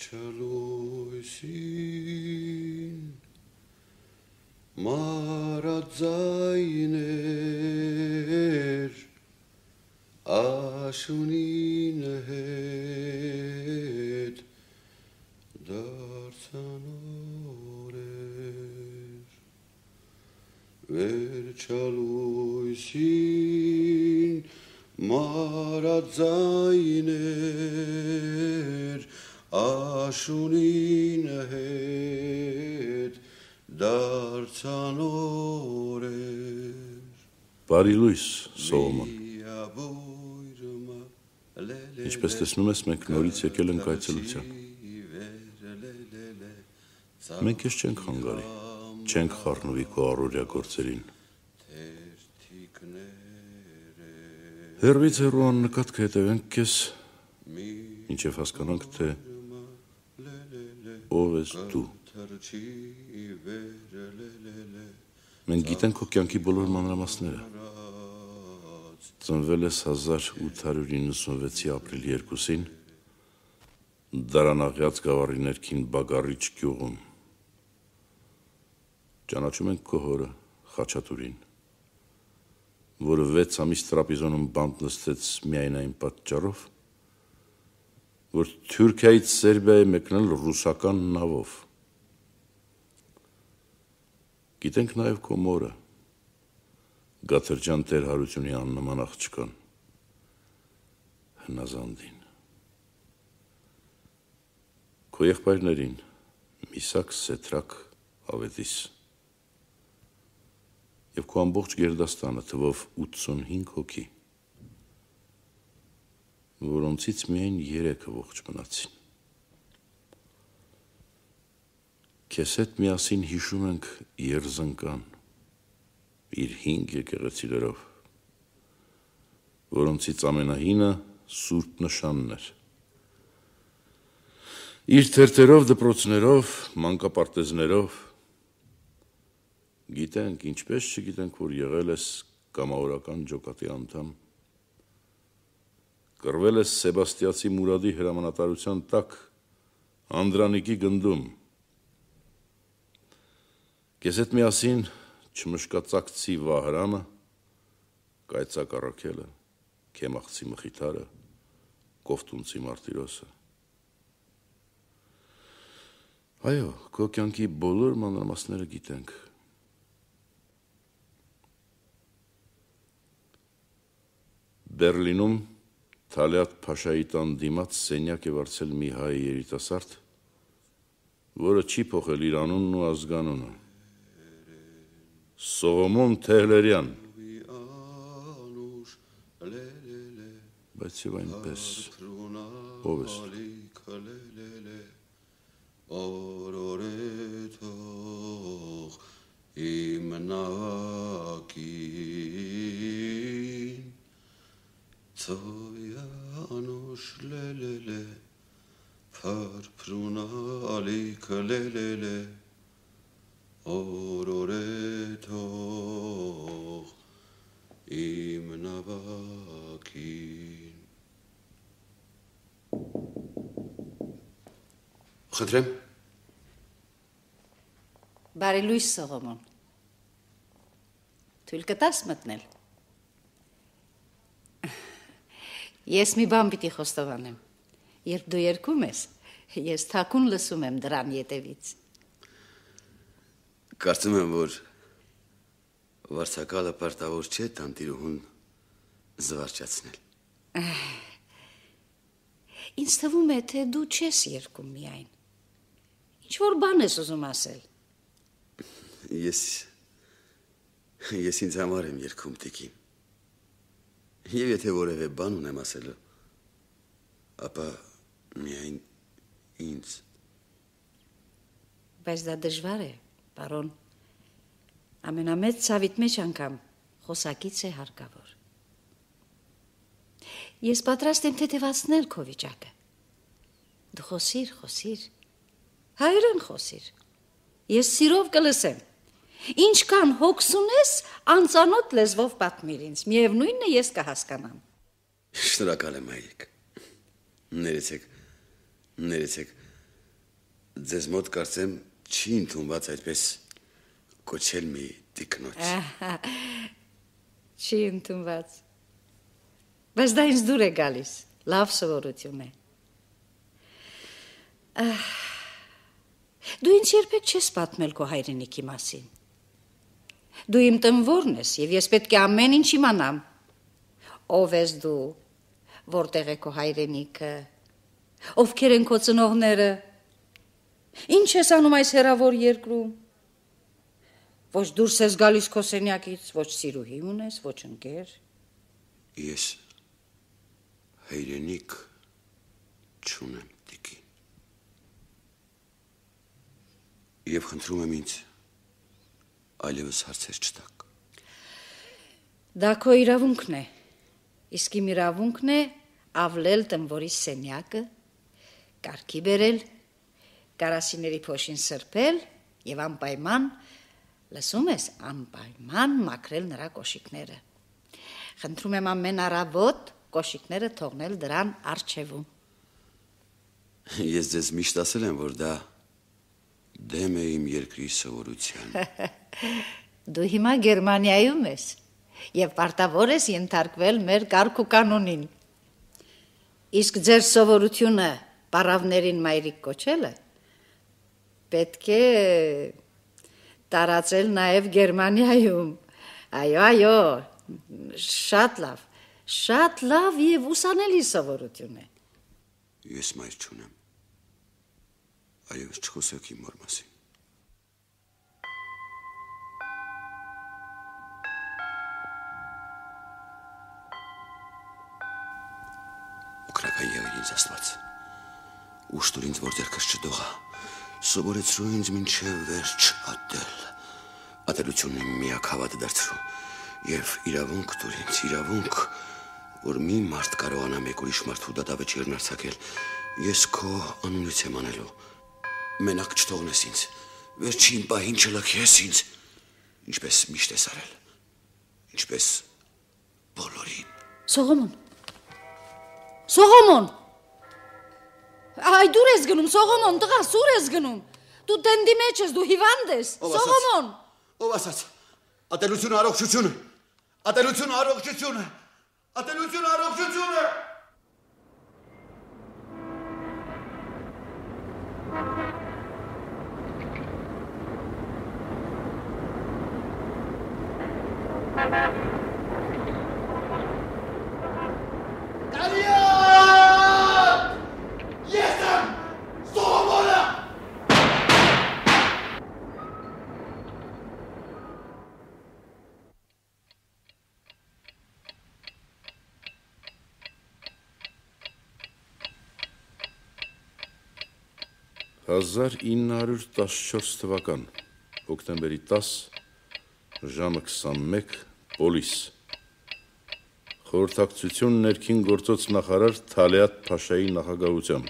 Verçaluysin Maradzayner Aşuninet Dartanorer Verçaluysin Maradzayner Aşuninet Dartanorer Բարի լույս, Սողոմոն։ Ինչպես տեսնում ես, մենք նորից եկել ենք այցելության։ Մենք ես չենք խանգարի, չենք խառնվի քո առօրյա գործերին։ Հեռվից հեռու աննկատ կհետևենք քեզ, մինչև հասկանանք, թե ով ես դու։ Մենք գիտենք քո կյանքի բոլոր մանրամասները։ Ծնվել ես 1896-ի ապրիլի 2-ին Դարանաղյաց գավառի ներքին Բագարիչ գյուղում։ Ճանաչում ենք քո հորը Խաչատուրին, որը 6 ամիս տրապիզոնում բանտ նստեց միայն այն պատճառով, որ Թուրքիայից Սերբիայի մեկնել ռուսական նավով։ Գիտենք նաև քո մորը, Գաթրջան Տեր Հարությունի աննման աղջկան, Հնազանդին։ Քո եղբայրներին Միսակ, Սեթրակ, Ավետիս և քո ամբողջ գերդաստանը թվով 85 հոգի, որոնցից միայն 3-ը ողջ մնացին։ Քեզ հետ միասին հիշում ենք Երզնկան, իր 5 եկեղեցիներով, որոնցից ամենահինը Սուրբ Նշանն էր։ Իր թերթերով, դպրոցներով, մանկապարտեզներով, գիտենք, ինչպես չգիտենք, որ եղել ես կամավորական ջոկատի անդամ, կռվել ես Սեբաստիացի Մուրադի հրամանատարության տակ Անդրանիկի գնդում, քեզ հետ միասին չմշկածակցի Վահրամը, Կայծակ Առաքելը, Քեմաղցի Մխիթարը, Կովտունցի Մարտիրոսը։ Այո, քո կյանքի բոլոր մանրամասները գիտենք։ Բերլինում Թալյատ Փաշայի տան դիմաց սենյակ է վարձել մի հայ երիտասարդ, որը չի փոխել իր անունն ու ազգանունը։ Սողոմոն Թեհլերյան։ Բայց և այնպես, ով ես դու։ Օրորեթող իմ նավակին Ծովյանուշ լելելե Փարփրունալիք լելելե Օրորեթող իմ նավակին Խնդրեմ Բարի լույս, Սողոմոն։ Թույլ կտաս մտնել։ Ես մի բան պիտի խոստովանեմ։ Երբ դու երգում ես, ես թաքուն լսում եմ դրան ետևից։ Կարծում եմ, որ վարձակալը պարտավոր չէ տանտիրուհուն զվարճացնել։ Ինձ թվում է, թե դու չես երգում միայն։ Ինչ-որ բան ես ուզում ասել։ Ես ինձ համար եմ երգում, տիկին։ Եվ եթե որևէ բան ունեմ ասելու, ապա միայն ինձ։ Բայց դա դժվար է, պարոն։ Ամենամեծ ցավիտ մեջ անգամ խոսակից է հարկավոր։ Ես պատրաստ եմ թեթևացնել քո վիճակը։ Դու խոսիր։ Հայերեն խոսիր։ Ես սիրով կլսեմ։ Ինչքան հոգս ունես, անծանոթ լեզվով պատմիր ինձ, միևնույնն է ես կհասկանամ։ Շնորհակալ եմ, հայրիկ։ Ներեցեք, Ձեզ մոտ կարծեմ չի ընդունված այդպես կոչել մի տիկնոջ։ Չի ընդունված։ Բայց դա ինձ դուր է գալիս, լավ սովորություն է։ Դու ինձ երբեք չես պատմել քո հայրենիքի մասին։ Դու իմ տնվորն ես, եւ ես պետք է ամեն ինչ իմանամ։ Ով ես դու, որտեղ է քո հայրենիքը, ովքեր են քո ծնողները, ինչ ես անում այս հեռավոր երկրում։ Ոչ դուրս ես գալիս քո սենյակից, ոչ սիրուհի ունես, ոչ ընկեր։ Ես հայրենիք չունեմ, տիկին։ Եվ խնդրում եմ ինձ այլևս հարցեր չտաք։ Դա քո իրավունքն է, իսկ իմ իրավունքն է ավլել տնվորի սենյակը, կարգի բերել, կարասիների փոշին սրբել եւ անպայման, լսում ես, անպայման մաքրել նրա կոշիկները։ Խնդրում եմ ամեն առավոտ կոշիկները թողնել դրան առջևում։ Ես ձեզ միշտ ասել եմ, որ դա դեմ է իմ երկրի սովորության։ Դու հիմա Գերմանիայում ես եւ պարտավոր ես ենթարկվել մեր կարգ ու կանոնին։ Իսկ ձեր սովորությունը պարավներին մայրիկ կոչելը պետք է տարածել նաեւ Գերմանիայում։ Այո, շատ լավ եւ ուսանելի սովորություն է։ Ես մայր չունեմ։ Այլևս չխոսեք իմ մոր մասին։ Ուկրական եղիր ինձ Աստված, ուշտուր ինձ, որ ձեռքս չդողա, սովորեցրու ինձ մինչև վերջ ատել, ատելությունն իմ միակ հավատը դարձրու, և իրավունք տուր ինձ, իրավունք, որ մի մարդ կարողանա մեկ ուրիշ մարդու դատավեճիրն արձակել, ես քո անունից եմ անելու, մենակ չթողնես ինձ, վերջին պահին չլքես ինձ, ինչպես միշտ ես արել, ինչպես բոլորին։ Սողոմոն, այ դուր ես գնում, Սողոմոն, տղա, սուր ես գնում, դու դենդի մեջ ես, դու հիվանդ ես, Սողոմոն։ Ով ասաց, ատելությունը առողջությունը, ատելությունը առողջությունը, ատելությունը առողջությունը։ Հազար 914 թվական, հոկտեմբերի 10, ժամը 21, պոլիս, խորհրդակցություն ներքին գործոց նախարար Թալիաթ Փաշայի նախագահությամբ։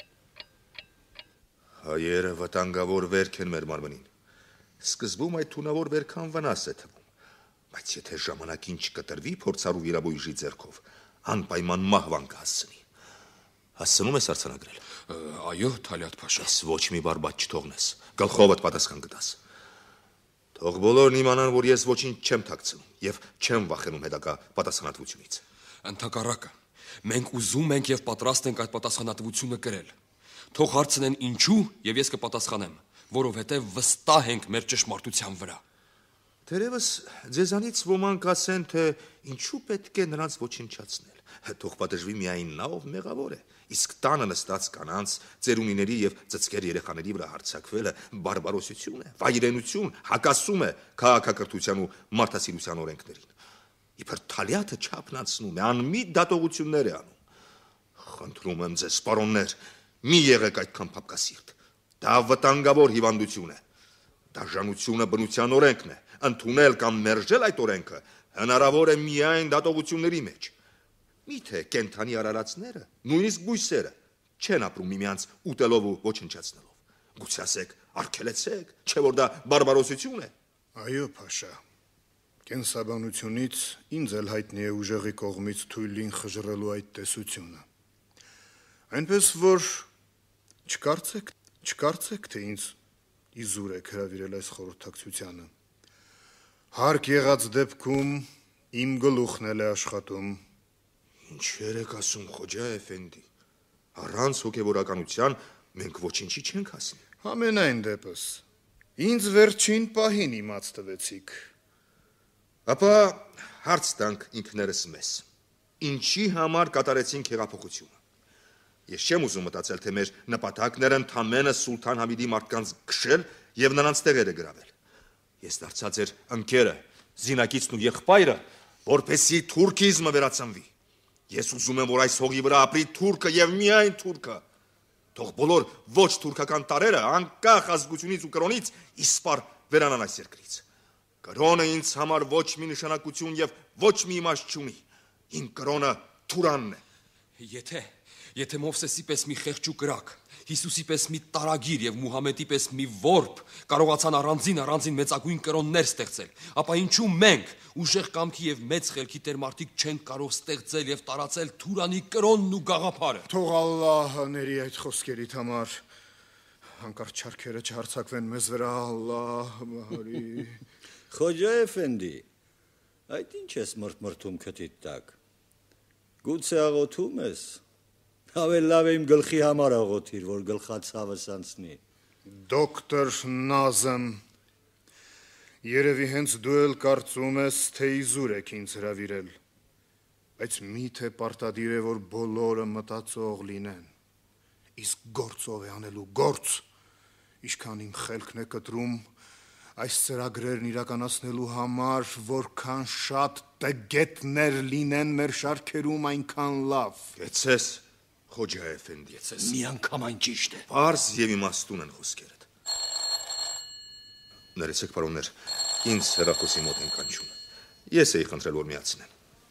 Հայերը վտանգավոր վերք են մեր մարմնին, սկզբում այդ թունավոր վերքան վնաս է թվում, բայց եթե ժամանակին չկտրվի փորձառու վիրաբույժի ձեռքով, անպայման մահվան կհասցնի։ Հասցնում ես արձանագրել։ Այո, Թալիաթ Փաշա։ Ոչ մի բարբադ չթողնես, գլխովդ պատասխան կտաս։ Թող բոլորն իմանան, որ ես ոչինչ չեմ թաքցնում եւ չեմ վախենում հետագա պատասխանատվությունից։ Ընդհակառակը, մենք ուզում ենք եւ պատրաստ ենք այդ պատասխանատվությունը կրել։ Թող հարցնեն ինչու եւ ես կպատասխանեմ, որովհետեւ վստահ ենք մեր ճշմարտության վրա։ Թերևս ձեզանից ոմանք ասեն, թե ինչու պետք է նրանց ոչնչացնել։ Թող պատժվի միայն նա, ով մեղավոր է, իսկ տանը նստած կանանց, ծերունիների եւ ծծկեր երեխաների վրա հարձակվելը բարբարոսություն է, վայրենություն, հակասում է քաղաքակրթության ու մարդասիրության օրենքներին։ Իբր Թալիաթը չափն անցնում է, անմիտ դատողություններ է անում։ Խնդրում եմ ձեզ, պարոններ, մի եղեք այդքան փափկասիրտ։ Դա վտանգավոր հիվանդություն է։ Դաժանությունը բնության օրենքն է, ընդունել կամ մերժել այդ օրենքը հնարավոր է միայն դատողությունների մեջ։ Միթե կենթանի արարածները, նույնիսկ բույսերը, չեն ապրում միմյանց ուտելով ու ոչնչացնելով։ Գուցե ասեք, արգելեցեք, չէ որ դա բարբարոսություն է։ Այո, Փաշա, կենսաբանությունից ինձ էլ հայտնի է ուժեղի կողմից թույլին խժռելու այդ տեսությունը։ Այնպես որ չկարծեք, Չկարծեք, թե ինձ իզուր եք հրավիրել այս խորհրդակցությանը։ Հարկ եղած դեպքում իմ գլուխն էլ է աշխատում։ Ինչեր եք ասում, Խոջա Էֆենդի։ Առանց հոգևորականության մենք ոչինչի չենք հասնի։ Համենայն դեպս, ինձ վերջին պահին իմաց տվեցիք։ Ապա հարց տանք ինքներս մեզ։ Ինչի համար կատարեցինք հեղափոխությունը։ Ես չեմ ուզում մտածել, թե մեր նպատակն էր ընդամենը Սուլթան Համիդի մարդկանց քշել եւ նրանց տեղերը գրավել։ Ես դարձա ձեր ընկերը, զինակիցն ու եղբայրը, որպեսզի թուրքիզմը վերացնվի։ Ես ուզում եմ, որ այս հողի վրա ապրի թուրքը եւ միայն թուրքը։ Թող բոլոր ոչ թուրքական տարրերը, անկախ ազգությունից ու կրոնից, իսպար վերանան այս երկրից։ Կրոնը ինձ համար ոչ մի նշանակություն եւ ոչ մի իմաստ չունի։ Իմ կրոնը Թուրանն է։ Եթե Մովսեսի պես մի խեղճ ու կրակ, Հիսուսի պես մի տարագիր եւ Մուհամեդի պես մի որբ կարողացան առանձին մեծագույն կրոններ ստեղծել, ապա ինչու մենք ուժեղ կամքի եւ մեծ խելքի տեր մարդիկ չենք կարող ստեղծել եւ տարածել Թուրանի կրոնն ու գաղափարը։ Թող Ալլահը ների այդ խոսքերիդ համար, հանկարծ չարքերը չհարցակվեն մեզ վրա, Ալլահ բարի։ Խոջա Էֆենդի, այդ ինչ ես մրթմրթում քթիդ տակ։ Գուցե աղոթում ես։ Ավելի լավ է իմ գլխի համար աղոթիր, որ գլխացավս անցնի։ Դոկտոր Նազեմ, երևի հենց դու էլ կարծում ես, թե իզուր եք ինձ հրավիրել, բայց միթե պարտադիր է, որ բոլորը մտածող լինեն, իսկ գործով է անելու գործ, ինչքան իմ խելքն է կտրում, այս ծրագրերն իրականացնելու համար, որքան շատ տգետներ լինեն մեր շարքերում, այնքան լավ։ Գեցես, Խոջա Էֆենդի, Մի անգամ այն ճիշտ է։ Պարզ եւ իմաստուն են խոսքերդ։ Ներեցեք, պարոններ, ինձ հեռախոսի մոտ են կանչում։ Ես էի խնդրել, որ միացնեն։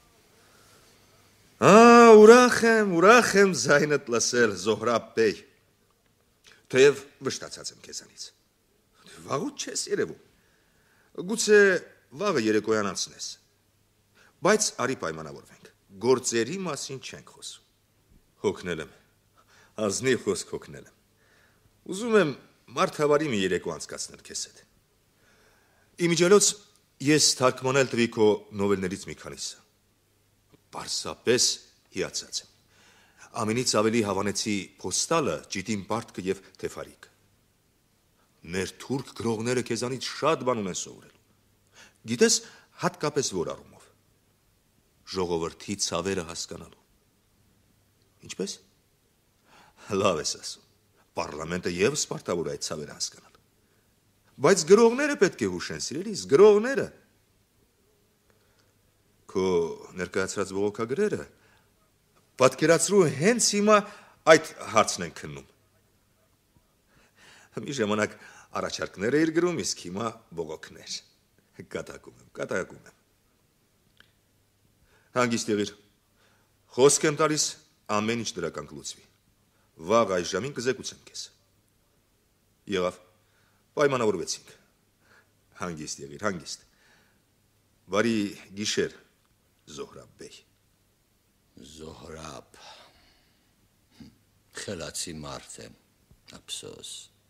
Ուրախ եմ ձայնդ լսել, Զոհրաբ բեյ։ Թեև վշտացած եմ քեզանից։ Վաղուց չես երևում։ Գուցե վաղը երեկոյան անցնես։ Բայց արի պայմանավորվենք։ Գործերի մասին չենք խոսում։ Հոգնել եմ, ազնիվ խոսք հոգնել եմ։ Ուզում եմ մարդավարի մի երեկո անցկացնել քեզ հետ։ Իմիջիալոց ես թարգմանել տվի քո նովելներից մի քանիսը։ Պարզապես հիացած եմ։ Ամենից ավելի հավանեցի Փոստալը, Ջիտին Պարտկը եւ Թեֆարիկը։ Մեր թուրք գրողները քեզանից շատ բան ունեն սովորելու։ Գիտես, հատկապես որ առումով։ Ժողովրդի ցավերը հասկանալու։ Ինչպես։ Լավ ես ասում։ Պարլամենտը եւս պարտավոր է այդ ցավերը հասկանալ։ Բայց գրողները պետք է հուշեն, սիրելիս, գրողները։ Քո ներկայացրած բողոքագրերը պատկերացրու հենց հիմա այդ հարցն են քննում։ Մի ժամանակ առաջարկներ էիր գրում, իսկ հիմա բողոքներ։ Կատակում եմ։ Հանգիստ եղիր։ Խոսք եմ տալիս, ամեն ինչ դրական կլուծվի։ Վաղ այս ժամին կզեկուցեմ քեզ։ Եղավ, պայմանավորվեցինք։ Հանգիստ եղիր, հանգիստ։ Բարի գիշեր, Զոհրաբ բեյ։ Զոհրաբ, խելացի մարդ եմ, ափսոս։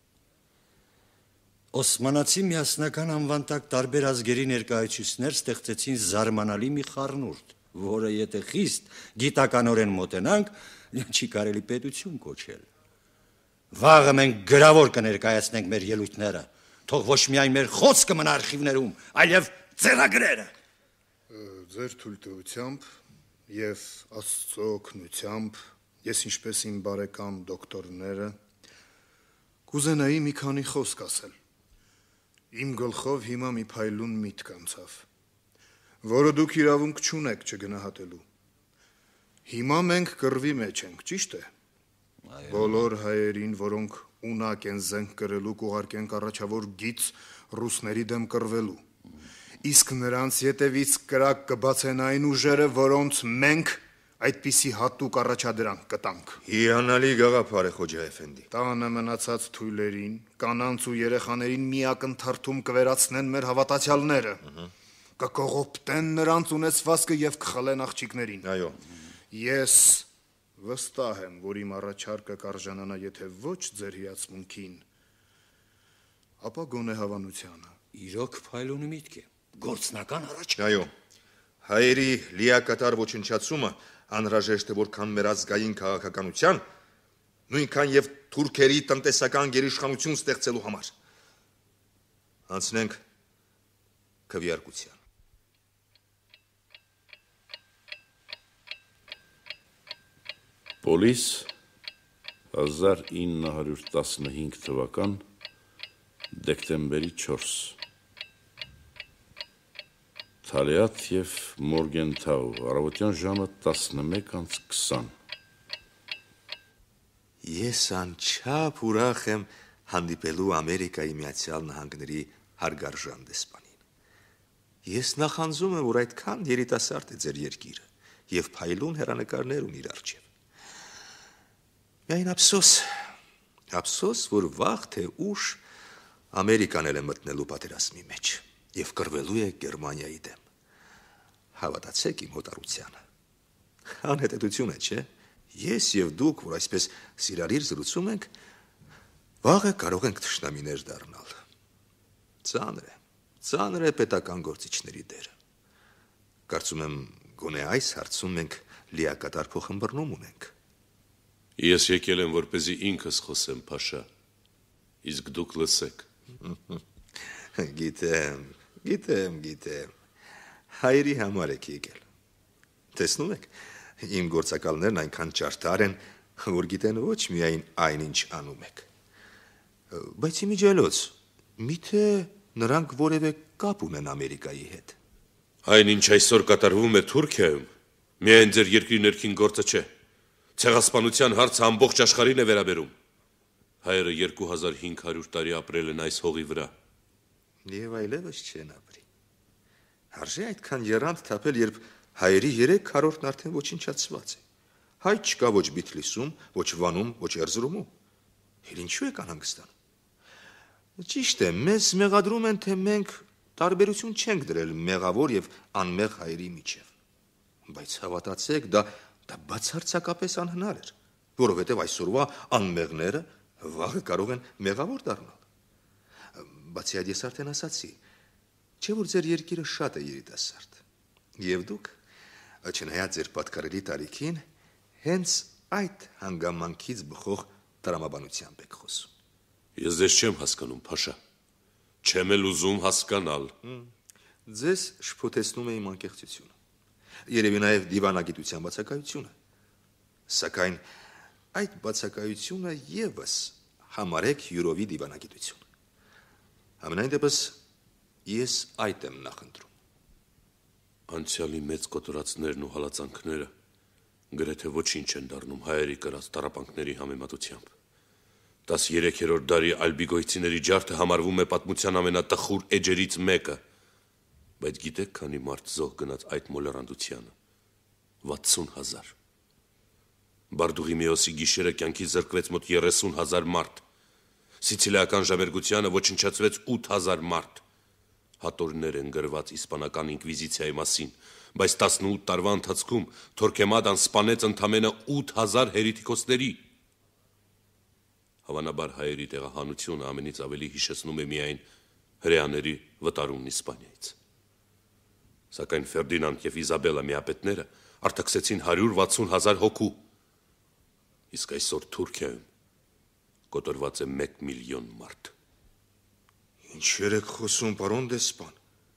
Օսմանացի միասնական անվան տակ տարբեր ազգերի ներկայացուցիչներ ստեղծեցին զարմանալի մի խառնուրդ, որը եթե խիստ գիտականորեն մոտենանք, չի կարելի պետություն կոչել։ Վաղը մենք գրավոր կներկայացնենք մեր ելույթները, թող ոչ միայն մեր խոսքը մնա արխիվներում, այլև ձեռագրերը։ Ձեր թույլտվությամբ եւ Աստծո օգնությամբ ես ինչպես իմ բարեկամ դոկտորները կուզենայի մի քանի խոսք ասել։ Իմ գլխով հիմա մի փայլուն միտք անցավ, որը դուք իրավունք չունեք չգնահատելու։ Հիմա մենք կռվի մեջ ենք, ճիշտ է։ Բոլոր հայերին, որոնք ունակ են զենք կրելու, կուղարկենք առաջավոր գիծ ռուսների դեմ կռվելու։ Իսկ նրանց ետևից կրակ կբացեն այն ուժերը, որոնց մենք այդպիսի հատուկ առաջադրանք կտանք։ Հիանալի գաղափար է, Խոջա Էֆենդի։ Տանը մնացած թույլերին, կանանց ու երեխաներին միակնթարթում կվերացնեն մեր հավատացյալները։ Կկողոպտեն նրանց ունեցվածքը եւ կխլեն աղջիկներին։ Այո։ Ես վստահ եմ, որ իմ առաջարկը կարժանանա, եթե ոչ ձեր հիացմունքին, ապա գոնե հավանությանը։ Իրոք փայլունի միտք է։ Գործնական առաջ։ Այո, հայերի լիակատար ոչնչացումը անհրաժեշտ է որքան մեր ազգային քաղաքականության, նույնքան եւ թուրքերի տնտեսական գերիշխանություն ստեղծելու համար։ Անցնենք քվեարկության։ Պոլիս 1915 թվական դեկտեմբերի 4 Թալիաթ և Մորգենթաու առավոտյան ժամը 11:20 Ես անչափ ուրախ եմ հանդիպելու Ամերիկայի Միացյալ Նահանգների հարգարժան դեսպանին։ Ես նախանձում եմ, որ այդքան երիտասարդ է ձեր երկիրը եւ փայլուն հեռանկարներ ունի իր առջև։ Միայն ափսոս, որ վաղ թե ուշ Ամերիկան էլ է մտնելու պատերազմի մեջ եւ կռվելու է Գերմանիայի դեմ։ Հավատացեք իմ հոտարությանը։ Անհետեթություն է, չէ՞։ Ես եւ դուք, որ այսպես սիրալիր զրուցում ենք, վաղը կարող ենք թշնամիներ դառնալ։ Ծանր է պետական գործիչների դերը։ Կարծում եմ, գոնե այս հարցում մենք լիակատար փոխհմբռնում ունենք։ Ես եկել եմ, որպեսզի ինքս խոսեմ, Փաշա, իսկ դուք լսեք։ Գիտեմ, հայերի համար եք եկել։ Տեսնում եք, իմ գործակալներն այնքան ճարտար են, որ գիտեն ոչ միայն այն, ինչ անում եք։ Բայց իմիջիալոց, միթե նրանք որևէ կապ ունեն Ամերիկայի հետ։ Այն, ինչ այսօր կատարվում է Թուրքիայում, միայն ձեր երկրի ներքին գործը չէ։ Ցեղասպանության հարցը ամբողջ աշխարհին է վերաբերում։ Հայերը 2500 տարի ապրել են այս հողի վրա։ Եվ այլևս չեն ապրի։ Արժե այդքան եռանդ թափել, երբ հայերի 3/4-ն արդեն ոչնչացված է։ Հայ չկա ոչ Բիթլիսում, ոչ Վանում, ոչ Էրզրումում։ Էլ ինչու եք անհանգստանում։ Ճիշտ է, մեզ մեղադրում են, թե մենք տարբերություն չենք դրել մեղավոր եւ անմեղ հայերի միջև։ Բայց հավատացեք, դա բացարձակապես անհնար էր, որովհետև այսօրվա անմեղները վաղը կարող են մեղավոր դառնալ։ Բացի այդ, ես արդեն ասացի, չէ՞ որ ձեր երկիրը շատ է երիտասարդ։ Եվ դուք, չնայած ձեր պատկառելի տարիքին, հենց այդ հանգամանքից բխող տրամաբանությամբ եք խոսում։ Ես ձեզ չեմ հասկանում, Փաշա։ Չեմ էլ ուզում հասկանալ։ Ձեզ շփոթեցնում է իմ անկեղծությունը։ Երևի նաև դիվանագիտության բացակայությունը։ Սակայն այդ բացակայությունը եւս համարեք յուրովի դիվանագիտություն։ Ամենայն դեպս ես այդ եմ նախընտրում։ Անցյալի մեծ կոտորածներն ու հալածանքները գրեթե ոչինչ են դառնում հայերի կրած տառապանքների համեմատությամբ։ 13-րդ դարի ալբիգոյցիների ջարդը համարվում է պատմության ամենատխուր էջերից մեկը, բայց գիտեք քանի մարդ զոհ գնաց այդ մոլեռանդությանը։ 60,000։ Բարդուղիմեոսի գիշերը կյանքից զրկվեց մոտ 30,000 մարդ։ Սիցիլիական ժամերգությանը ոչնչացվեց 8,000 մարդ։ Հատորներ են գրված իսպանական ինկվիզիցիայի մասին, բայց 18 տարվա ընթացքում Թորքեմադան սպանեց ընդամենը 8,000 հերետիկոսների։ Հավանաբար հայերի տեղահանությունը ամենից ավելի հիշեցնում է միայն հրեաների վտարումն Իսպանիայից։ Սակայն Ֆերդինանդ և Իզաբելլա միապետները արտաքսեցին 160,000 հոգու։ Իսկ այսօր Թուրքիայում կոտորված է 1 միլիոն մարդ։ Ինչեր եք խոսում, պարոն դեսպան։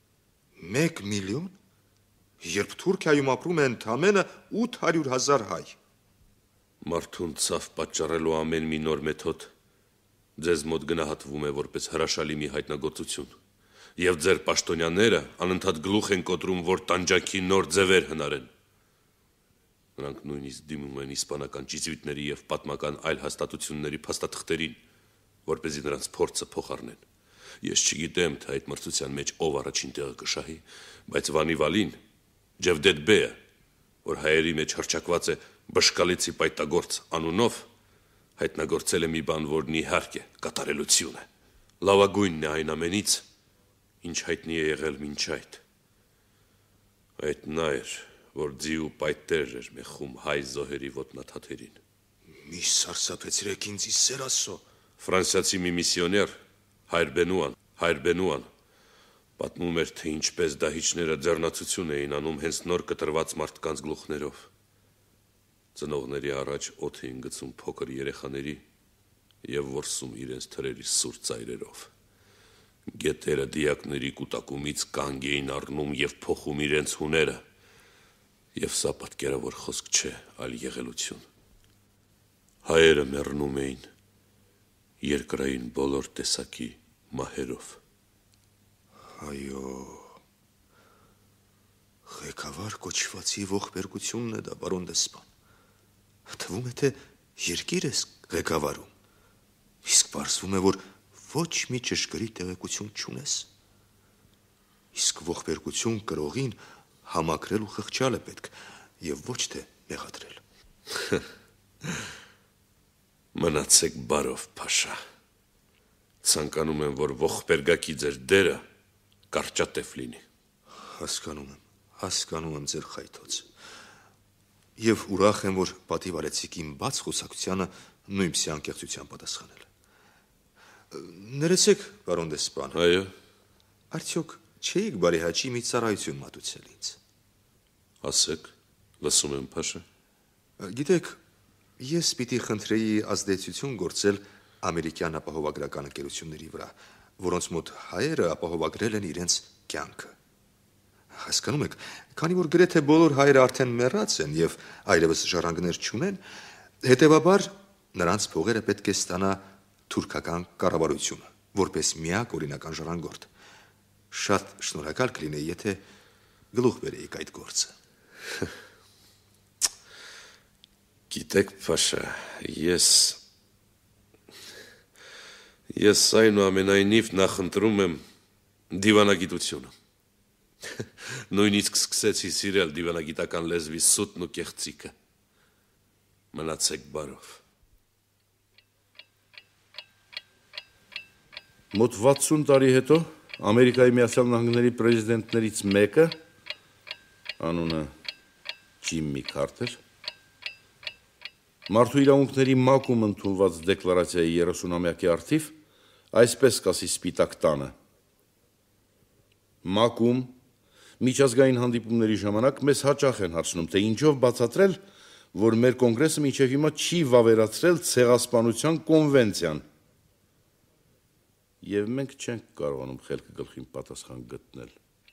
1 միլիոն, երբ Թուրքիայում ապրում է ընդամենը 800,000 հայ։ Մարդուն ցավ պատճառելու ամեն մի նոր մեթոդ ձեզ մոտ գնահատվում է որպես հրաշալի մի հայտնագործություն, եւ ձեր պաշտոնյաները անընդհատ գլուխ են կոտրում, որ տանջանքի նոր ձևեր հնարեն։ Նրանք նույնիսկ դիմում են իսպանական ճիզվիտների եւ պատմական այլ հաստատությունների փաստաթղթերին, որպեսզի նրանց փորձը փոխառնեն։ Ես չգիտեմ, թե այդ մրցության մեջ ով առաջին տեղը կշահի, բայց Վանիվալին, Ջևդետբեը, որ հայերի մեջ հռչակված է Բշկալիցի պայտագործ անունով, հայտնագործել է մի բան, որն իհարկե կատարելություն է։ Լավագույնն է այն ամենից, ինչ հայտնի է եղել մինչ այդ։ Այդ նա էր, որ ձի ու պայտեր էր մեխում հայ զոհերի ոտնաթաթերին։ Մի սարսափեցրեք ինձ Իսեր Աստծո։ Ֆրանսիացի մի միսիոներ, Հայր Բենուան, պատմում էր, թե ինչպես դահիճները ձեռնացություն էին անում հենց նոր կտրված մարդկանց գլուխներով։ Ծնողների առաջ օդ էին գցում փոքր երեխաների եւ որսում իրենց թրերի սուր ծայրերով։ Գետերը դիակների կուտակումից կանգ էին առնում եւ փոխում իրենց հուները։ Եվ սա պատկերավոր խոսք չէ, այլ եղելություն։ Հայերը մեռնում էին երկրային բոլոր տեսակի մահերով։ Այո, ղեկավար կոչվածի ողբերգությունն է դա, բարոն դեսպան։ Թվում է, թե երկիր ես ղեկավարում, իսկ պարզվում է, որ ոչ մի ճշգրիտ տեղեկություն չունես։ Իսկ ողբերգություն կրողին համակրել ու խղճալ է պետք եւ ոչ թե մեղադրել։ Մնացեք բարով, Փաշա։ Ցանկանում եմ, որ ողբերգակի ձեր դերը կարճատև լինի։ Հասկանում եմ ձեր խայթոցը։ Եվ ուրախ եմ, որ պատիվ արեցիք իմ բաց խոսակցությանը նույնպիսի անկեղծությամբ պատասխանել։ Ներեցեք, բարոն դեսպան։ Այո։ Արդյոք չէիք բարի հաճի մի ծառայություն մատուցել ինձ։ Ասեք, լսում եմ, Փաշա։ Գիտեք, ես պիտի խնդրեի ազդեցություն գործել ամերիկյան ապահովագրական ընկերությունների վրա, որոնց մոտ հայերը ապահովագրել են իրենց կյանքը։ Հասկանում եք, քանի որ գրեթե բոլոր հայերը արդեն մեռած են եւ այլևս ժառանգներ չունեն, հետեւաբար նրանց փողերը պետք է ստանա թուրքական կառավարությունը, որպես միակ օրինական ժառանգորդ։ Շատ շնորհակալ կլինեի, եթե գլուխ բերեիք այդ գործը։ Գիտեք, Փաշա, ես այնուամենայնիվ նախընտրում եմ դիվանագիտությունը։ Նույնիսկ սկսեցի սիրել դիվանագիտական լեզվի սուտն ու կեղծիկը։ Մնացեք բարով։ Մոտ 60 տարի հետո Ամերիկայի Միացյալ Նահանգների պրեզիդենտներից մեկը, անունը Ջիմմի Քարթեր, Մարդու իրավունքների մակում ընդունված դեկլարացիայի 30-ամյակի առթիվ այսպես կասի Սպիտակ տանը. Մակում միջազգային հանդիպումների ժամանակ մեզ հաճախ են հարցնում, թե ինչով բացատրել, որ մեր կոնգրեսը մինչև հիմա չի վավերացրել ցեղասպանության կոնվենցիան։ Եվ մենք չենք կարողանում խելքը գլխին պատասխան գտնել։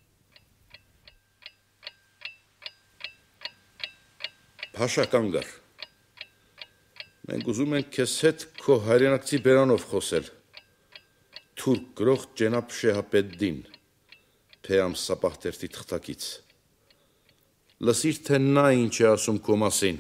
Փաշա կանգար, մենք ուզում ենք քեզ հետ քո հայրենակցի բերանով խոսել, թուրք գրող ջենաբ Շեհապեդդին, Փեամ Սապահտերտի թղթակից։ Լսիր, թե նա ինչ է ասում քո մասին։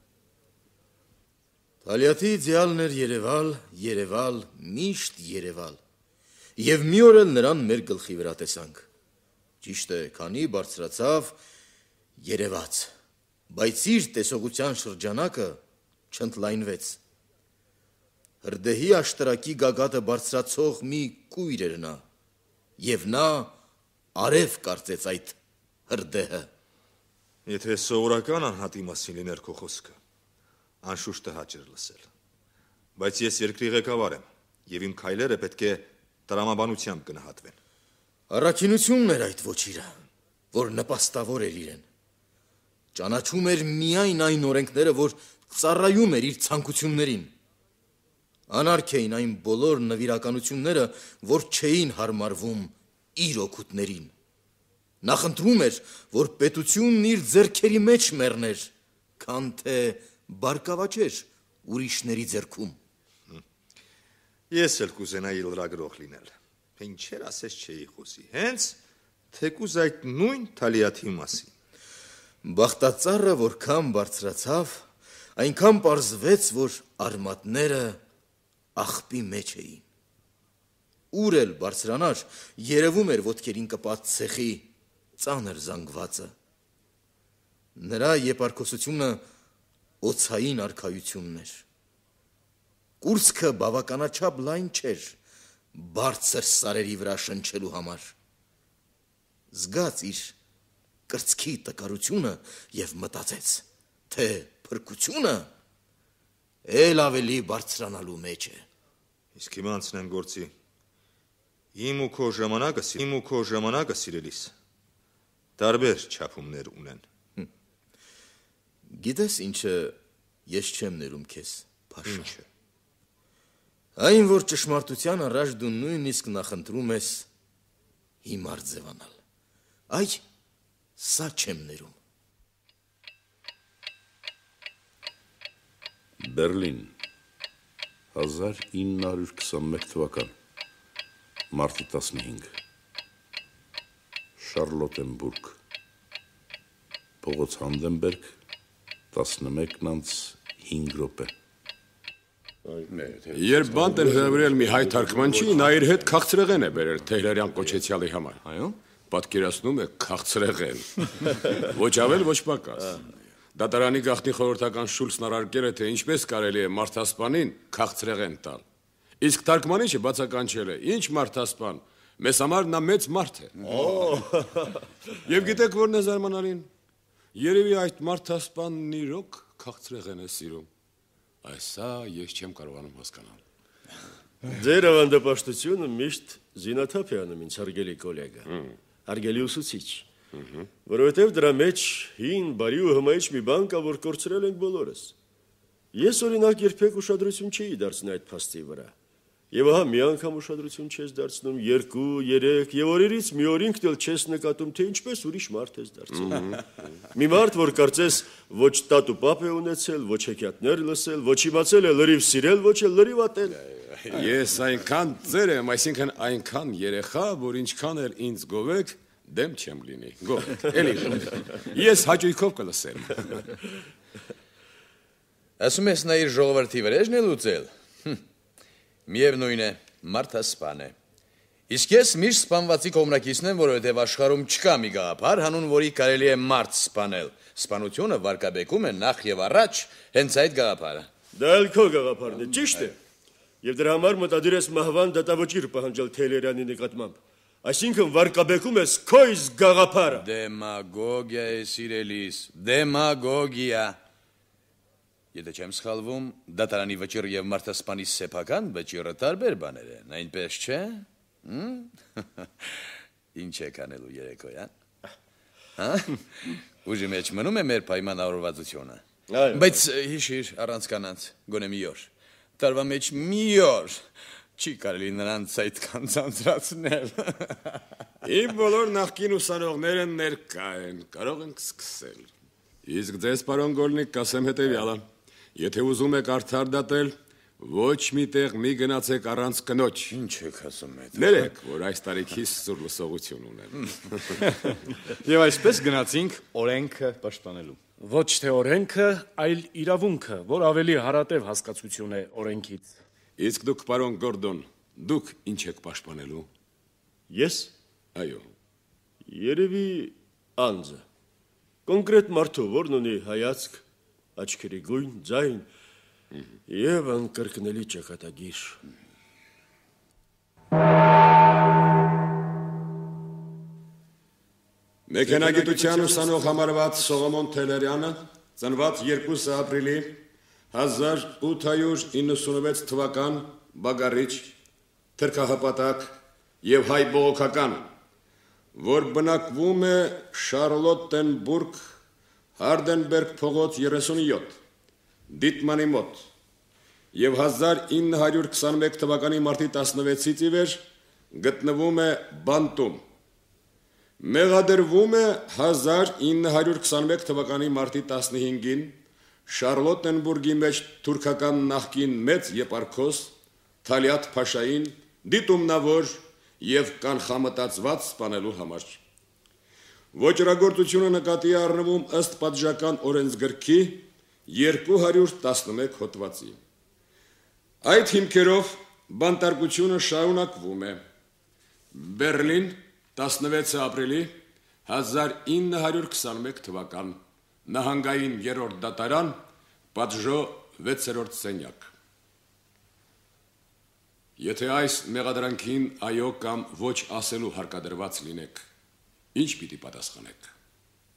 Թալյաթի իդեալն էր երևալ, միշտ երևալ, և մի օր էլ նրան մեր գլխի վրա տեսանք։ Ճիշտ է, քանի բարձրացավ, երևաց, բայց իր տեսողության շրջանակը չընդլայնվեց։ Հրդեհի աշտրակի գագաթը բարձրացող մի կույր էր նա, և նա արև կարծեց այդ հրդեհը։ Եթե սովորական անհատի մասին լիներ քո խոսքը, անշուշտ հաճ էր լսել։ Բայց ես երկրի ղեկավար եմ, եւ իմ քայլերը պետք է տրամաբանությամբ գնահատվեն։ Առաքինությունն էր այդ ոչիրը, որ նպաստավոր էր իրեն։ Ճանաչում էր միայն այն օրենքները, որ ծառայում էր իր ցանկություններին։ Անարգ էին այն բոլոր նվիրականությունները, որ չէին հարմարվում իր օգուտներին։ Նախընտրում էր, որ պետությունն իր ձեռքերի մեջ մեռներ, քան թե բարգավաճեր ուրիշների ձեռքում։ Ես էլ կուզենայի լրագրող լինել, ինչեր ասես չէի խոսի, հենց թեկուզ այդ նույն Թալիաթի մասին։ Բախտածառը որքան բարձրացավ, այնքան պարզվեց, որ արմատները աղբի մեջ էին։ Ուր էլ բարձրանար, երևում էր ոտքերին կպած ցեխի ծանր զանգվածը։ Նրա եպարկոսությունը օցային արքայությունն էր։ Կուրծքը բավականաչափ լայն չէր բարձր սարերի վրա շնչելու համար։ Զգաց իր կրծքի տկարությունը եւ մտածեց, թե փրկությունը ել ավելի բարձրանալու մեջ է։ Իսկ հիմա անցնենք գործի։ Իմ ու քո ժամանակը սիրելիս տարբեր չափումներ ունեն։ Գիտես ինչը ես չեմ ներում քեզ, Փաշա։ Ինչը։ Այն որ ճշմարտության առաջ դու նույնիսկ նախընտրում ես հիմար ձևանալ։ Այ սա չեմ ներում։ Բերլին 1921 թվական մարտի 15 Շարլոտենբուրգ Փողոց Հանդենբերգ 11:05 րոպե Երբ բանտ են հրավիրել մի հայ թարգմանչի, նա իր հետ քաղցրեղեն է բերել Թեհրարյան կոչեցյալի համար։ Այո։ Պատկերացնում է քաղցրեղեն։ Ոչ ավել, ոչ պակաս։ Դատարանի գաղտնի խորհրդական Շուլցն առարկել է, թե ինչպես կարելի է մարդասպանին քաղցրեղեն տալ։ Իսկ թարգմանիչը բացականչել է. Ինչ մարդասպան, մեզ համար նա մեծ մարդ է։ Եվ գիտեք որն է զարմանալին։ Երևի այդ մարդասպանն իրոք քաղցրեղեն է սիրում։ Այսա ես չեմ կարողանում հասկանալ։ Ձեր ավանդապաշտությունը միշտ զինաթափ է անում ինձ հարգելի գոլեգա, հարգելի ուսուցիչ, որովհետև դրա մեջ հին, բարի ու հմայիչ մի բան կա, որ կորցրել ենք բոլորս։ Ես օրինակ երբեք ուշադրություն չէի դարձնում այդ փաստի վրա։ Եվ ահա մի անգամ ուշադրություն չես դարձնում, 2, 3 եւ օրերից մի օր ինքդ էլ չես նկատում, թե ինչպես ուրիշ մարդ ես դարձել։ Մի մարդ, որ կարծես ոչ տատ ու պապ է ունեցել, ոչ հեքիաթներ լսել, ոչ իմացել է լրիվ սիրել, ոչ էլ լրիվ ատել։ Ես այնքան ծեր եմ, այսինքն այնքան երեխա, որ ինչքան էլ ինձ գովեք, դեմ չեմ լինի։ Գովեք, էլի գովեք։ Ես հաճույքով կլսեմ։ Ասում ես նա իր ժողովրդի վրեժն է լուծել։ Միևնույն է, մարդասպան է։ Իսկ ես միշտ սպանվածի կողմնակիցն եմ, որովհետև աշխարհում չկա մի գաղափար, հանուն որի կարելի է մարդ սպանել։ Սպանությունը վարկաբեկում է նախ եւ առաջ հենց այդ գաղափարը։ Դա էլ քո գաղափարն է, ճիշտ է։ Եվ դրա համար մտադիր ես մահվան դատավճիռ պահանջել Թեհրարյանի նկատմամբ։ Այսինքն վարկաբեկում ես քո իսկ գաղափարը։ Դեմագոգիա է, սիրելիս, դեմագոգիա։ Եթե չեմ սխալվում, դատարանի վճիռ եւ մարդասպանի սեփական վճիռը տարբեր բաներ են, այնպես չէ։ Ինչ եք անելու երեկոյան։ Ուժի մեջ մնում է մեր պայմանավորվածությունը։ Բայց հիշիր առանց կանանց, գոնե մի օր։ Տարվա մեջ մի օր չի կարելի նրանց այդքան ցանցրացնել։ Իմ բոլոր նախկին ուսանողները ներկա են, կարող ենք սկսել։ Իսկ ձեզ, պարոն Գոլնիկ, կասեմ հետևյալը. Եթե ուզում եք արդար դատել, ոչ միտեղ մի գնացեք առանց կնոջ։ Ինչ եք ասում այդ։ Ներեք, որ այս տարիքիս սուր լսողություն ունեմ։ Եվ այսպես գնացինք օրենքը պաշտպանելու։ Ոչ թե օրենքը, այլ իրավունքը, որ ավելի հարատև հասկացություն է օրենքից։ Իսկ դուք, պարոն Գորդոն, դուք ինչ եք պաշտպանելու։ Ես։ Այո։ Երևի անձը։ Կոնկրետ մարդու, որն ունի հայացք, աչքերի գույն, ձայն եւ անկրկնելի ճակատագիր։ Մեքենագիտության ուսանող համարված Սողոմոն Թեհրարյանը ծնված 2 ապրիլի 1896 թվական բագարիչ, թրքահպատակ եւ հայ բողոքական, որ բնակվում է Շարլոտենբուրգ Հարդենբերգ փողոց 37 Դիտմանի մոտ եւ 1921 թվականի մարտի 16-ից ի վեր գտնվում է բանտում։ Մեղադրվում է 1921 թվականի մարտի 15-ին Շարլոտենբուրգի մեջ թուրքական նախկին մեծ եպարքոս Թալիաթ Փաշային դիտումնավոր եւ կանխամտածված սպանելու համար։ Ոճրագործությունը նկատի է առնվում ըստ պատժական օրենսգրքի 211 հոդվածի։ Այդ հիմքերով բանտարկությունը շարունակվում է։ Բերլին 16 ապրիլի 1921 թվական նահանգային 3-րդ դատարան պատժո 6-րդ սենյակ։ Եթե այս մեղադրանքին այո կամ ոչ ասելու հարկադրված լինեք, ինչ պիտի պատասխանեք։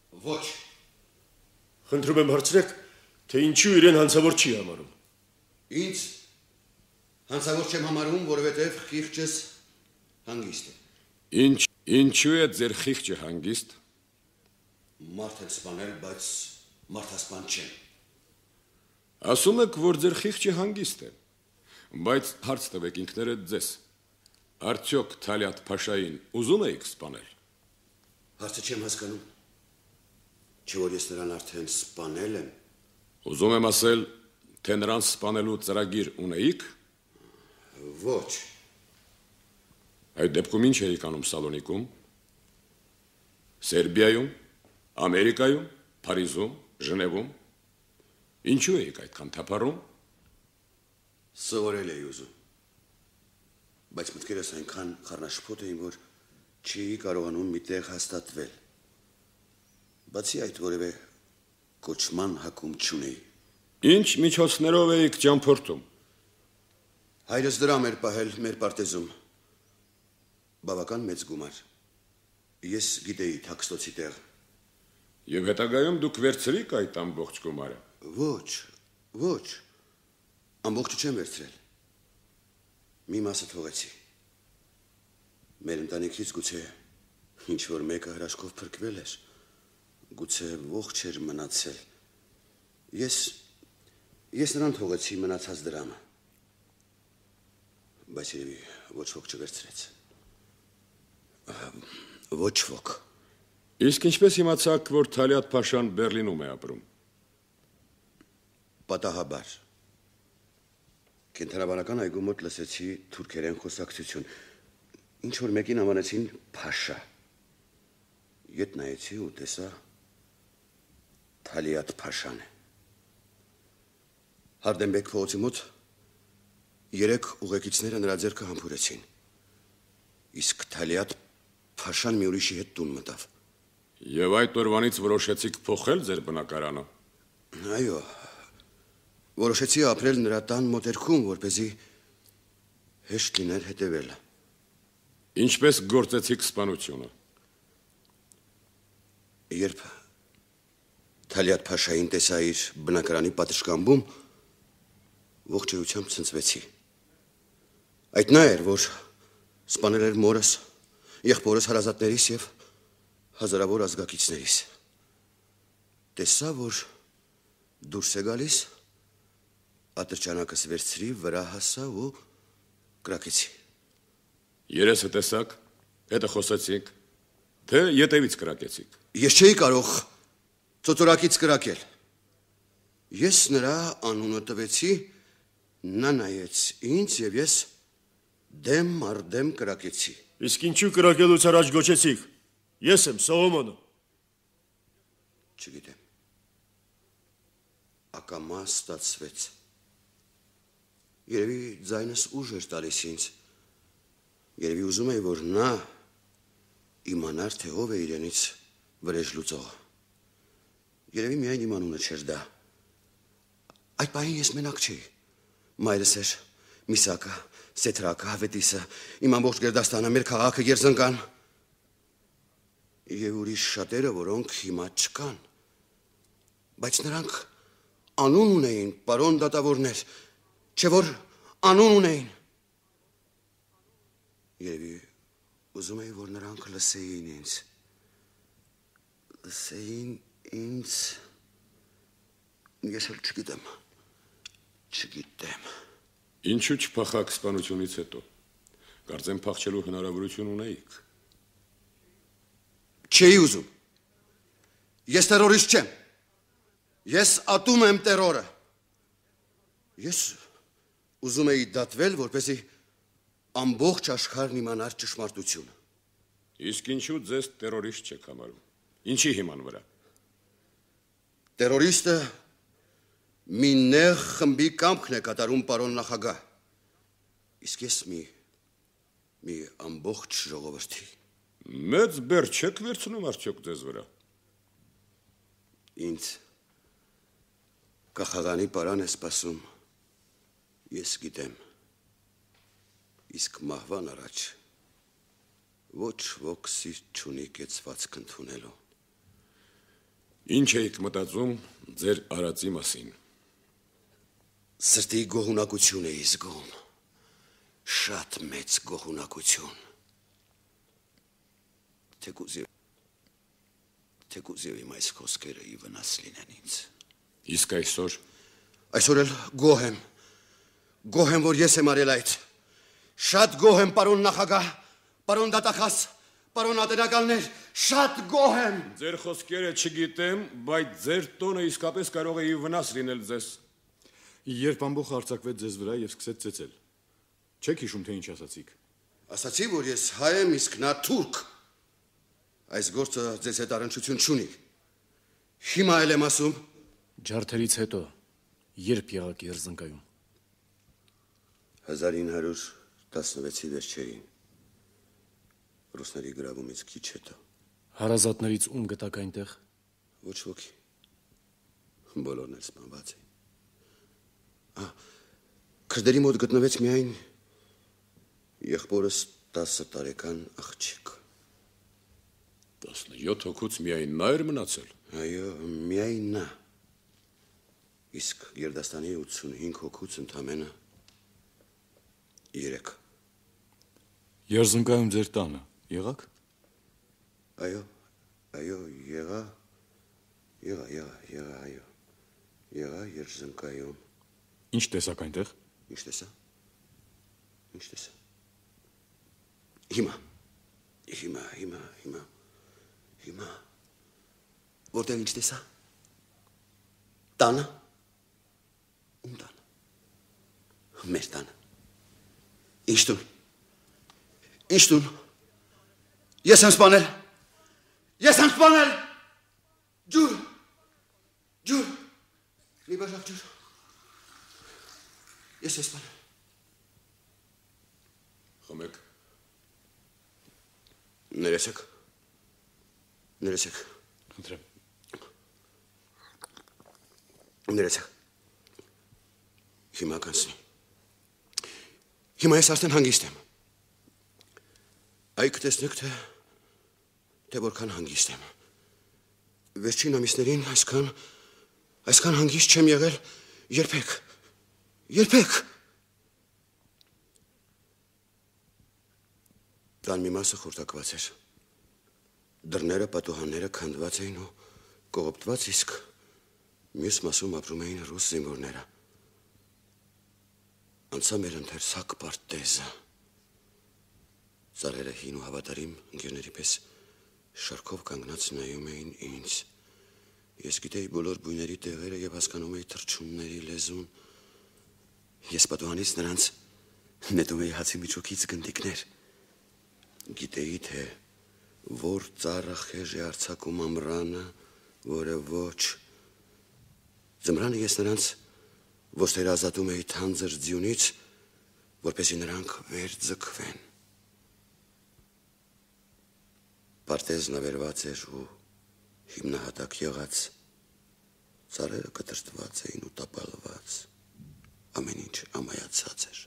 Ոչ։ Խնդրում եմ հարցրեք, թե ինչու իրեն հանցավոր չի համարում։ Ինձ հանցավոր չեմ համարում, որովհետև խիղճս հանգիստ է։ Ինչու է ձեր խիղճը հանգիստ։ Մարդ եմ սպանել, բայց մարդասպան չեմ։ Ասում եք, որ ձեր խիղճը հանգիստ է, բայց հարց տվեք ինքներդ ձեզ։ Արդյոք Թալիաթ Փաշային ուզում եք սպանել։ Հարցը չեմ հասկանում։ Չէ՞ որ ես նրան արդեն սպանել եմ։ Ուզում եմ ասել, թե նրան սպանելու ծրագիր ունեիք։ Ոչ։ Այդ դեպքում ինչ էիք անում Սալոնիկում, Սերբիայում, Ամերիկայում, Փարիզում, Ժնևում։ Ինչու էիք այդքան թափառում։ Սովորել էի ուզում։ Բայց մտքերս այնքան խառնաշփոթ էին, որ չի կարողանում մի տեղ հաստատվել։ Բացի այդ որևէ կոչման հակում չունեի։ Ինչ միջոցներով էիք ճամփորդում։ Հայրս դրամ էր պահել մեր պարտեզում։ Բավական մեծ գումար։ Ես գիտեի թաքստոցի տեղ։ Եվ հետագայում դուք վերցրիք այդ ամբողջ գումարը։ Ոչ։ Ամբողջը չեմ վերցրել։ Մի մասը թողեցի։ Մեր ընտանիքից գուցե ինչ-որ մեկը հրաշքով փրկվել էր, գուցե ողջ էր մնացել։ Ես նրան թողեցի մնացած դրամը, բայց երևի ոչ ոք չվերցրեց։ Ոչ ոք։ Իսկ ինչպես իմացաք, որ Թալիաթ Փաշան Բերլինում է ապրում։ Պատահաբար։ Կենտրոնական այգու մոտ լսեցի թուրքերեն խոսակցություն։ Ինչ որ մեկին անվանեցին Փաշա։ Ետ նայեցի ու տեսա Թալիաթ Փաշան է։ Հարդենբեկ փողոցի մոտ 3 ուղեկիցները նրա ձեռքը համբուրեցին։ Իսկ Թալիաթ Փաշան մի ուրիշի հետ տուն մտավ։ Եվ այդ օրվանից որոշեցիք փոխել ձեր բնակարանը։ Այո։ Որոշեցի ապրել նրա տան մոտերքում, որպեսզի հեշտ լիներ հետևել։ Ինչպես գործեցիք սպանությունը։ Երբ Թալիաթ Փաշային տեսա իր բնակարանի պատշգամբում, ողջերությամբ ցնցվեցի։ Այդ նա էր, որ սպանել էր մորս, եղբորս, հարազատներիս եւ հազարավոր ազգակիցներիս։ Տեսա, որ դուրս է գալիս, ատրճանակս վերցրի, վրա հասա ու կրակեցի։ Երեսը տեսաք, հետը խոսեցիք, թե ետևից կրակեցիք։ Ես չէի կարող ծոծորակից կրակել։ Ես նրա անունը տվեցի, նա նայեց ինձ եւ ես դեմ առ դեմ կրակեցի։ Իսկ ինչու կրակելուց առաջ գոչեցիք։ Ես եմ Սողոմոնը։ Չգիտեմ։ Ակամա ստացվեց։ Երևի ձայնս ուժ էր տալիս ինձ։ Երևի ուզում էի, որ նա իմանար, թե ով է իրենից վրեժ լուծողը։ Երևի միայն իմ անունը չէր դա։ Այդ պահին ես մենակ չէի։ Մայրս էր, Միսակը, Սեթրակը, Հավետիսը, իմ ամբողջ գերդաստանը, մեր քաղաքը, Երզնկան եւ ուրիշ շատերը, որոնք հիմա չկան։ Բայց նրանք անուն ունեին, պարոն դատավորներ, չէ որ անուն ունեին։ Երևի ուզում էի, որ նրանք լսեին ինձ։ Լսեին ինձ։ Ես էլ չգիտեմ։ Ինչու չփախաք սպանությունից հետո։ Կարծեմ փախչելու հնարավորություն ունեիք։ Չէի ուզում։ Ես տերորիստ չեմ։ Ես ատում եմ տերորը։ Ես ուզում էի դատվել, որպեսզի ամբողջ աշխարհն իմանար ճշմարտությունը։ Իսկ ինչու ձեզ տերորիստ չեք համարում։ Ինչի հիման վրա։ Տերորիստը մի նեղ խմբի կամքն է կատարում, պարոն նախագահ։ Իսկ ես մի ամբողջ ժողովրդի։ Մեծ բեր չեք վերցնում արդյոք ձեզ վրա։ Ինձ կախաղանի պարան է սպասում, ես գիտեմ։ Իսկ մահվան առաջ ոչ ոք սիրտ չունի կեցվածք ընդունելու։ Ինչ եք մտածում ձեր արածի մասին։ Սրտի գոհունակություն էի զգում, շատ մեծ գոհունակություն։ Թեկուզ եւ իմ այս խոսքերը ի վնաս լինեն ինձ։ Իսկ այսօր։ Այսօր էլ գոհ եմ, որ ես եմ արել այդ։ Շատ գոհ եմ, պարոն նախագահ, պարոն դատախազ, պարոն ատենականներ, շատ գոհ եմ։ Ձեր խոսքերը չգիտեմ, բայց ձեր տոնը իսկապես կարող է ի վնաս լինել ձեզ։ Երբ ամբողջ արձակվեց ձեզ վրա եւ սկսեց ծեծել։ Չեք հիշում թե ինչ ասացիք։ Ասացի, որ ես հայ եմ, իսկ նա թուրք։ Այս գործը ձեզ հետ առնչություն չունի։ Հիմա էլ եմ ասում։ Ջարդերից հետո երբ եղաք Երզնկայում։ 1916-ի վերջերին։ Ռուսների գրավումից քիչ հետո։ Հարազատներից ում գտաք այնտեղ։ Ոչ ոքի։ Բոլորն էլ սպանված էին։ Քրդերի մոտ գտնվեց միայն եղբորս 10 տարեկան աղջիկ։ 17 հոգուց միայն նա էր մնացել։ Այո, միայն նա։ Իսկ Գերդաստանի 85 հոգուց ընդամենը 3։ Երզնկայում ձեր տանը եղաք։ Այո, եղա Երզնկայում։ Ինչ տեսակ այնտեղ։ Ինչ տեսա։ Հիմա։ Որտեղ ինչ տեսա։ Տանը։ Ում տանը։ Մեր տանը։ Ինչ տուն։ Ես եմ սպանել։ Ջուր։ Մի բաժակ ջուր։ Ես եմ սպանել։ Խմեք։ Ներեցեք։ Խնդրեմ։ Ներեցեք։ Հիմա կանցնի։ Հիմա ես արդեն հանգիստ եմ։ Այ կտեսնեք, թե որքան հանգիստ եմ։ Վերջին ամիսներին այսքան հանգիստ չեմ եղել երբեք։ Տան մի մասը խորտակված էր։ Դռները, պատուհանները քանդված էին ու կողոպտված, իսկ մյուս մասում ապրում էին ռուս զինվորները։ Անցա մեր ընթերցակ պարտեզը։ Ծառերը հին ու հավատարիմ ընկերների պես շարքով կանգնած նայում էին ինձ։ Ես գիտեի բոլոր բույների տեղերը եւ հասկանում էի թռչունների լեզուն։ Ես պատուհանից նրանց նետում էի հացի միջոկից գնդիկներ։ Գիտեի, թե որ ծառը խեժ է արձակում ամռանը, որը ոչ։ Ձմռանը ես նրանց ոստեր ազատում էի թանձր ձյունից, որպեսզի նրանք վեր ձգվեն։ Պարտեզն ավերված էր ու հիմնահատակ եղած, ծառերը կտրտված էին ու տապալված, ամեն ինչ ամայացած էր։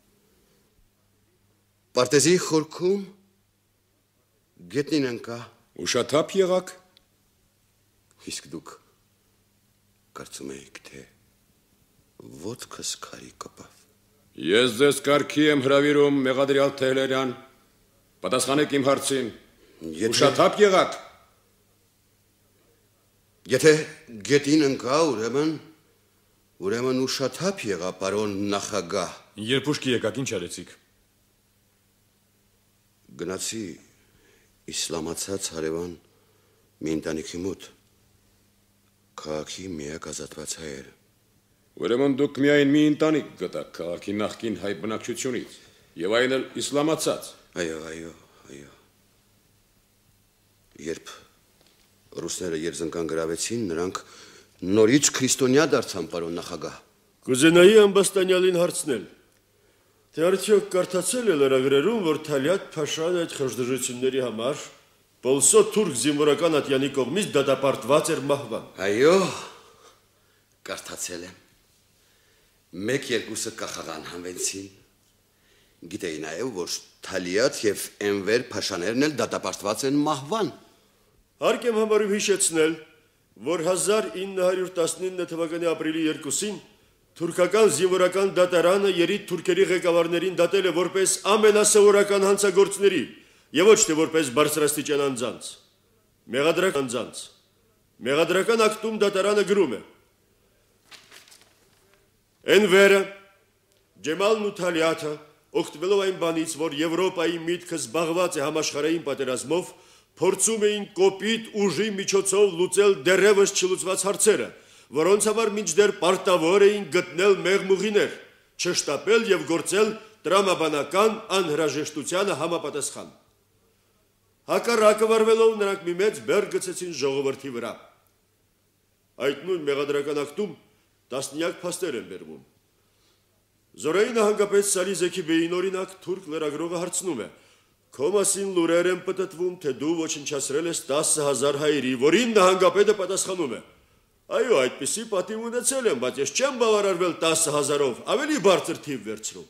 Պարտեզի խորքում գետնին ընկա։ Ուշաթափ եղաք։ Իսկ դուք կարծում էիք, թե ոտքս քարի կպավ։ Ես ձեզ կարգի եմ հրավիրում, Մեղադրյալ Թեհլերյան։ Պատասխանեք իմ հարցին։ Ուշաթափ եղաք։ Եթե գետին ընկա, ուրեմն ուշաթափ եղա, պարոն նախագահ։ Երբ ուշքի եկաք, ինչ արեցիք։ Գնացի իսլամացած հարևան մի ընտանիքի մոտ, քաղաքի միակ ազատված հայերը։ Ուրեմն դուք միայն մի ընտանիք գտաք քաղաքի նախկին հայ բնակչությունից, եւ այն էլ իսլամացած։ Այո։ Երբ ռուսները Երզնկան գրավեցին, նրանք նորից քրիստոնյա դարձան, պարոն նախագահ։ Կուզենայի ամբաստանյալին հարցնել, թե արդյոք կարդացել է լրագրերում, որ Թալյատ Փաշան այդ խժդժությունների համար Պոլսո թուրք զինվորական ատյանի կողմից դատապարտված էր մահվան։ Այո, կարդացել եմ։ 1-2-ը կախաղան հանվեցին։ Գիտեի նաև, որ Թալիատ և Էնվեր Փաշաներն էլ դատապարտված են մահվան։ Հարկ եմ համարում հիշեցնել, որ 1919 թվականի ապրիլի 2-ին թուրքական զինվորական դատարանը երիտ թուրքերի ղեկավարներին դատել է որպես ամենասովորական հանցագործների եւ ոչ թե որպես բարձրաստիճան անձանց։ Մեղադրական ակտում դատարանը գրում է. Էնվերը Ջեմալն ու Թալիաթը օգտվելով այն բանից, որ Եվրոպայի միտքը զբաղված է համաշխարհային պատերազմով, փորձում էին կոպիտ ուժի միջոցով լուծել դեռևս չլուծված հարցերը, որոնց համար մինչդեռ պարտավոր էին գտնել մեղմուղիներ, չշտապել եւ գործել տրամաբանական անհրաժեշտությանը համապատասխան։ Հակառակը վարվելով նրանք մի մեծ բեռ գցեցին ժողովրդի վրա։ Այդ նույն մեղադրական ակտում տասնյակ փաստեր են բերվում։ Զորային նահանգապետ Սալիզեքի Բեյին օրինակ թուրք լրագրողը հարցնում է. Քո մասին լուրեր են պտտվում, թե դու ոչնչացրել ես 10,000 հայերի, որին նահանգապետը պատասխանում է. Այո, այդպիսի պատիվ ունեցել եմ, բայց ես չեմ բավարարվել 10,000-ով, ավելի բարձր թիվ վերցրու։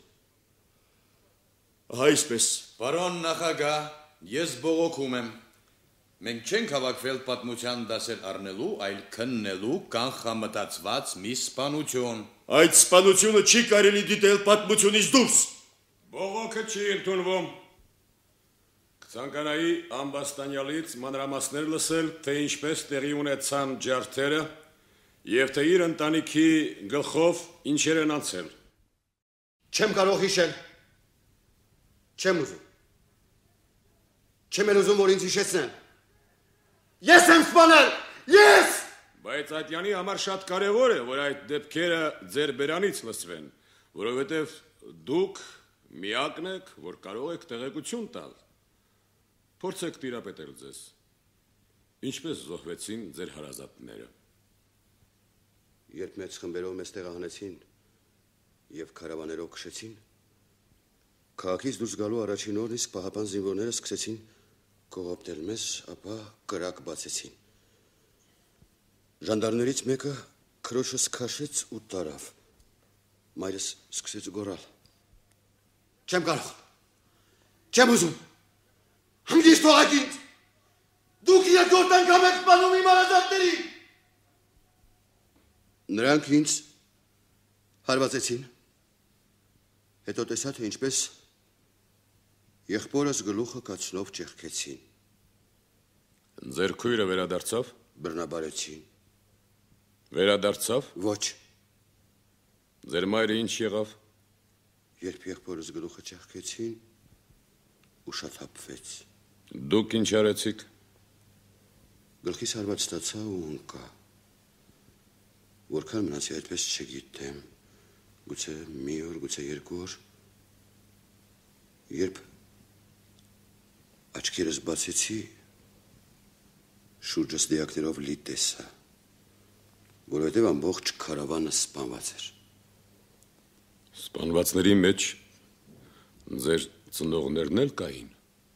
Այսպես, Պարոն նախագահ, ես բողոքում եմ։ Մենք չենք հավաքվել պատմության դասեր առնելու, այլ քննելու կանխամտածված մի սպանություն։ Այդ սպանությունը չի կարելի դիտել պատմությունից դուրս։ Բողոքը չի ընդունվում։ Կցանկանայի ամբաստանյալից մանրամասներ լսել, թե ինչպես տեղի ունեցան ջարդերը եւ թե իր ընտանիքի գլխով ինչեր են անցել։ Չեմ կարող հիշել։ Չեմ ուզում։ Չեմ ուզում, որ ինձ հիշեցնեն։ Ես եմ սպանել։ Ես։ Բայց Ատյանի համար շատ կարևոր է, որ այդ դեպքերը ձեր բերանից լսվեն, որովհետև դուք միակն եք, որ կարող եք տեղեկություն տալ։ Փորձեք տիրապետել ձեզ։ Ինչպես զոհվեցին ձեր հարազատները։ Երբ մեծ խմբերով մեզ տեղահանեցին եւ քարավաներով քշեցին, քաղաքից դուրս գալու առաջին օրն իսկ պահապան զինվորները սկսեցին կողոպտել մեզ, ապա կրակ բացեցին։ Ժանդարմներից մեկը քրոջս քաշեց ու տարավ։ Մայրս սկսեց գոռալ։ Չեմ կարող։ Չեմ ուզում։ Հանգիստ թողեք ինձ։ Դուք երկրորդ անգամ եք սպանում իմ հարազատներին։ Նրանք ինձ հարվածեցին։ Հետո տեսա, թե ինչպես եղբորս գլուխը կացնով ճեղքեցին։ Ձեր քույրը վերադարձավ։ Բռնաբարեցին։ Վերադարձավ։ Ոչ։ Ձեր մայրը ինչ եղավ։ Երբ եղբորս գլուխը ճեղքեցին, ուշաթափվեց։ Դուք ինչ արեցիք։ Գլխիս հարված ստացա ու ընկա։ Որքան մնացի այդպես չգիտեմ, գուցե մի օր, գուցե երկու օր, երբ աչքերս բացեցի, շուրջս դիակներով լի տեսա, որովհետև ամբողջ քարավանը սպանված էր։ Սպանվածների մեջ ձեր ծնողներն էլ կային։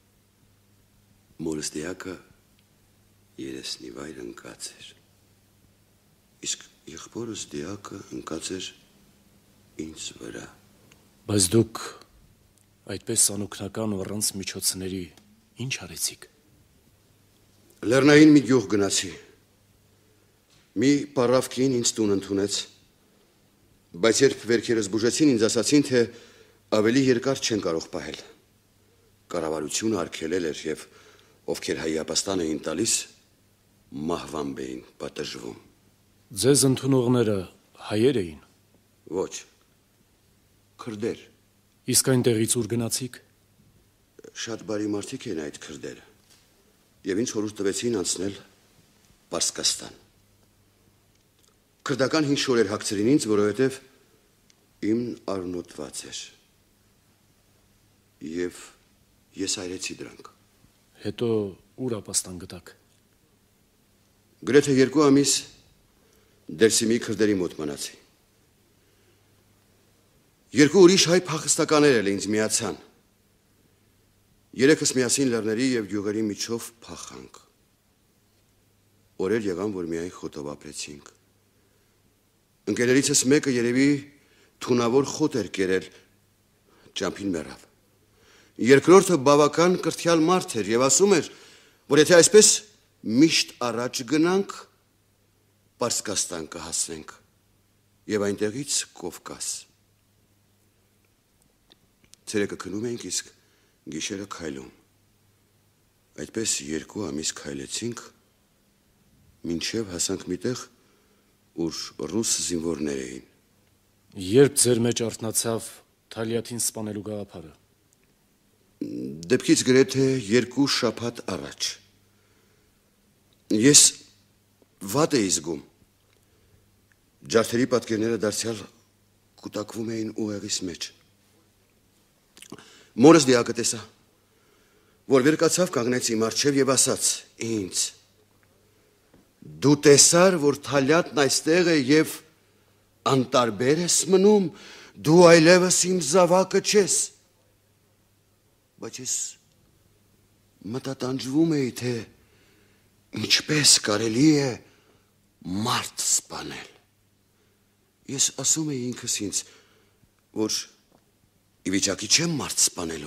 Մորս դիակը երեսնիվայր ընկած էր, իսկ եղբորս դիակը ընկած էր ինձ վրա։ Բայց դուք այդպես անօգնական ու առանց միջոցների ինչ արեցիք։ Լեռնային մի գյուղ գնացի։ Մի պարավ կին ինձ տուն ընդունեց, բայց երբ վերքերս բուժեցին, ինձ ասացին, թե ավելի երկար չեն կարող պահել։ Կառավարությունը արգելել էր եւ ովքեր հայ ապաստան էին տալիս, մահվամբ էին պատժվում։ Ձեզ ընդունողները հայեր էին։ Ոչ, քրդեր։ Իսկ այնտեղից ուր գնացիք։ Շատ բարի մարդիկ են այդ քրդերը եւ ինձ խորհուրդ տվեցին անցնել Պարսկաստան։ Քրդական հին շորեր հագցրին ինձ, որովհետև իմն արունոտված էր։ Եվ ես այրեցի դրանք։ Հետո ուր ապաստան գտաք։ Գրեթե 2 ամիս Դերսիմի քրդերի մոտ մնացի։ 2 ուրիշ հայ փախստականներ էլ ինձ միացան։ 3-ս միասին լեռների եւ գյուղերի միջով փախանք։ Օրեր եղան, որ միայն խոտով ապրեցինք։ Ընկերներիցս մեկը երևի թունավոր խոտ էր կերել, ճամփին մեռավ։ Երկրորդը բավական կրթյալ մարդ էր եւ ասում էր, որ եթե այսպես միշտ առաջ գնանք, Պարսկաստան կհասնենք եւ այնտեղից Կովկաս։ Ցերեկը քնում էինք, իսկ գիշերը քայլում։ Այդպես 2 ամիս քայլեցինք, մինչև հասանք միտեղ, ուր ռուս զինվորներ էին։ Երբ ձեր մեջ արթնացավ Թալյաթին սպանելու գաղափարը։ Դեպքից գրեթե 2 շաբաթ առաջ։ Ես վատ էի զգում։ Ջարդերի պատկերները դարձյալ կուտակվում էին ուղեղիս մեջ։ Մորս դիակը տեսա, որ վեր կացավ, կանգնեց իմ առջև եւ ասաց ինձ. Դու տեսար, որ Թալյատն այստեղ է եւ անտարբեր ես մնում, դու այլևս իմ զավակը չես։ Բայց ես մտատանջվում էի, թե ինչպես կարելի է մարդ սպանել։ Ես ասում էի ինքս ինձ, որ ի վիճակի չեմ մարդ սպանելու։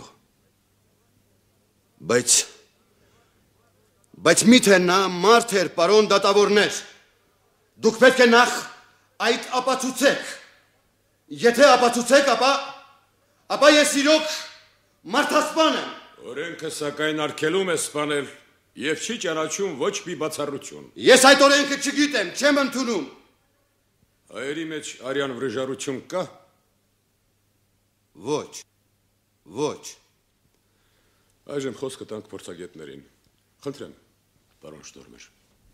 Բայց միթե նա մարդ էր, պարոն դատավորներ։ Դուք պետք է նախ այդ ապացուցեք։ Եթե ապացուցեք, ապա ես իրոք մարդասպան եմ։ Օրենքը սակայն արգելում է սպանել եւ չի ճանաչում ոչ մի բացառություն։ Ես այդ օրենքը չգիտեմ, չեմ ընդունում։ Հայերի մեջ արյան վրեժարություն կա։ Ոչ։ Այժմ խոսքը տանք փորձագետներին։ Խնդրեմ, պարոն Շտորմեր։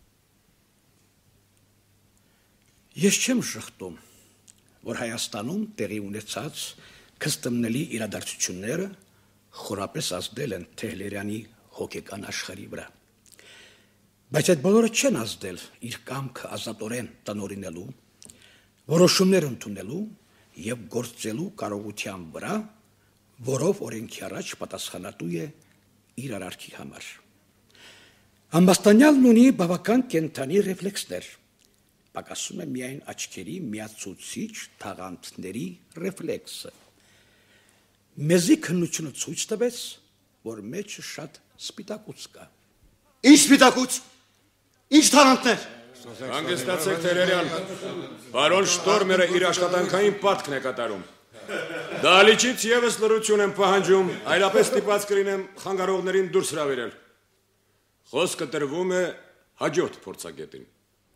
Ես չեմ շղթում, որ Հայաստանում տեղի ունեցած քստմնելի իրադարձությունները խորապես ազդել են Թեհլերյանի հոգեկան աշխարհի վրա։ Բայց այդ բոլորը չեն ազդել իր կամքը ազատորեն տնօրինելու, որոշումներ ընդունելու եւ գործելու կարողության վրա, որով օրենքի առաջ պատասխանատու է իր արարքի համար։ Ամբաստանյալն ունի բավական կենթանի ռեֆլեքսներ, պակասում է միայն աչքերի միացուցիչ թաղանթների ռեֆլեքսը։ Մեզի քննությունը ցույց տվեց, որ մեջը շատ սպիտակուց կա։ Ինչ սպիտակուց։ Ինչ թաղանթներ։ Հանգստացեք Թեհլերյան, պարոն Շտորմերը իր աշխատանքային պարտքն է կատարում։ Դալիճից եւս լրություն եմ պահանջում, այլապես ստիպված կլինեմ խանգարողներին դուրս հրավիրել։ Խոսքը տրվում է հաջորդ փորձագետին։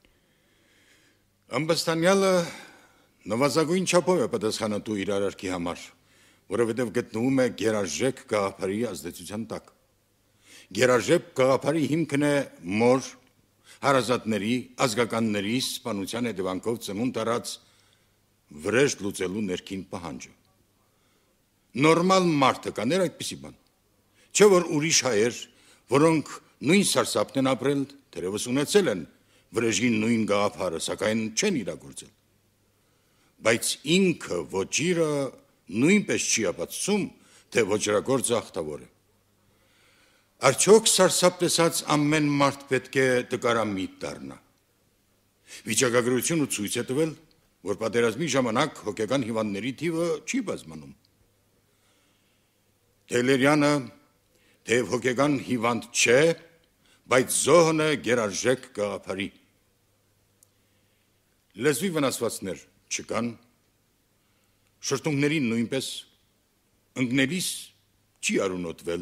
Ամբաստանյալը նվազագույն չափով է պատասխանատու իր արարքի համար, որովհետև գտնվում է գերարժեք գաղափարի ազդեցության տակ։ Գերարժեք գաղափարի հիմքն է մոր, հարազատների, ազգականների սպանության հետևանքով ծնունդ առած վրեժ լուծելու ներքին պահանջը։ Նորմալ մարդը կաներ այդպիսի բան։ Չէ որ ուրիշ հայեր, որոնք նույն սարսափն են ապրել, թերևս ունեցել են վրեժի նույն գաղափարը, սակայն չեն իրագործել։ Բայց ինքը ոչիրը նույնպես չի ապացուցում, թե ոչրագործը ախտավոր է։ Արդյոք սարսափ տեսած ամեն մարդ պետք է տկարամիտ դառնա։ Վիճակագրությունը ցույց է տվել, որ պատերազմի ժամանակ հոգեկան հիվանդների թիվը չի բազմանում։ Թեհլերյանը թեև հոգեկան հիվանդ չէ, բայց զոհն է գերարժեք գաղափարի։ Լեզվի վնասվածքներ չկան, շրթունքներին նույնպես, ընկնելիս չի արունոտվել։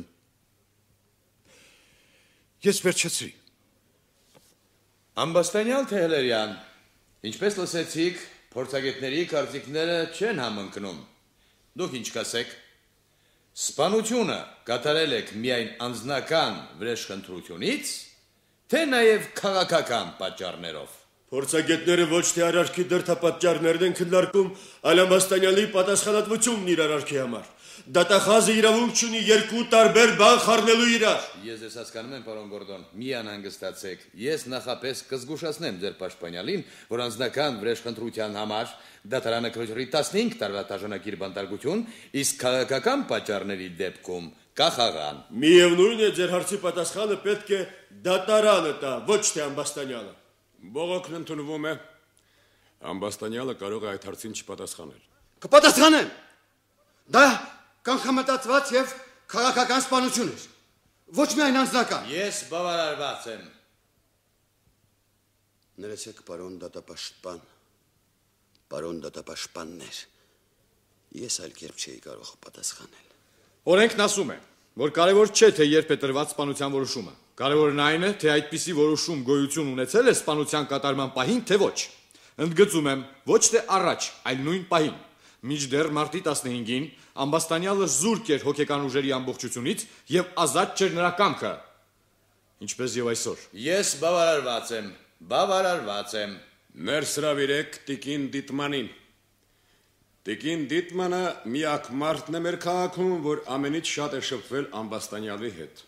Ես վերջացրի։ Ամբաստանյալ Թեհլերյան, ինչպես լսեցիք, փորձագետների կարծիքները չեն համընկնում։ Դուք ինչ կասեք։ Սպանությունը կատարել եք միայն անձնական վրեժխնդրությունից, թե նաև քաղաքական պատճառներով։ Փորձագետները ոչ թե արարքի դրդապատճառներն են քննարկում, այլ Ամբաստանյալի պատասխանատվությունն իր արարքի համար։ Դատախազը իրավունք չունի երկու տարբեր բան խառնելու իրար։ Ես հասկանում եմ, պարոն Գորդոն, մի անհանգստացեք։ Ես նախապես կզգուշացնեմ ձեր պաշտպանյալին, որ անձնական վրեժխնդրության համար դատարանը կրոջրի 15 տարվա տաժանակիր բանտարկություն, իսկ քաղաքական պատճառների դեպքում կախաղան։ Միևնույն է, ձեր հարցի պատասխանը պետք է դատարանը տա, ոչ թե Ամբաստանյալը։ Բողոքն ընդունվում է։ Ամբաստանյալը կարող է այդ հարցին չպատասխանել։ Կպատասխանեմ։ Դա կանխամտածված եւ քաղաքական սպանություն էր։ Ոչ միայն անձնական։ Ես բավարարված եմ։ Ներեցեք, պարոն դատապաշտպան, պարոն դատապաշտպաններ, ես այլ կերպ չէի կարող պատասխանել։ Օրենքն ասում է, որ կարևոր չէ, թե երբ է տրված սպանության որոշումը։ Կարևորն այն է, թե այդպիսի որոշում գոյություն ունեցել է սպանության կատարման պահին, թե ոչ։ Ընդգծում եմ, ոչ թե առաջ, այլ նույն պահին։ Մինչդեռ մարտի 15-ին ամբաստանյալը զուրկ էր հոգեկան ուժերի ամբողջությունից եւ ազատ չէր նրա կամքը։ Ինչպես եւ այսօր։ Ես բավարարված եմ։ Ներս հրավիրեք տիկին Դիտմանին։ Տիկին Դիտմանը միակ մարդն է մեր քաղաքում, որ ամենից շատ է շփվել ամբաստանյալի հետ։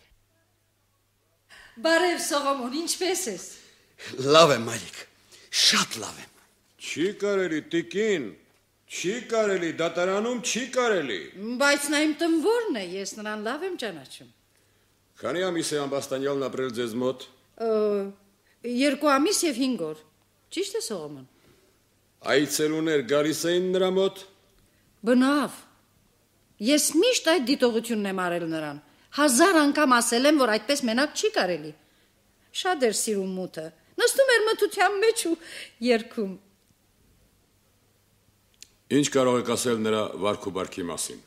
Բարև Սողոմոն, ինչպես ես։ Լավ եմ, մայրիկ, շատ լավ եմ։ Չի կարելի, տիկին, չի կարելի, դատարանում չի կարելի։ Բայց նա իմ տնվորն է, ես նրան լավ եմ ճանաչում։ Քանի ամիս է ամբաստանյալն ապրել ձեզ մոտ։ 2 ամիս եւ 5 օր։ Ճիշտ է, Սողոմոն։ Այցելուներ գալիս էին նրա մոտ։ Բնավ։ Ես միշտ այդ դիտողությունն եմ արել նրան։ 1000 անգամ ասել եմ, որ այդպես մենակ չի կարելի։ Շատ էր սիրում մութը։ Նստում էր մթության մեջ ու երգում։ Ինչ կարող եք ասել նրա վարք ու բարքի մասին։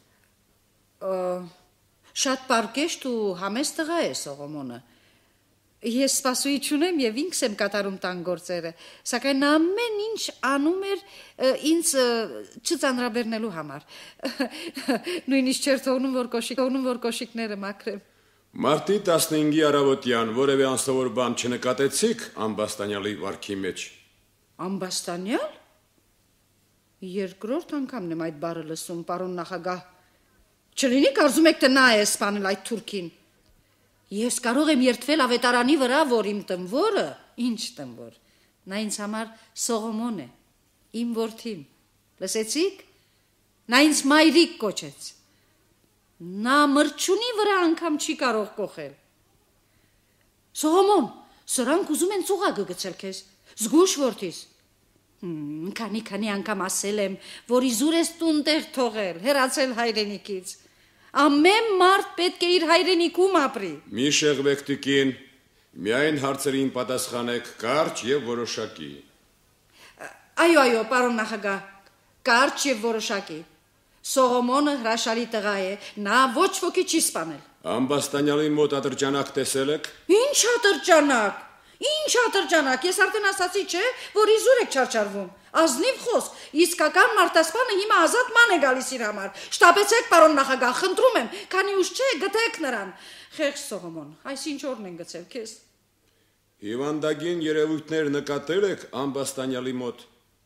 Շատ պարկեշտ ու համեստ տղա է Սողոմոնը։ Ես սպասուի չունեմ եւ ինքս եմ կատարում տան գործերը, սակայն նա ամեն ինչ անում էր ինձ չծանրաբեռնելու համար։ Նույնիսկ չէր թողնում, որ կոշիկները մաքրեմ։ Մարտի 15-ի առավոտյան որևէ անսովոր բան չնկատեցիք ամբաստանյալի վարքի մեջ։ Ամբաստանյալ։ Երկրորդ անգամն եմ այդ բառը լսում, պարոն նախագահ։ Չլինի կարծում եք, թե նա է սպանել այդ թուրքին։ Ես կարող եմ երդվել ավետարանի վրա, որ իմ տնվորը, ինչ տնվոր, նա ինձ համար Սողոմոն է, իմ որդին, լսեցիք, նա ինձ մայրիկ կոչեց, նա մրջունի վրա անգամ չի կարող կոխել։ Սողոմոն, սրանք ուզում են ծուղակը գցել քեզ, զգուշ որդիս, քանի անգամ ասել եմ, որ իզուր ես տուն տեղ թողել, հեռացել հայրենիքից, ամեն մարդ պետք է իր հայրենիքում ապրի։ Մի շեղվեք տիկին, միայն հարցերին պատասխանեք կարճ եւ որոշակի։ Այո, պարոն նախագահ, կարճ եւ որոշակի։ Սողոմոնը հրաշալի տղա է, նա ոչ ոքի չի սպանել։ Ամբաստանյալի մոտ ատրճանակ տեսել եք։ Ինչ ատրճանակ։ Ինչ ատրճանակ, ես արդեն ասացի, չէ, որ իզուր եք չարչարվում։ Ազնիվ խոսք, իսկական մարտասպանը հիմա ազատման է գալիս իր համար։ Շտապեցեք, պարոն նախագահ, խնդրում եմ, քանի ուշ չէ, գտեք նրան։ Խեղճ Սողոմոն, այսինչ օրն են գցել քեզ։ Հիվանդագին երևույթներ նկատել եք ամբաստանյալի մոտ։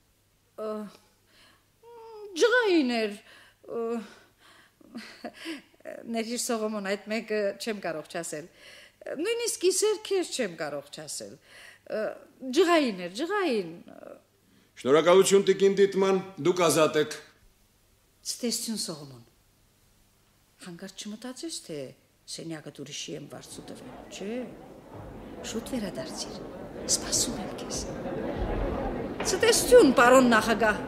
Ջղային էր։ Ներիր Սողոմոն, այդ մեկը չեմ կարող չասել։ Նույնիսկ իսեր քեզ չեմ կարող չասել։ Ջղային էր, ջղային։ Շնորհակալություն տիկին Դիտման, դուք ազատ եք։ Ցտեսություն Սողոմոն։ Հանկարծ չմտածես, թե սենյակը ուրիշի եմ վարձու տվել, չէ։ Շուտ վերադարձիր։ Սպասում եմ քեզ։ Ցտեսություն, պարոն նախագահ։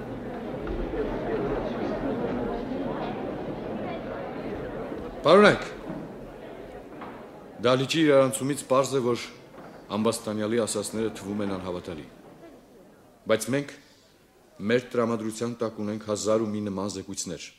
Պարոնեք, դալիճի իրարանցումից պարզ է, որ ամբաստանյալի ասածները թվում են անհավատալի։ Բայց մենք մեր տրամադրության տակ ունենք 1001 նման զեկույցներ։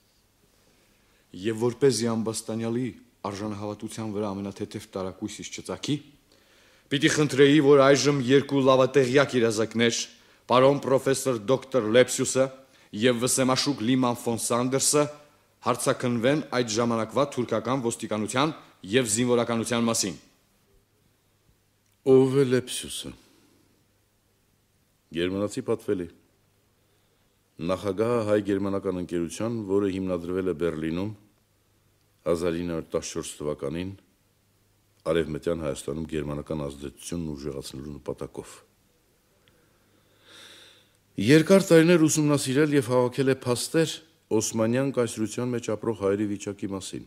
Եվ որպեսզի ամբաստանյալի արժանահավատության վրա ամենաթեթև տարակույսից չծագի, պիտի խնդրեի, որ այժմ 2 լավատեղյակ իրազեկներ, պարոն պրոֆեսոր դոկտոր Լեպսյուսը եւ վսեմաշուկ Լիման ֆոն Սանդերսը հարցաքննվեն այդ ժամանակվա թուրքական ոստիկանության եւ զինվորականության մասին։ Ով է Լեպսյուսը։ Գերմանացի պատվելի։ Նախագահ հայ-գերմանական ընկերության, որը հիմնադրվել է Բերլինում 1914 թվականին Արևմտյան Հայաստանում գերմանական ազդեցությունն ուժեղացնելու նպատակով։ Երկար տարիներ ուսումնասիրել եւ հավաքել է փաստեր Օսմանյան կայսրության մեջ ապրող հայերի վիճակի մասին։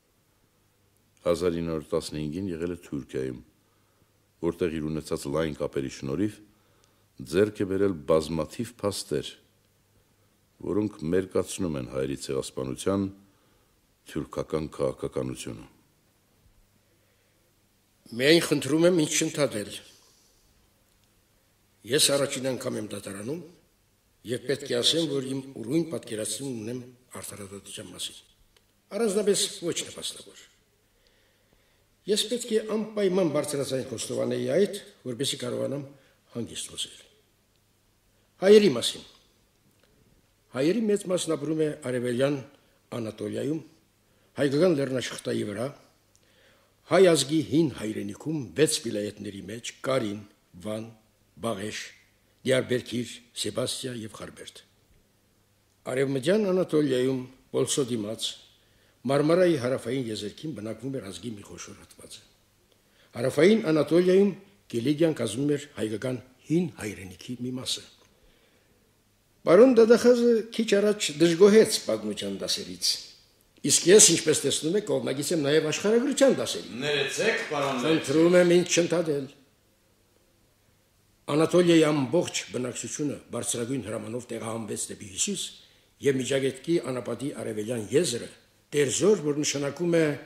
1915-ին եղել է Թուրքիայում, որտեղ իր ունեցած լայն կապերի շնորհիվ ձեռք է բերել բազմաթիվ փաստեր, որոնք մերկացնում են հայերի ցեղասպանության թուրքական քաղաքականությունը։ Միայն խնդրում եմ ինձ չընդհատել։ Ես առաջին անգամ եմ դատարանում եւ պետք է ասեմ, որ իմ ուրույն պատկերացում ունեմ արդարադատության մասին։ Առանձնապես ոչ նպաստավոր։ Ես պետք է անպայման բարձրացային խոստովանեի այդ, որպեսզի կարողանամ հանգիստ խոսել։ Հայերի մասին։ Հայերի մեծ մասն ապրում է Արևելյան Անատոլիայում, հայկական լեռնաշղթայի վրա, հայ ազգի հին հայրենիքում 6 վիլայեթների մեջ՝ Կարին, Վան, Բաղեշ, Դիարբերքիր, Սեբաստիա եւ Խարբերդ։ Արևմտյան Անատոլիայում Պոլսո դիմաց Մարմարայի հարավային եզերքին բնակվում էր ազգի մի խոշոր հատվածը։ Հարավային Անատոլիայում Կիլիգիան կազմում էր հայկական հին հայրենիքի մի մասը։ Պարոն Դադախազը քիչ առաջ դժգոհեց պատմության դասերից։ Իսկ ես, ինչպես տեսնում եք, կողմնակից եմ նաև աշխարհագրության դասերի։ Ներեցեք, պարոն Լերց։ Խնդրում եմ ինձ չընդհատել։ Անատոլիայի ամբողջ բնակչությունը բարձրագույն հրամանով տեղահանվեց դեպի հյուսիս եւ Միջագետքի անապատի արևելյան եզրը Տերզոր, որ նշանակում է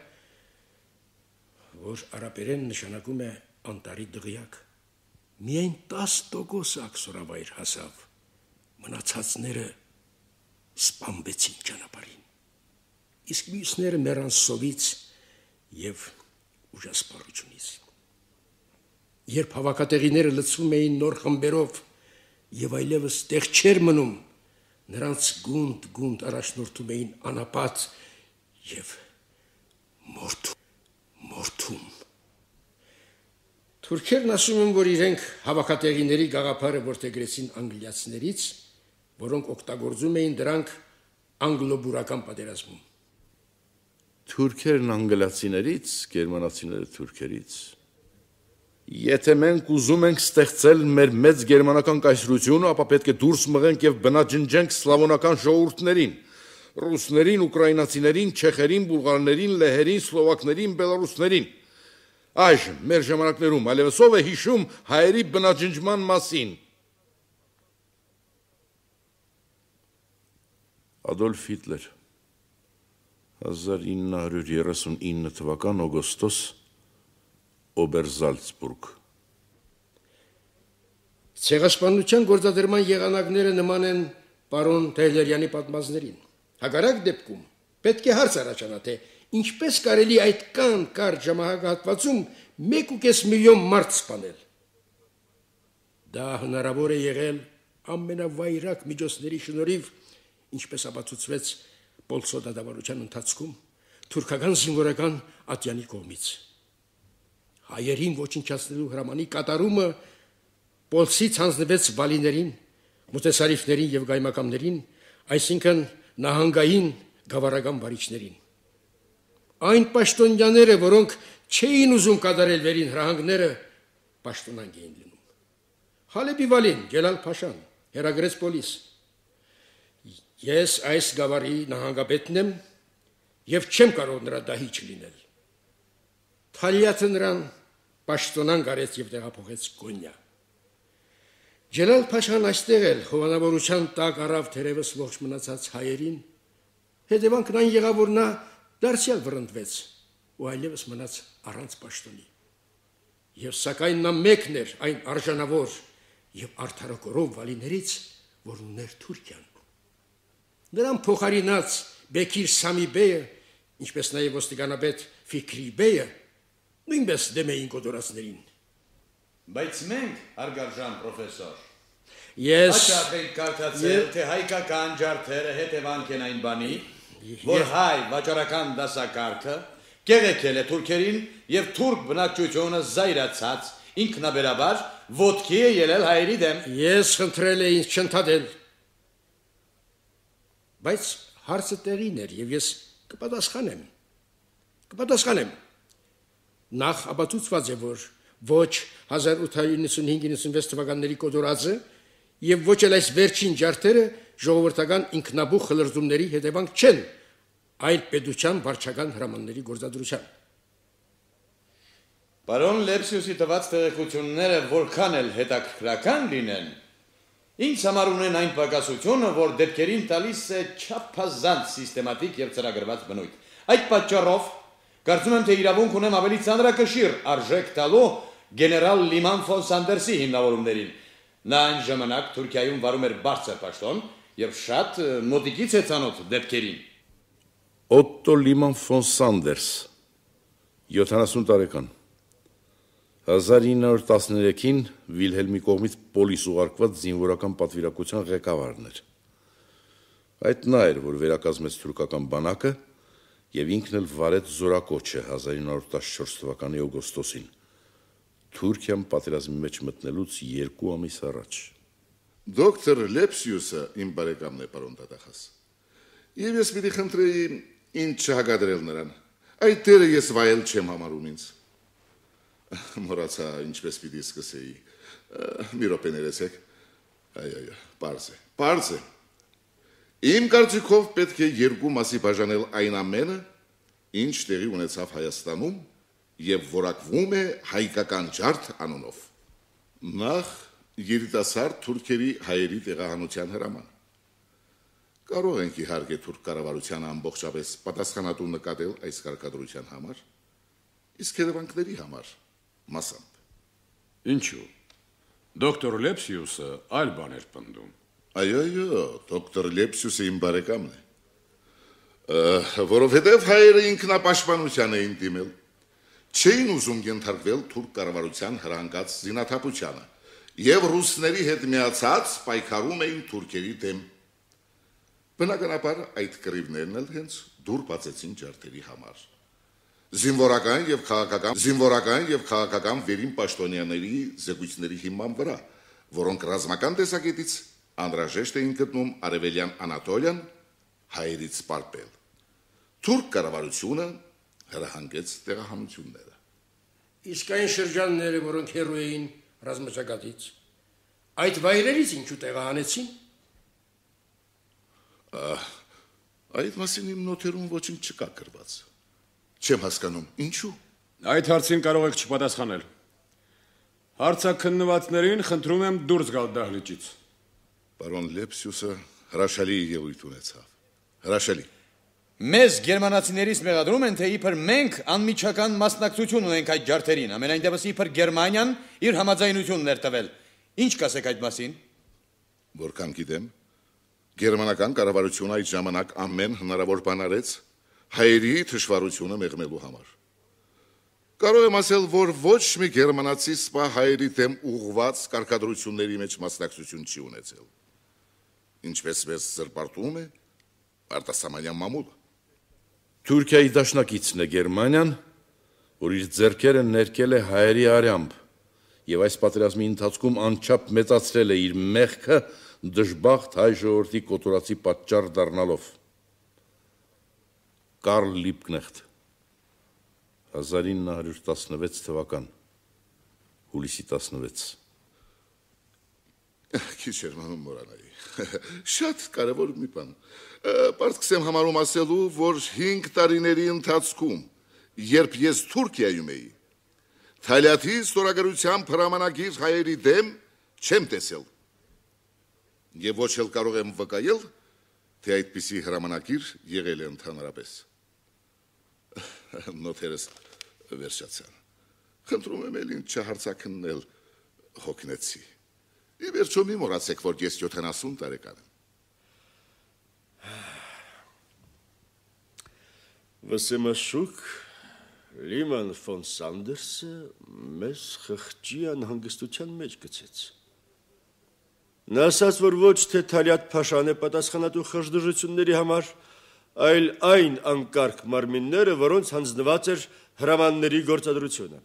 արաբերեն նշանակում է անտարի դղյակ։ Միայն 10% աքսորավայր հասավ։ Մնացածները սպանվեցին ճանապարհին։ Իսկ մյուսները մեռան սովից եւ ուժասպառությունից։ Երբ հավաքատեղիները լցվում էին նոր խմբերով եւ այլևս տեղ չէր մնում, նրանց գունդ առաջնորդում էին անապատ եւ մորթում։ Թուրքերն ասում են, որ իրենք հավաքատեղիների գաղափարը որդեգրեցին անգլիացիներից, որոնք օգտագործում էին դրանք անգլո-բուրական պատերազմում։ Թուրքերն անգլիացիներից, գերմանացիները թուրքերից։ Եթե մենք ուզում ենք ստեղծել մեր մեծ գերմանական կայսրությունը, ապա պետք է դուրս մղենք եւ բնաջնջենք սլավոնական ժողովուրդներին, ռուսներին, ուկրաինացիներին, չեխերին, բուլղարներին, լեհերին, սլովակներին, բելարուսներին։ Այժմ մեր ժամանակներում այլևս ով է հիշում հայերի բնաջնջման մասին։ Ադոլֆ Հիտլեր 1939 թվական օգոստոս Օբերզալցբուրգ։ Ցեղասպանության գործադրման եղանակները նման են պարոն Թեյլերյանի պատմածներին։ Հակառակ դեպքում պետք է հարց առաջանա, թե ինչպես կարելի այդքան կարճ ժամանակահատվածում 1.5 միլիոն մարդ սպանել։ Դա հնարավոր է եղել ամենավայրակ միջոցների շնորհիվ, ինչպես ապացուցվեց Պոլսո դատավարության ընթացքում թուրքական զինվորական ատյանի կողմից։ Հայերին ոչնչացնելու հրամանի կատարումը Պոլսից հանձնվեց վալիներին, մուտեսարիֆներին եւ գայմակամներին, այսինքն նահանգային գավառական վարիչներին։ Այն պաշտոնյաները, որոնք չէին ուզում կատարել վերին հրահանգները, պաշտոնանկ էին լինում։ Հալեբի վալին Ջելալ Փաշան հերագրեց պոլիս. Ես այս գավառի նահանգապետն եմ եւ չեմ կարող նրա դահիճ լինել։ Թալիաթը նրան պաշտոնանկ արեց եւ տեղափոխեց Կոնյա։ Ջելալ Փաշան այստեղ էլ հովանավորության տակ առավ թերևս ողջ մնացած հայերին, հետևանքն այն եղավ, որ նա դարձյալ վռնդվեց ու այլևս մնաց առանց պաշտոնի։ Եվ սակայն նա մեկն էր այն արժանավոր եւ արդարակորով վալիներից, որ ուներ Թուրքիան։ Նրան փոխարինած Բեկիր Սամի բեյը, ինչպես նաեւ ոստիկանապետ Ֆիկրի բեյը, նույնպես դեմ էին կոտորածներին։ Բայց մենք, հարգարժան պրոֆեսոր, ես հաճախ ենք կարդացել, թե հայկական ջարդերը հետևանք են այն բանի, որ հայ վաճառական դասակարգը կեղեքել է թուրքերին եւ թուրք բնակչությունը զայրացած ինքնաբերաբար ոտքի է ելել հայերի դեմ։ Ես խնդրել էի ինձ չընդհատել։ Բայց հարցը տեղին էր եւ ես կպատասխանեմ։ Նախ ապացուցված է, որ ոչ 1895-96 թվականների կոտորածը եւ ոչ էլ այս վերջին ջարդերը ժողովրդական ինքնաբուխ խլրտումների հետևանք չեն, այլ պետության վարչական հրամանների գործադրության։ Պարոն Լեպսիուսի տված տեղեկությունները որքան էլ հետաքրքրական լինեն, ինձ համար ունեն այն պակասությունը, որ դեպքերին տալիս է չափազանց սիստեմատիկ եւ ծրագրված բնույթ։ Այդ պատճառով կարծում եմ, թե իրավունք ունեմ ավելի ծանրակշիռ արժեք տալու գեներալ Լիման ֆոն Սանդերսի հիմնավորումներին։ Նա այն ժամանակ Թուրքիայում վարում էր բարձր պաշտոն եւ շատ մոտիկից է ծանոթ դեպքերին։ Օտտո Լիման ֆոն Սանդերս 70 տարեկան 1913-ին Վիլհելմի կողմից պոլիս ուղարկված զինվորական պատվիրակության ղեկավարն էր։ Այդ նա էր, որ վերակազմեց թուրքական բանակը եւ ինքն էլ վարեց զորակոչը 1914 թվականի օգոստոսին, Թուրքիան պատերազմի մեջ մտնելուց 2 ամիս առաջ։ Դոկտոր Լեպսիուսը իմ բարեկամն է, պարոն դատախազ։ Եվ ես պիտի խնդրեի ինձ չհագադրել նրան։ Այդ դերը ես վայել չեմ համարում ինձ։ Մոռացա ինչպես պիտի սկսեի։ Մի րոպե ներեցեք։ Այ, պարզ է։ Իմ կարծիքով պետք է 2 մասի բաժանել այն ամենը, ինչ տեղի ունեցավ Հայաստանում եւ որակվում է հայկական ջարդ անունով։ Նախ երիտասարդ թուրքերի հայերի տեղահանության հրաման։ Կարող ենք իհարկե թուրք կառավարությանը ամբողջապես պատասխանատու նկատել այս կարգադրության համար, իսկ հետևանքների համար մասամբ։ Ինչու՞։ Դոկտոր Լեպսիուսը այլ բան էր պնդում։ Այո, դոկտոր Լեպսիուսը իմ բարեկամն է։ Որովհետև հայերը ինքնապաշտպանության էին դիմել, չէին ուզում ենթարկվել թուրք կառավարության հրանգած զինաթափությանը եւ ռուսների հետ միացած պայքարում էին թուրքերի դեմ։ Բնականաբար այդ կռիվներն էլ հենց դուր բացեցին ջարդերի համար։ Զինվորական եւ քաղաքական վերին պաշտոնյաների զեկույցների հիման վրա, որոնք ռազմական տեսակետից անհրաժեշտ էին գտնում Արևելյան Անատոլիան հայերից պարպել։ Թուրք կառավարությունը հրահանգեց տեղահանությունները։ Իսկ այն շրջանները, որոնք հեռու էին ռազմաճակատից, այդ վայրերից ինչու տեղահանեցին։ Այդ մասին իմ նոթերում ոչինչ չկա գրված։ Չեմ հասկանում, ինչու։ Այդ հարցին կարող եք չպատասխանել։ Հարցաքննվածներին խնդրում եմ դուրս գալ դահլիճից։ Պարոն Լեպսիուսը հրաշալի ելույթ ունեցավ։ Հրաշալի։ Մեզ գերմանացիներից մեղադրում են, թե իբր մենք անմիջական մասնակցություն ունենք այդ ջարդերին, ամենայն դեպս իբր Գերմանիան իր համաձայնությունն էր տվել։ Ինչ կասեք այդ մասին։ Որքան գիտեմ, գերմանական կառավարությունը այդ ժամանակ ամեն հնարավոր բան արեց հայերի թշվառությունը մեղմելու համար։ Կարող եմ ասել, որ ոչ մի գերմանացի սպա հայերի դեմ ուղղված կարգադրությունների մեջ մասնակցություն չի ունեցել։ Ինչպես մեզ զրպարտում է արտասահմանյան մամուլը։ Թուրքիայի դաշնակիցն է Գերմանիան, որ իր ձեռքերը ներկել է հայերի արյամբ եւ այս պատերազմի ընթացքում անչափ մեծացրել է իր մեղքը դժբախտ հայ ժողովրդի կոտորածի պատճառ դառնալով։ Կարլ Լիբկնեխտ 1916 թվական հուլիսի 16 Քիչ էր մնում մոռանայի։ Շատ կարևոր մի բան։ Պարտքսեմ համարում ասելու, որ 5 տարիների ընթացքում, երբ ես Թուրքիայում էի, Թալյաթի ստորագրությամբ հրամանագիր հայերի դեմ չեմ տեսել։ Եվ ոչ էլ կարող եմ վկայել, թե այդպիսի հրամանագիր եղել է ընդհանրապես։ Նոթերս վերջացան։ Խնդրում եմ էլ ինձ չհարցաքննել հոգնեցի։ Ի վերջո մի մոռացեք, որ ես 70 տարեկան եմ։ Վսեմաշուկ Լիման ֆոն Սանդերսը մեզ խղճի անհանգստության մեջ գցեց։ Նա ասաց, որ ոչ թե Թալյատ Փաշան է պատասխանատու խժդժությունների համար, այլ այն անկարգ մարմինները, որոնց հանձնված էր հրամանների գործադրությունը։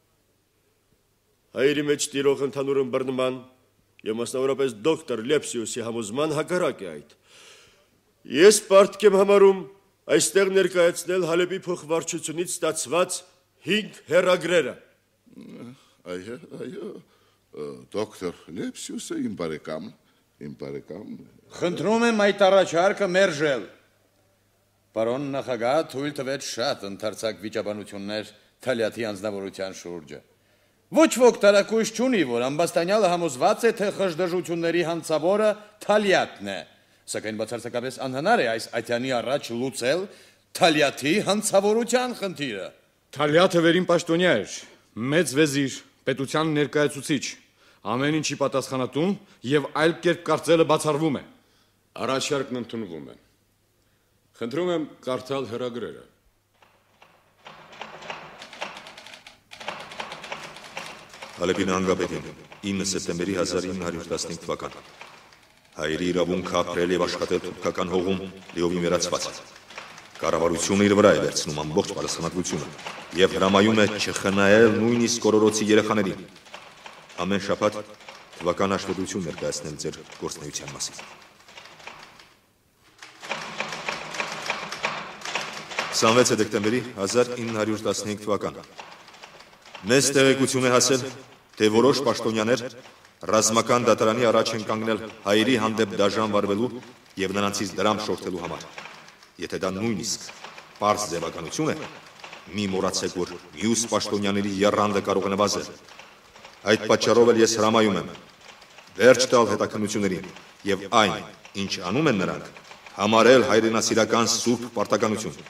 Հայերի մեջ տիրող ընդհանուր ըմբռնման եւ մասնավորապես դոկտոր Լեպսիուսի համոզման հակառակ է այդ։ Ես պարտք եմ համարում այստեղ ներկայացնել Հալեպի փոխվարչությունից ստացված 5 հեռագրերը։ Այո, դոկտոր Լեպսիուսը իմ բարեկամ։ Խնդրում եմ այդ առաջարկը մերժել։ Պարոն նախագահ թույլ տվեց շատ ընդարձակ վիճաբանություններ Թալյաթի անձնավորության շուրջը։ Ոչ ոք տարակույս չունի, որ ամբաստանյալը համոզված է, թե խժդժությունների հանցավորը Թալյատն է, սակայն բացարձակապես անհնար է այս ատյանի առաջ լուծել Թալյաթի հանցավորության խնդիրը։ Թալյաթը վերին պաշտոնյա էր, մեծ վեզիր, պետության ներկայացուցիչ, Ամեն ինչի պատասխանատուն եւ այլ կերպ կարծելը բացառվում է։ Առաջարկն ընդունվում է։ Խնդրում եմ կարդալ հրագրերը։ Հալեպի նահանգապետին 9 սեպտեմբերի 1915 թվական հայերի իրավունքը ապրել եւ աշխատել թուրքական հողում լիովին վերացված։ Կառավարությունը իր վրա է վերցնում ամբողջ պատասխանատվությունը եւ հրամայում է չխնայել նույնիսկ կորորոցի երեխաներին։ Ամեն շաբաթ թվական հաշվետվություն ներկայացնել ձեր գործունեության մասին։ 26 դեկտեմբերի 1915 թվական մեծ տեղեկություն է հասել, թե որոշ պաշտոնյաներ ռազմական դատարանի առաջ են կանգնել հայերի հանդեպ դաժան վարվելու եւ նրանցից դրամ շորթելու համար։ Եթե դա նույնիսկ պարզ ձևականություն է, մի մոռացեք, որ մյուս պաշտոնյաների եռանդը կարող է նվազել։ Այդ պատճառով էլ ես հրամայում եմ վերջ տալ հետաքննություններին եւ այն, ինչ անում են նրանք, համարել հայրենասիրական սուրբ պարտականություն։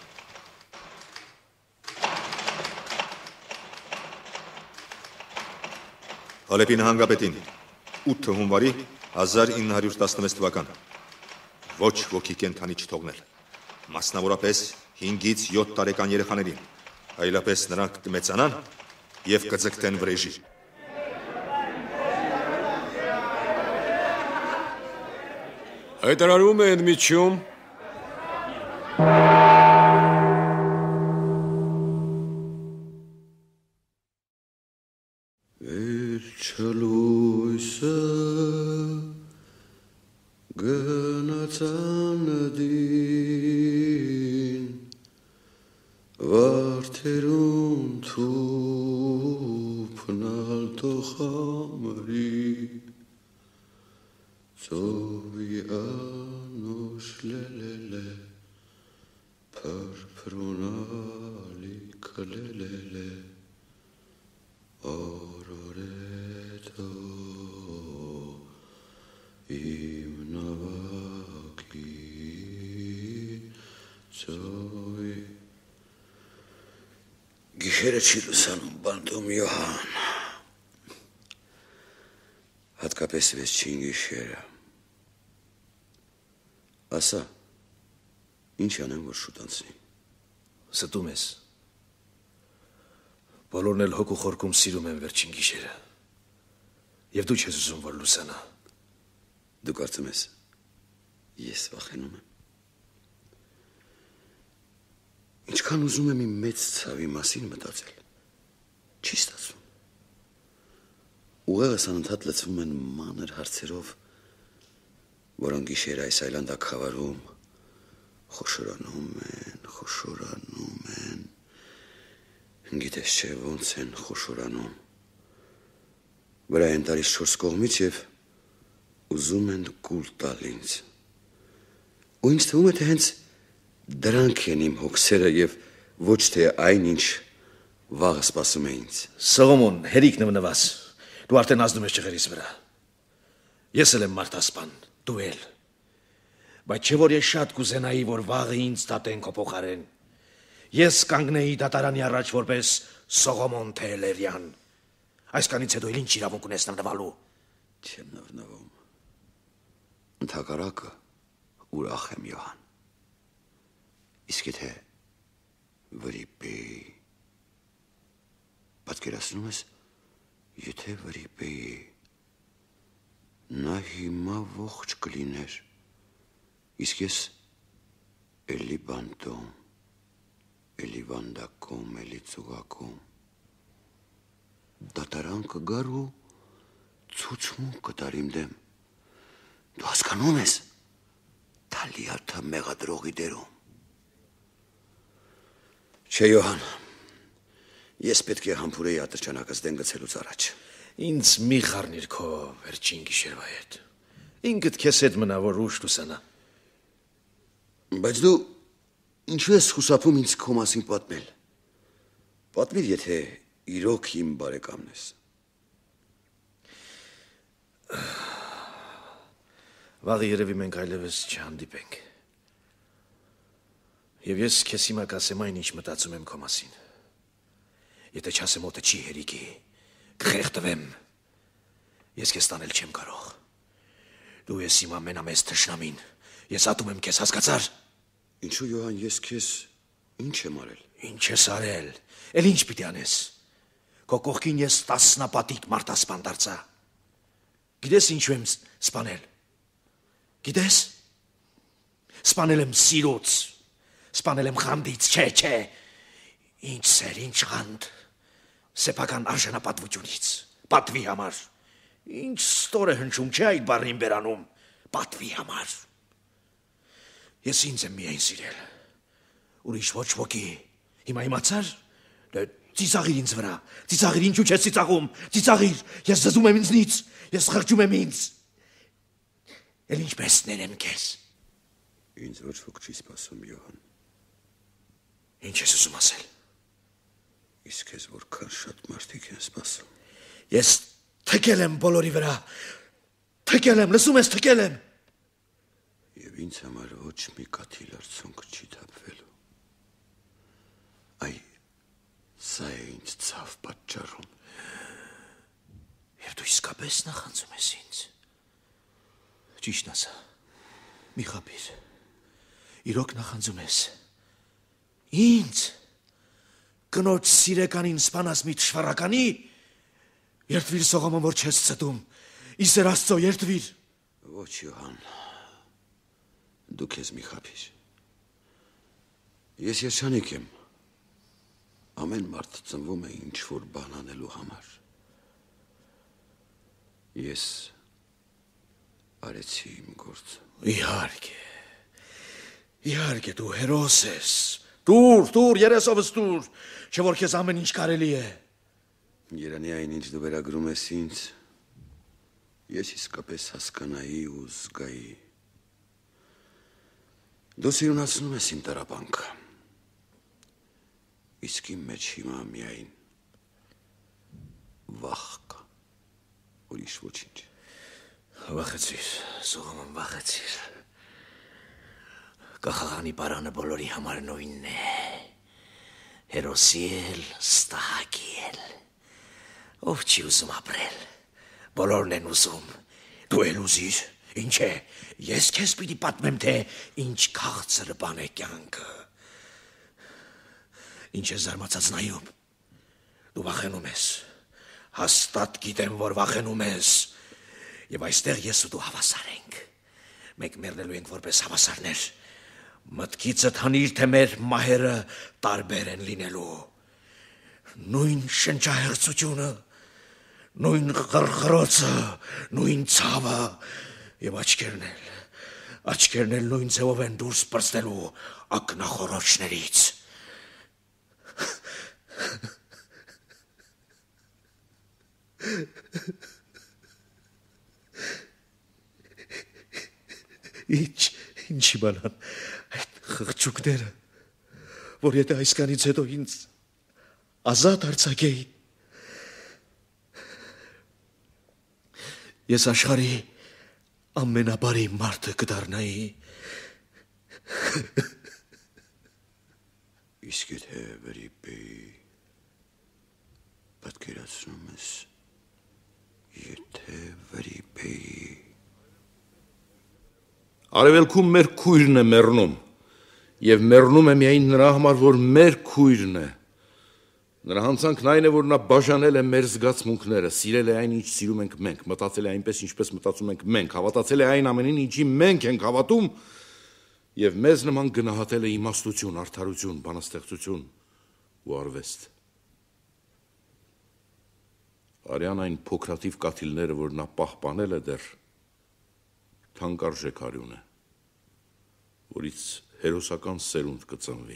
Հալեպի նահանգապետին 8 հունվարի 1916 թվական ոչ ոքի կենդանի չթողնել, մասնավորապես 5-ից 7 տարեկան երեխաներին, այլապես նրանք կմեծանան եւ կձգտեն վրեժի։ Հայտարարում է ընդմիջում Վերջալույսը գնացան դին վարդերուն թուփնալ տոխամրի ծովի անոշ լելելե փրփրունալի կլելելե Օրորետո իմ նավակի ծովի Գիշերը չի լուսանում բանտում Յոհան Հատկապես վեցչին գիշերը Ասա, ինչ անեմ, որ շուտ անցնի Ստում ես Բոլորն էլ հոգու խորքում սիրում են վերջին գիշերը Եվ դու չես ուզում, որ լուսանա Դու կարծում ես, ես վախենում եմ Ինչքան ուզում եմ իմ մեծ ցավի մասին մտածել Չի ստացվում Ուղեղս անընդհատ լցվում են մանր հարցերով Որոնք գիշերը այս այլանդակ խավարում խոշորանում են Գիտես չէ ոնց են խոշորանում Վրա են տալիս 4 կողմից և ուզում են կուլ տալ ինձ Ու ինձ թվում է թե հենց դրանք են իմ հոգսերը և ոչ թե այն ինչ վաղը սպասում է ինձ Սողոմոն, հերիք նվնվաս Դու արդեն ազդում ես ճղերիս վրա Ես էլ եմ մարդասպան, դու էլ Բայց չէ որ ես շատ կուզենայի, որ վաղը ինձ տատեն քո փոխարեն Ես կանգնեի դատարանի առաջ որպես Սողոմոն Թելերյան Այսքանից հետո էլ ինչ իրավունք ունես նվնվալու Չեմ նվնվում Ընդհակառակը ուրախ եմ Յոհան Իսկ եթե վրիպեի Պատկերացնում ես Եթե վրիպեի Նա հիմա ողջ կլիներ Իսկ ես էլի բանտում Էլի վանդակում, էլի ծուղակում Դատարան կգար ու ցուցմունք կտար իմ դեմ Դու հասկանում ես Թալիաթը մեղադրողի դերում Չէ Յոհան Ես պետք է համբուրեի ատրճանակս դեն գցելուց առաջ Ինձ մի խառնիր քո վերջին գիշերվա հետ Ինքդ քեզ հետ մնա որ ուշ լուսանա Բայց դու ինչու ես խուսափում ինձ քո մասին պատմել Պատմիր եթե իրոք իմ բարեկամն ես Վաղը երևի մենք այլևս չհանդիպենք Եվ ես քեզ հիմա կասեմ այն ինչ մտածում եմ քո մասին Եթե չասեմ օդը չի հերիքի Կխեղդվեմ Ես քեզ տանել չեմ կարող։ Դու ես իմ ամենամեծ թշնամին։ Ես ատում եմ քեզ, հասկացար։ Ինչու Յոհան, ես քեզ ինչ եմ արել։ Ինչ ես արել։ Էլ ինչ պիտի անես։ Քո կողքին ես տասնապատիկ մարտասպան դարձա։ Գիտես ինչու եմ սպանել։ Գիտես։ Սպանել եմ սիրուց։ Սպանել եմ խանդից, չէ։ Ինչ սեր, ինչ խանդ։ Սեփական արժանապատվությունից, պատվի համար։ Ինչ ստոր է հնչում, չէ այդ բառին բերանում, պատվի համար։ Ես ինձ եմ միայն սիրել։ Ուրիշ ոչ ոքի։ Հիմա իմացար։ Դե ծիծաղիր ինձ վրա։ Ծիծաղիր, ինչու չես ծիծաղում։ Ծիծաղիր, ես զզում եմ ինձնից, ես խղճում եմ ինձ։ Էլ ինչպես ներեմ քեզ։ Ինձ ոչ ոք չի սպասում, Յոհան։ Ինչ ես ուզում ասել։ Իսկ քեզ որքան շատ մարդիկ են սպասում։ Ես թքել եմ բոլորի վրա։ Թքել եմ, լսում ես, թքել եմ։ Եվ ինձ համար ոչ մի կաթիլ արցունք չի թափվելու։ Այ սա է ինձ ցավ պատճառում։ Եվ դու իսկապես նախանձում ես ինձ։ Ճիշտ ասա։ Մի խաբիր։ Իրոք նախանձում ես։ Ինձ կնոջ սիրեկանին սպանած մի թշվառականի։ Երդվիր սողոմը, որ չես ցտում։ Իսեր Աստծո, երդվիր։ Ոչ, Յոհան։ Դու քեզ մի խաբիր։ Ես երջանիկ եմ։ Ամեն մարդ ծնվում է ինչ-որ բան անելու համար։ Ես արեցի իմ գործը։ Իհարկե դու հերոս ես։ Տուր, երեսովս տուր, չէ որ քեզ ամեն ինչ կարելի է։ Երանի այն ինչ դու վերագրում ես ինձ, ես իսկապես հասկանայի ու զգայի։ Դու սիրունացնում ես իմ տառապանքը։ Իսկ իմ մեջ հիմա միայն վախ կա, ուրիշ ոչինչ։ Վախեցիր, Սողոմոն, վախեցիր։ Կախաղանի պարանը բոլորի համար նույնն է։ Հերոսի էլ, ստահակի էլ։ Ով չի ուզում ապրել։ Բոլորն են ուզում։ Դու էլ ուզիր։ Ինչ է, ես քեզ պիտի պատմեմ, թե ինչ քաղցր բան է կյանքը։ Ինչ ես զարմացած նայում։ Դու վախենում ես։ Հաստատ գիտեմ, որ վախենում ես։ Եվ այստեղ ես ու դու հավասար ենք։ Մենք մեռնելու ենք որպես հավասարներ։ Մտքիցդ հանիր, թե մեր մահերը տարբեր են լինելու։ Նույն շնչահեղձությունը, նույն խրխրոցը, նույն ցավը եւ աչքերն էլ նույն ձևով են դուրս պրծնելու ակնախորոչներից։ Ինչի բանան այդ խղճուկները, որ եթե այսքանից հետո ինձ ազատ արձակեին, ես աշխարհի ամենաբարի մարդը կդառնայի։ Իսկ եթե վրիպեի, պատկերացնում ես, եթե վրիպեի։ Արևելքում մեր քույրն է մեռնում, եւ մեռնում է միայն նրա համար, որ մեր քույրն է։ Նրա հանցանքն այն է, որ նա բաժանել է մեր զգացմունքները, սիրել է այն, ինչ սիրում ենք մենք, մտածել է այնպես, ինչպես մտածում ենք մենք, հավատացել է այն ամենին, ինչի մենք ենք հավատում, եւ մեզ նման գնահատել է իմաստություն, արդարություն, բանաստեղծություն ու արվեստ։ Արյան այն փոքրաթիվ կաթիլները, որ նա պահպանել է դեռ, թանկարժեք արյուն է, որից հերոսական սերունդ կծնվի։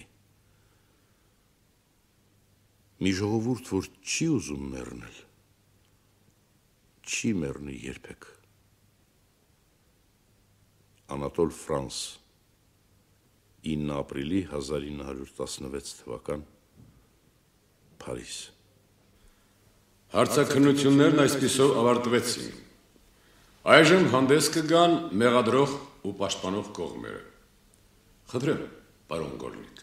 Մի ժողովուրդ, որ չի ուզում մեռնել, չի մեռնի երբեք։ Անատոլ Ֆրանս, 9 ապրիլի 1916 թվական, Փարիզ։ Հարցաքննություններն այսպիսով ավարտվեցին։ Այժմ հանդես կգան մեղադրող ու պաշտպանող կողմերը։ Խնդրեմ, պարոն Գորլիկ։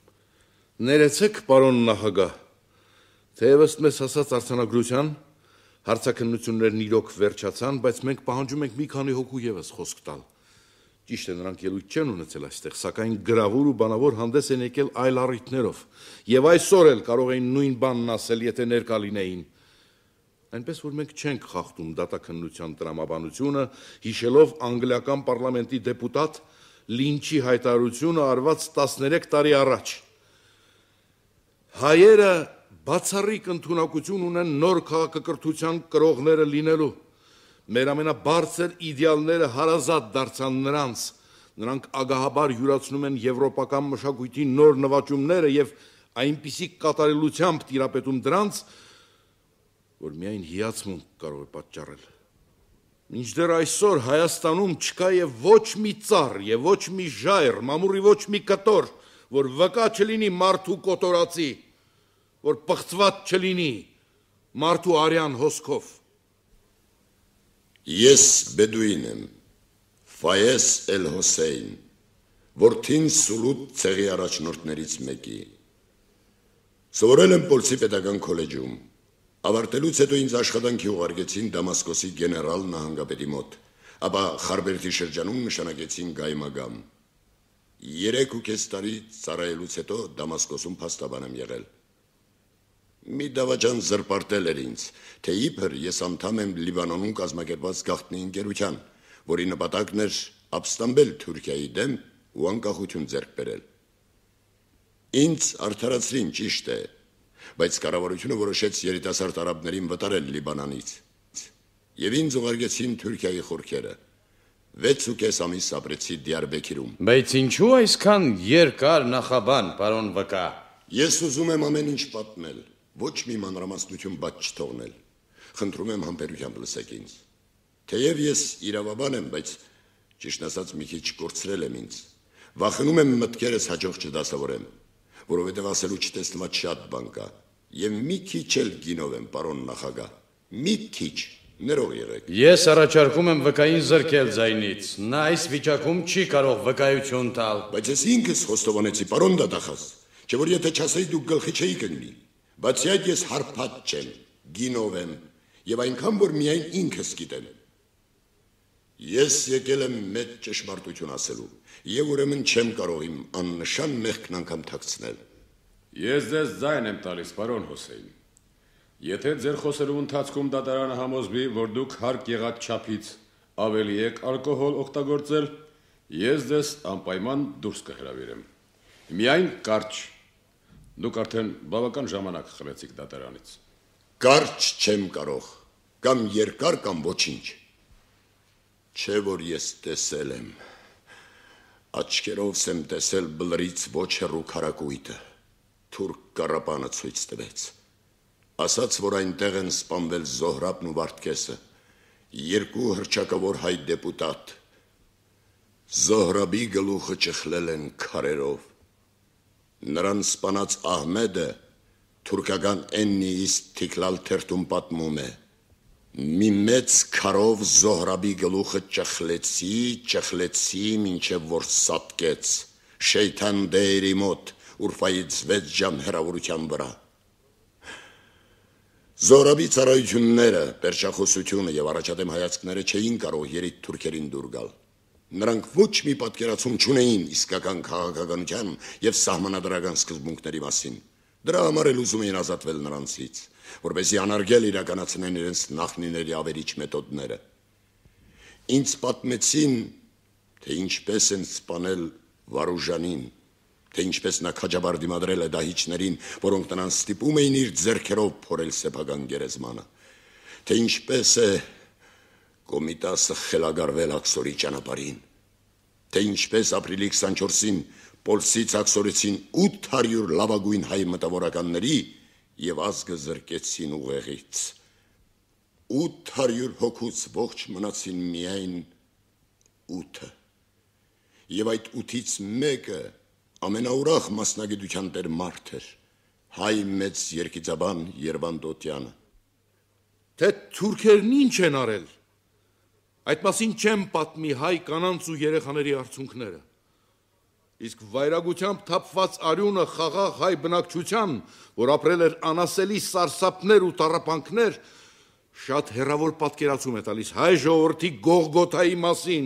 Ներեցեք, պարոն նախագահ, թեև ըստ մեզ հասած արձանագրության, Հարցաքննություններն իրոք վերջացան, բայց մենք պահանջում ենք մի քանի հոգու եւս խոսք տալ։ Ճիշտ է, նրանք ելույթ չեն ունեցել այստեղ, սակայն գրավոր ու բանավոր հանդես են եկել այլ առիթներով, եւ այսօր էլ կարող էին նույն բանն ասել, եթե ներկա լինեին։ Այնպես որ մենք չենք խախտում դատաքննության տրամաբանությունը, հիշելով անգլիական պարլամենտի դեպուտատ Լինչի հայտարարությունը արված 13 տարի առաջ։ Հայերը բացառիկ ընդունակություն ունեն նոր քաղաքակրթության կրողները լինելու։ Մեր ամենաբարձր իդեալները հարազատ դարձան նրանց, նրանք ագահաբար յուրացնում են եվրոպական մշակույթի նոր նվաճումները եւ այնպիսի կատարելությամբ տիրապետում դրանց, որ միայն հիացմունք կարող է պատճառել։ Մինչդեռ այսօր Հայաստանում չկա եւ ոչ մի ծառ եւ ոչ մի ժայռ, մամուռի ոչ մի կտոր, որ վկա չլինի մարդու կոտորածի, որ պղծված չլինի մարդու արյան հոսքով։ Ես բեդուին եմ, Ֆայես էլ Հոսեյն, որդին Սուլուտ ցեղի առաջնորդներից մեկի։ Սովորել եմ Պոլսի պետական քոլեջում։ Ավարտելուց հետո ինձ աշխատանքի ուղարկեցին Դամասկոսի գեներալ նահանգապետի մոտ, ապա Խարբերդի շրջանում նշանակեցին գայմագամ։ 3.5 տարի ծառայելուց հետո Դամասկոսում փաստաբան եմ եղել։ Մի դավաճան զրպարտել էր ինձ, թե իբր ես անդամ եմ Լիբանանում կազմակերպված գաղտնի ընկերության, որի նպատակն էր ապստամբել Թուրքիայի դեմ ու անկախություն ձեռք բերել։ Ինձ արդարացրին, ճիշտ է, բայց կառավարությունը որոշեց երիտասարդ արաբներին վտարել Լիբանանից, եւ ինձ ուղարկեցին Թուրքիայի խորքերը։ 6.5 ամիս ապրեցի Դիարբեքիրում։ Բայց ինչու այսքան երկար նախաբան, պարոն վկա։ Ես ուզում եմ ամեն ինչ պատմել, ոչ մի մանրամասնություն բաց չթողնել։ Խնդրում եմ համբերությամբ լսեք ինձ։ Թեև ես իրավաբան եմ, բայց ճիշտ ասած մի քիչ կորցրել եմ ինձ։ Վախենում եմ մտքերս հաջող չդասավորեմ, որովհետև ասելու չտեսնված շատ բան կա։ Եվ մի քիչ էլ գինով եմ, պարոն նախագահ։ Մի քիչ, ներող եղեք։ Ես առաջարկում եմ վկային զրկել ձայնից։ Նա այս վիճակում չի կարող վկայություն տալ։ Բայց ես ինքս խոստովանեցի, պարոն դատախազ, չէ որ եթե չասեի դուք գլխի չէի կընկնի։ Բացի այդ ես հարբած չեմ, գինով եմ, եւ այնքան որ միայն ինքս գիտեմ։ Ես եկել եմ մեծ ճշմարտություն ասելու, եւ ուրեմն չեմ կարող իմ աննշան մեղքն անգամ թաքցնել։ Ես ձեզ ձայն եմ տալիս, պարոն Հոսեյն։ Եթե ձեր խոսելու ընթացքում դատարանը համոզվի, որ դուք հարկ եղած չափից ավելի եք ալկոհոլ օգտագործել, ես ձեզ անպայման դուրս կհրավիրեմ։ Միայն կարճ։ Դուք արդեն բավական ժամանակ խլեցիք դատարանից։ Կարճ չեմ կարող, կամ երկար կամ ոչինչ։ Չէ որ ես տեսել եմ, աչքերովս եմ տեսել բլրից ոչ հեռու քարակույտը, թուրք կառապանը ցույց տվեց, ասաց, որ այնտեղ են սպանվել Զոհրաբն ու Վարդգեսը, 2 հռչակավոր հայ դեպուտատ, Զոհրաբի գլուխը ճխլել են քարերով, նրան սպանած Ահմեդը թուրքական Էննիից Թիկլալ թերթում պատմում է, մի մեծ քարով Զոհրաբի գլուխը ճխլեցի, մինչև որ սատկեց, Շեյթան Դեյրի մոտ, Ուրֆայից 6 ժամ հեռավորության վրա։ Զոհրաբի ծառայությունները, պերճախոսությունը եւ առաջադեմ հայացքները չէին կարող երիտ թուրքերին դուր գալ։ Նրանք ոչ մի պատկերացում չունեին իսկական քաղաքականության եւ սահմանադրական սկզբունքների մասին։ Դրա համար էլ ուզում էին ազատվել նրանցից, որպեսզի անարգել իրականացնեն իրենց նախնիների ավերիչ մեթոդները։ Ինձ պատմեցին, թե ինչպես են սպանել Վարուժանին, թե ինչպես նա քաջաբար դիմադրել է դահիճներին, որոնք նրան ստիպում էին իր ձեռքերով փորել սեփական գերեզմանը, թե ինչպես է Կոմիտասը խելագարվել Աքսորի ճանապարհին, թե ինչպես ապրիլի 24-ին Պոլսից աքսորեցին 800 լավագույն հայ մտավորականների եւ ազգը զրկեցին ուղեղից։ 800 հոգուց ողջ մնացին միայն 8-ը։ Եվ այդ 8-ից մեկը ամենաուրախ մասնագիտության տեր մարդ էր, հայ մեծ երկիծաբան Երվանդոտյանը։ Թե թուրքերն ինչ են արել։ Այդ մասին չեմ պատմի հայ կանանց ու երեխաների արցունքները։ Իսկ վայրագությամբ թափված արյունը խաղաղ հայ բնակչության, որ ապրել էր անասելի սարսափներ ու տառապանքներ, շատ հեռավոր պատկերացում է տալիս հայ ժողովրդի Գողգոթայի մասին։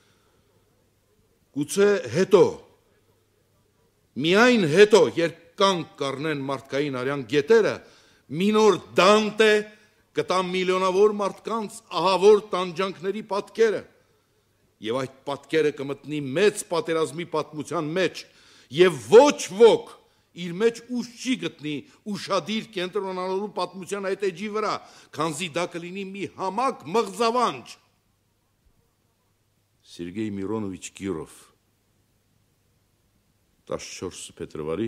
Գուցե հետո, միայն հետո, երբ կանգ կառնեն մարդկային արյան գետերը, մի նոր Դանտե կտա միլիոնավոր մարդկանց ահավոր տանջանքների պատկերը, եւ այդ պատկերը կմտնի մեծ պատերազմի պատմության մեջ, եւ ոչ ոք իր մեջ ուժ չի գտնի ուշադիր կենտրոնանալու պատմության այդ էջի վրա, քանզի դա կլինի մի համակ մղձավանջ։ Սերգեյ Միրոնովիչ Կիրով 14 փետրվարի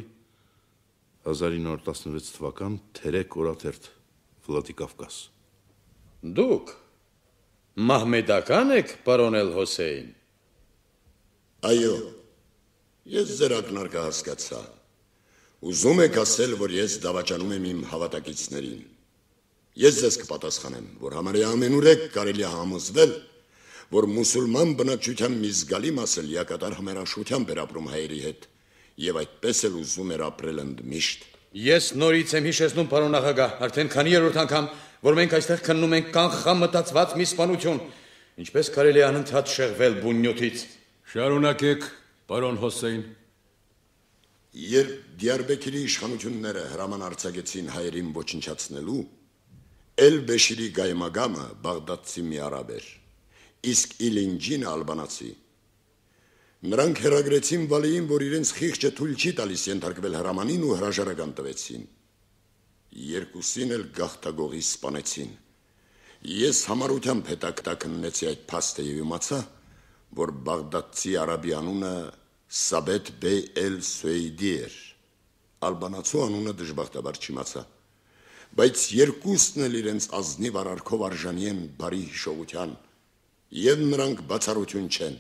1916 թվական Թերեկ օրաթերթ Վլադիկավկազ։ Դուք մահմեդական եք, պարոն Էլ-Հոսեյն։ Այո, ես ձեր ակնարկը հասկացա։ Ուզում եք ասել, որ ես դավաճանում եմ իմ հավատակիցներին։ Ես ձեզ կպատասխանեմ, որ համարյա ամենուրեք կարելի է համոզվել, որ մուսուլման բնակչության մի զգալի մասը լիակատար համերաշխությամբ էր ապրում հայերի հետ, եւ այդպես էլ ուզում էր ապրել ընդմիշտ։ Ես նորից եմ հիշեցնում, պարոն նախագահ, արդեն քանի երրորդ անգամ, որ մենք այստեղ քննում ենք կանխամտածված մի սպանություն, ինչպես կարելի է անընդհատ շեղվել բունյութից։ Շարունակեք, պարոն Հոսեյն։ Երբ Դիարբեքիրի իշխանությունները հրաման արձակեցին հայերին ոչնչացնելու, Էլ-Բեշիրի գայմագամը բաղդադցի մի արաբ էր, իսկ Իլինջինը ալբանացի։ Նրանք հրագրեցին Վալեին, որ իրենց խիղճը թույլ չի տալիս ենթարկվել հրամանին ու հրաժարական տվեցին։ Երկուսին էլ գաղթագողի սպանեցին։ Ես համառությամբ հետաքննեցի այդ փաստը եւ իմացա, որ բաղդադցի արաբի անունը Սաբետ Բեյ Էլ-Սուեյդի էր, ալբանացու անունը դժբախտաբար չիմացա, բայց երկուսն էլ իրենց ազնիվ արարքով արժանի են բարի հիշողության, եւ նրանք բացառություն չեն։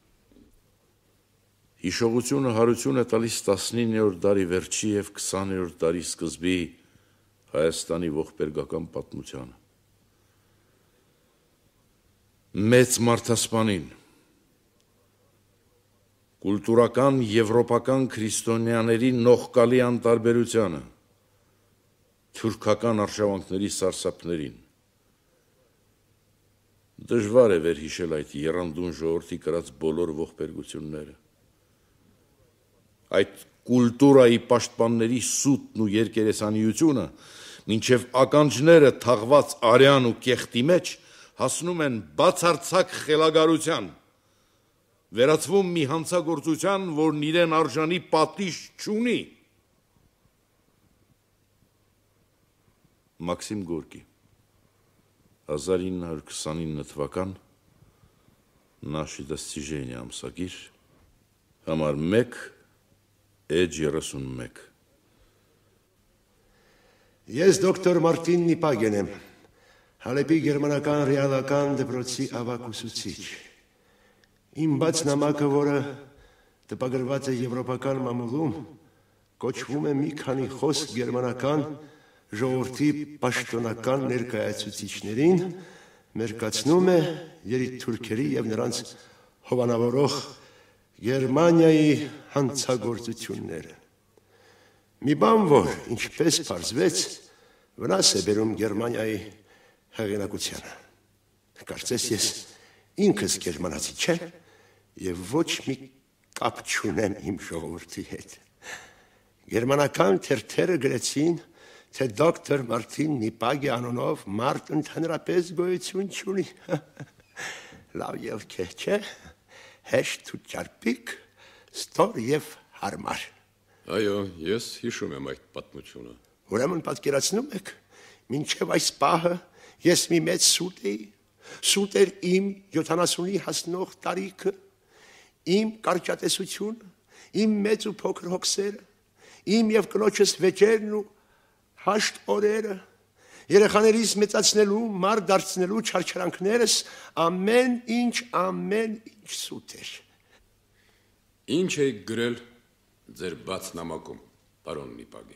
Հիշողությունը հարություն է տալիս 19-րդ դարի վերջի եւ 20-րդ դարի սկզբի Հայաստանի ողբերգական պատմությանը։ Մեծ մարդասպանին կուլտուրական եվրոպական քրիստոնյաների նողկալի անտարբերությանը, թուրքական արշավանքների սարսափներին։ Դժվար է վերհիշել այդ եռանդուն ժողովրդի կրած բոլոր ողբերգությունները։ Այդ կուլտուրայի պաշտպանների սուտն ու երկերեսանիությունը, մինչև ականջները թաղված արյան ու կեղտի մեջ, հասնում են բացարձակ խելագարության, վերածվում մի հանցագործության, որն իրեն արժանի պատիժ չունի։ Մաքսիմ Գորկի 1929 թվական Наши достижения ամսագիր համար 1 էջ 31 Ես դոկտոր Մարտին Նիպագեն եմ, Հալեպի գերմանական ռեալական դպրոցի ավագ ուսուցիչ։ Իմ բաց նամակը, որը տպագրված է եվրոպական մամուլում, կոչվում է մի քանի խոսք գերմանական ժողովրդի պաշտոնական ներկայացուցիչներին, մերկացնում է երիտթուրքերի եւ նրանց հովանավորող Գերմանիայի հանցագործությունները։ Մի բան, որ ինչպես պարզվեց, վնաս է բերում Գերմանիայի հեղինակությանը։ Կարծես ես ինքս գերմանացի չեմ եւ ոչ մի կապ չունեմ իմ ժողովրդի հետ։ Գերմանական թերթերը գրեցին, թե դոկտոր Մարտին Նիպագի անունով մարդ ընդհանրապես գոյություն չունի։ Լավ ելք է, չէ՞։ Հեշտ ու ճարպիկ, ստոր եւ հարմար։ Այո, ես հիշում եմ այդ պատմությունը։ Ուրեմն պատկերացնում եք, մինչև այս պահը ես մի մեծ սուտ էի, սուտ էր իմ 70-ի հասնող տարիքը, իմ կարճատեսությունը, իմ մեծ ու փոքր հոգսերը, իմ եւ կնոջս վեճերն ու հաշտ օրերը, երեխաներիս մեծացնելու, մարդ դարձնելու չարչարանքներս, ամեն ինչ սուտ էր։ Ինչ եք գրել ձեր բաց նամակում, պարոն Նիպագե։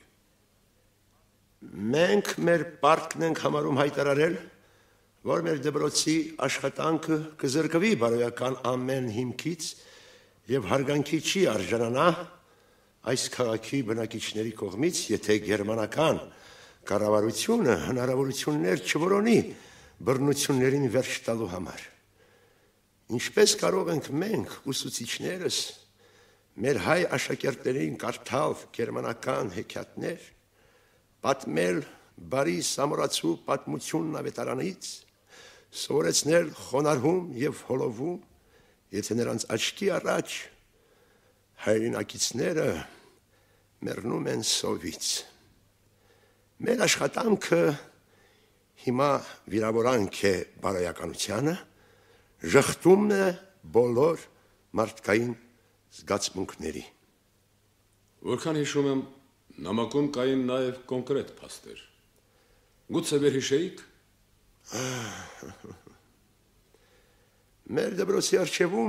Մենք մեր պարտքն ենք համարում հայտարարել, որ մեր դպրոցի աշխատանքը կզրկվի բարոյական ամեն հիմքից եւ հարգանքի չի արժանանա այս քաղաքի բնակիչների կողմից, եթե գերմանական կառավարությունը հնարավորություններ չորոնի բռնություններին վերջ տալու համար։ Ինչպես կարող ենք մենք ուսուցիչներս մեր հայ աշակերտներին կարդալ գերմանական հեքիաթներ, պատմել բարի սամորացու պատմությունն ավետարանից, սովորեցնել խոնարհում եւ հոլովում, եթե նրանց աչքի առաջ հայրենակիցները մեռնում են սովից։ Մեր աշխատանքը հիմա վիրավորանք է բարոյականությանը, ժխտումն է բոլոր մարդկային զգացմունքների։ Որքան հիշում եմ, նամակում կային նաև կոնկրետ փաստեր։ Գուցե վերհիշեիք։ Մեր դպրոցի առջևում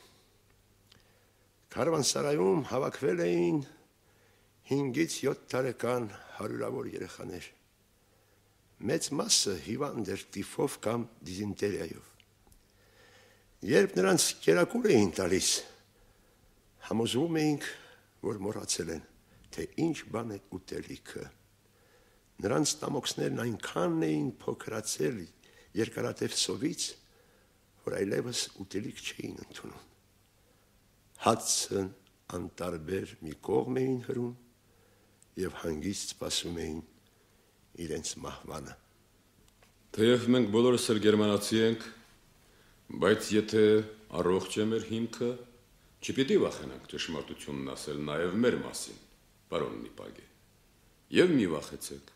քարավանսարայում հավաքվել էին 5-ից 7 տարեկան հարյուրավոր երեխաներ։ Մեծ մասը հիվանդ էր տիֆով կամ դիզենտերիայով։ Երբ նրանց կերակուր էին տալիս, համոզվում էինք, որ մոռացել են, թե ինչ բան է ուտելիքը։ Նրանց տամոքսներն այնքան էին փոքրացել երկարատև սովից, որ այլևս ուտելիք չէին ընդունում։ Հացն անտարբեր մի կողմ էին հրում եւ հանգիստ սպասում էին իրենց մահվանը։ Թեև մենք բոլորս էլ գերմանացի ենք, բայց եթե առողջ է մեր հիմքը, չպիտի վախենանք ճշմարտությունն ասել նաև մեր մասին, պարոն Նիպագե, եւ մի վախեցեք։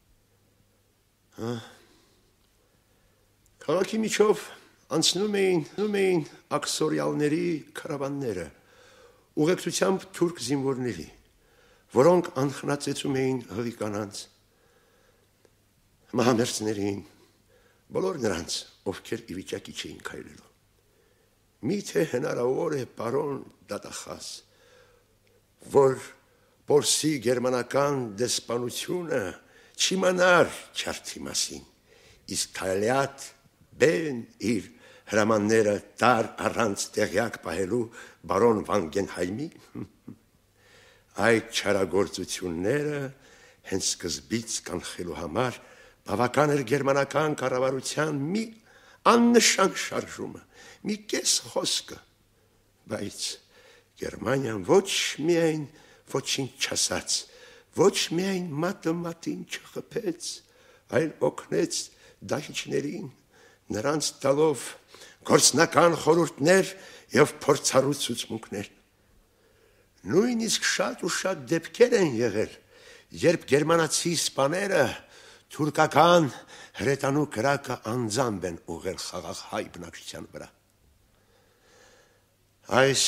Քաղաքի միջով անցնում էին աքսորիալների քարավանները, ուղեկցությամբ թուրք զինվորների, որոնք անխնացեցում էին հղի կանանց, մահամերձներին, բոլոր նրանց, ովքեր ի վիճակի չէին քայլելու։ Միթե հնարավոր է, պարոն դատախազ, որ Պորսի գերմանական դեսպանությունը չիմանար չարթի մասին, իսկ Թալիատ բեն իր հրամանները տար առանց տեղյակ պահելու բարոն Վանգենհայմի։ Այդ չարագործությունները հենց սկզբից կանխելու համար բավական էր գերմանական կառավարության մի աննշան շարժումը, մի կես խոսքը, բայց Գերմանիան ոչ միայն ոչինչ չասաց, ոչ միայն մատը մատին չխփեց, այլ օգնեց դահիճներին, նրանց տալով գործնական խորհուրդներ եւ փորձառու ցուցմունքներ։ Նույնիսկ շատ ու շատ դեպքեր են եղել, երբ գերմանացի սպաները թուրքական հրետանու կրակը անձամբ են ուղղել խաղաղ հայ բնակչության վրա։ Այս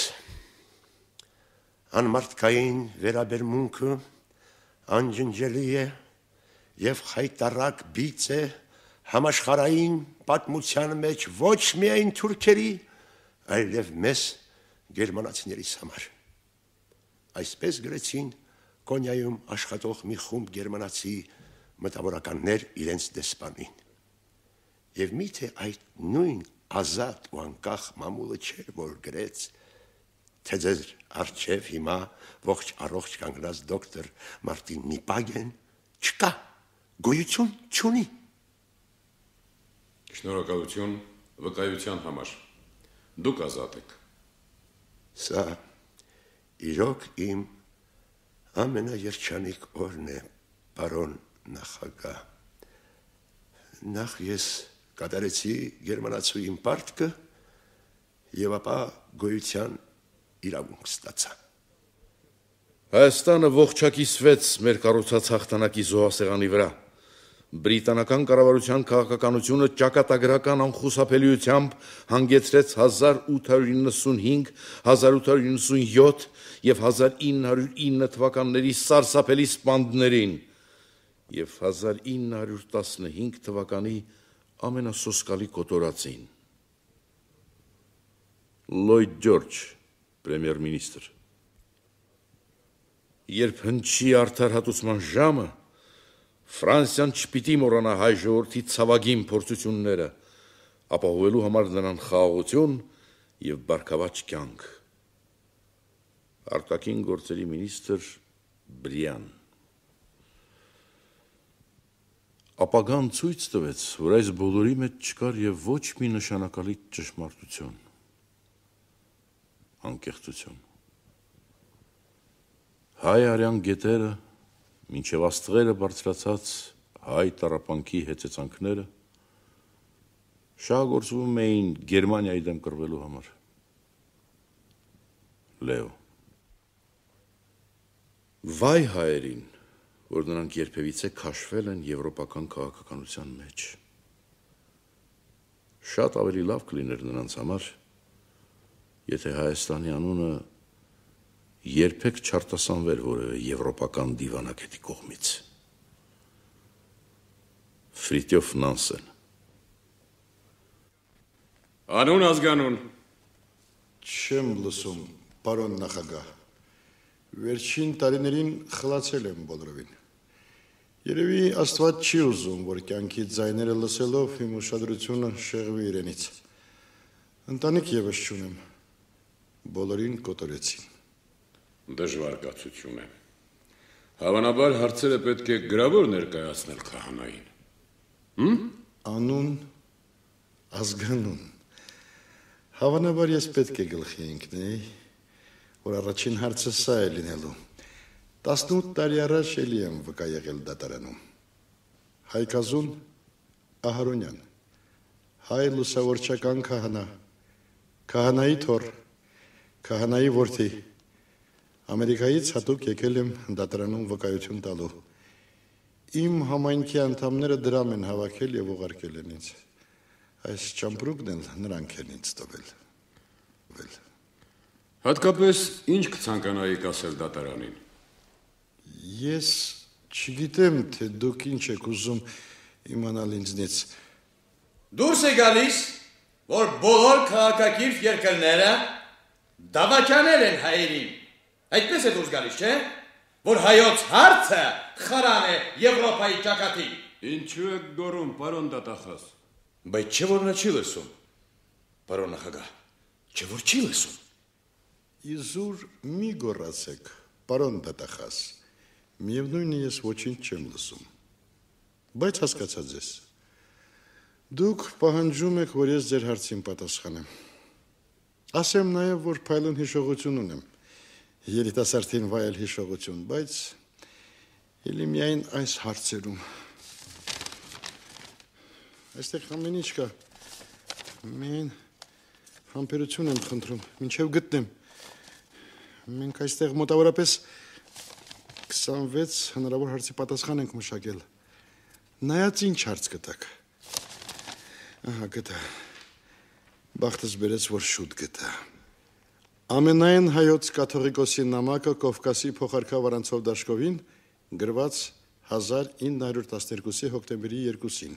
անմարդկային վերաբերմունքը անջնջելի է եւ խայտառակ բիծ է համաշխարհային պատմության մեջ ոչ միայն թուրքերի, այլև մեզ գերմանացիներիս համար։ Այսպես գրեցին Կոնյայում աշխատող մի խումբ գերմանացի մտավորականներ իրենց դեսպանին։ Եվ միթե այդ նույն ազատ ու անկախ մամուլը չէր, որ գրեց, թե ձեր առջև հիմա ողջ առողջ կանգնած դոկտոր Մարտին Նիպագեն չկա, գոյություն չունի։ Շնորհակալություն վկայության համար։ Դուք ազատ եք։ Սա իրոք իմ ամենաերջանիկ օրն է, պարոն նախագահ։ Նախ ես կատարեցի գերմանացու իմ պարտքը եւ ապա գոյության իրավունք ստացա։ Հայաստանը ողջակիցվեց մեր կառուցած հաղթանակի զոհասեղանի վրա։ Բրիտանական կառավարության քաղաքականությունը ճակատագրական անխուսափելիությամբ հանգեցրեց 1895, 1897 եւ 1909 թվականների սարսափելի սպանդներին եւ 1915 թվականի ամենասոսկալի կոտորածին։ Լոյդ Ջորջ, պրեմիեր-մինիստր։ Երբ հնչի արդար հատուցման ժամը, Ֆրանսիան չպիտի մոռանա հայ ժողովրդի ցավագին փորձությունները, ապահովելու համար նրան խաղաղություն եւ բարգավաճ կյանք։ Արտաքին գործերի մինիստր Բրիան։ Ապագան ցույց տվեց, որ այս բոլորի մեջ չկար եւ ոչ մի նշանակալի ճշմարտություն, անկեղծություն։ Հայ արյան գետերը, մինչև աստղերը բարձրացած հայ տառապանքի հեծեցանքները շահագործվում էին Գերմանիայի դեմ կռվելու համար։ Լեո։ Վայ հայերին, որ նրանք երբևիցե քաշվել են եվրոպական քաղաքականության մեջ։ Շատ ավելի լավ կլիներ նրանց համար, եթե Հայաստանի անունը երբեք չարտասանվեր որևէ եվրոպական դիվանագետի կողմից։ Ֆրիտյոֆ Նանսեն։ Անուն ազգանուն։ Չեմ լսում, պարոն նախագահ։ Վերջին տարիներին խլացել եմ բոլորովին։ Երևի Աստված չի ուզում, որ կյանքի ձայները լսելով իմ ուշադրությունը շեղվի իրենից։ Ընտանիք ևս չունեմ։ Բոլորին կոտորեցին։ Դժվար կացություն է։ Հավանաբար հարցերը պետք է գրավոր ներկայացնել քահանային։ Անուն, ազգանուն։ Հավանաբար ես պետք է գլխի ընկնեի, որ առաջին հարցը սա է լինելու։ 18 տարի առաջ էլի եմ վկա եղել դատարանում։ Հայկազուն Ահարոնյան, հայ լուսավորչական քահանա, քահանայի թոռ, քահանայի որդի, Ամերիկայից հատուկ եկել եմ դատարանում վկայություն տալու։ Իմ համայնքի անդամները դրամ են հավաքել եւ ուղարկել են ինձ։ Այս ճամպրուկն էլ նրանք են ինձ տվել։ Հատկապես ինչ կցանկանայիք ասել դատարանին։ Ես չգիտեմ, թե դուք ինչ եք ուզում իմանալ ինձնից։ Դուրս է գալիս, որ բոլոր քաղաքակիրթ երկրները դավաճանել են հայերին։ Այդպես է դուրս գալիս, չէ՞, որ հայոց հարցը խրան է Եվրոպայի ճակատին։ Ինչու եք գոռում, պարոն դատախազ։ Բայց չէ՞ որ նա չի լսում, պարոն նախագահ, չէ՞ որ չի լսում։ Իզուր մի գոռացեք, պարոն դատախազ։ Միևնույնն է, ես ոչինչ չեմ լսում։ Բայց հասկացա ձեզ։ Դուք պահանջում եք, որ ես ձեր հարցին պատասխանեմ։ Ասեմ նաև, որ փայլուն հիշողություն ունեմ։ Երիտասարդին վայել հիշողություն, բայց ելի միայն այս հարցերում։ Այստեղ ամեն ինչ կա։ Միայն համբերություն եմ խնդրում, մինչև գտնեմ։ Մենք այստեղ մոտավորապես 26 հնարավոր հարցի պատասխան ենք մշակել։ Նայած ինչ հարց գտաք։ Ահա գտա։ Բախտս բերեց, որ շուտ գտա։ Ամենայն հայոց կաթողիկոսի նամակը Կովկասի փոխարքավ առանցով դաշկովին գրված 1912-ի հոկտեմբերի 2-ին։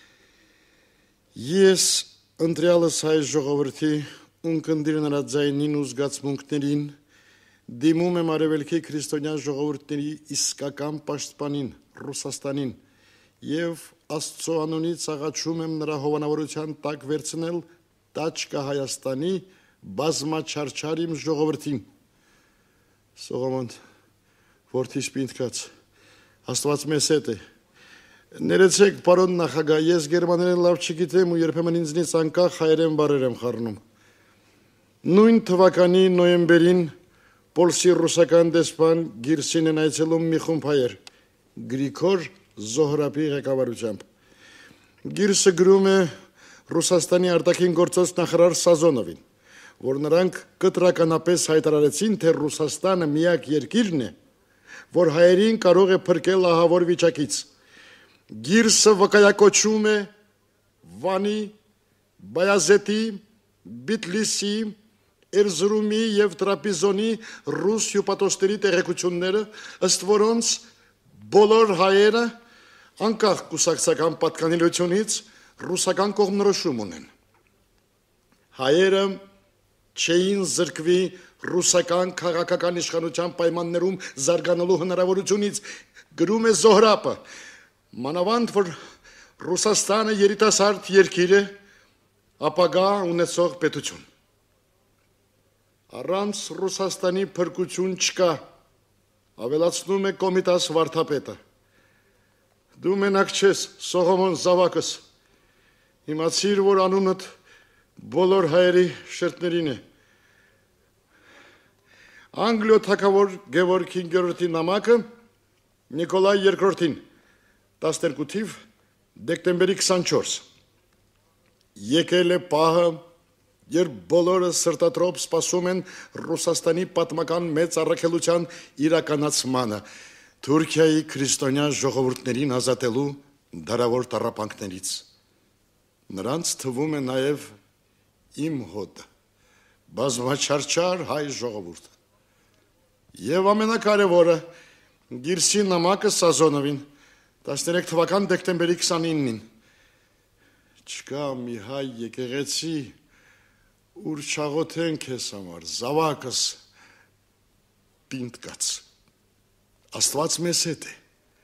Ես ընտրյալս հայ ժողովրդի ունկնդիր նրա ձայնին ու զգացմունքներին դիմում եմ արևելքի քրիստոնյա ժողովուրդների իսկական պաշտպանին Ռուսաստանին եւ Աստծո անունից աղաչում եմ նրա հովանավորության տակ վերցնել տաճկա Հայաստանի բազմաչարչար իմ ժողովրդին։ Սողոմոն, որդիս պինտկաց, Աստված մեզ հետ է։ Ներեցեք, պարոն նախագահ, ես գերմաներեն լավ չգիտեմ ու երբեմն ինձնից անկախ հայերեն բառեր եմ խառնում։ Նույն թվականի նոյեմբերին Պոլսի ռուսական դեսպան Գիրսին են այցելում մի խումբ հայեր, Գրիգոր Զոհրաբի ղեկավարությամբ։ Գիրսը գրում է Ռուսաստանի արտաքին գործոց նախարար Սազոնովին, որ նրանք կտրականապես հայտարարեցին, թե Ռուսաստանը միակ երկիրն է, որ հայերին կարող է փրկել ահավոր վիճակից։ Գիրսը վկայակոչում է Վանի, Բայազետի, Բիտլիսի, Էրզրումի և Տրապիզոնի ռուս հյուպատոսների տեղեկությունները, ըստ որոնց բոլոր հայերը, անկախ կուսակցական պատկանելությունից, ռուսական կողմնորոշում ունեն։ Հայերը չէին զրկվի ռուսական քաղաքական իշխանության պայմաններում զարգանալու հնարավորությունից, գրում է Զոհրաբը, մանավանդ որ Ռուսաստանը երիտասարդ երկիր է, ապագա ունեցող պետություն։ Առանց Ռուսաստանի փրկություն չկա, ավելացնում է Կոմիտաս վարդապետը։ Դու մենակ չես, Սողոմոն զավակս։ Իմացիր, որ անունդ բոլոր հայերի շերտներին է։ Անգլիո թագավոր Գևորգ 5-րդի նամակը Նիկոլայ 2-ին 12 թիվ դեկտեմբերի 24։ Եկել է պահը, երբ բոլորը սրտատրոփ սպասում են Ռուսաստանի պատմական մեծ առաքելության իրականացմանը, Թուրքիայի քրիստոնյա ժողովուրդներին ազատելու դարավոր տառապանքներից։ Նրանց թվում է նաև իմ հոտը, բազմաչարչար հայ ժողովուրդը։ Եվ ամենակարևորը, Գիրսի նամակը Սազոնովին 13 թվական դեկտեմբերի 29-ին։ Չկա մի հայ եկեղեցի, ուր չաղոթեն քեզ համար, զավակս, պինդ կաց։ Աստված մեզ հետ է։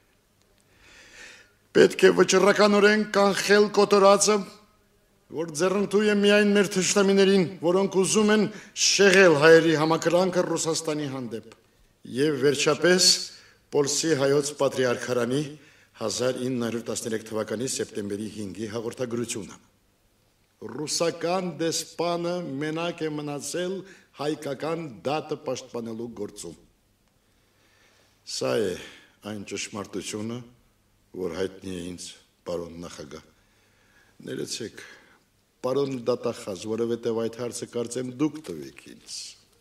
Պետք է վճռականորեն կանխել կոտորածը, որ ձեռնտու է միայն մեր թշնամիներին, որոնք ուզում են շեղել հայերի համակրանքը Ռուսաստանի հանդեպ։ Եվ վերջապես Պոլսի հայոց պատրիարքարանի 1913 թվականի սեպտեմբերի 5-ի հաղորդագրությունը։ Ռուսական դեսպանը մենակ է մնացել հայկական դատը պաշտպանելու գործում։ Սա է այն ճշմարտությունը, որ հայտնի է ինձ, պարոն նախագահ։ Ներեցեք, պարոն դատախազ, որովհետև այդ հարցը կարծեմ դուք տվեք ինձ։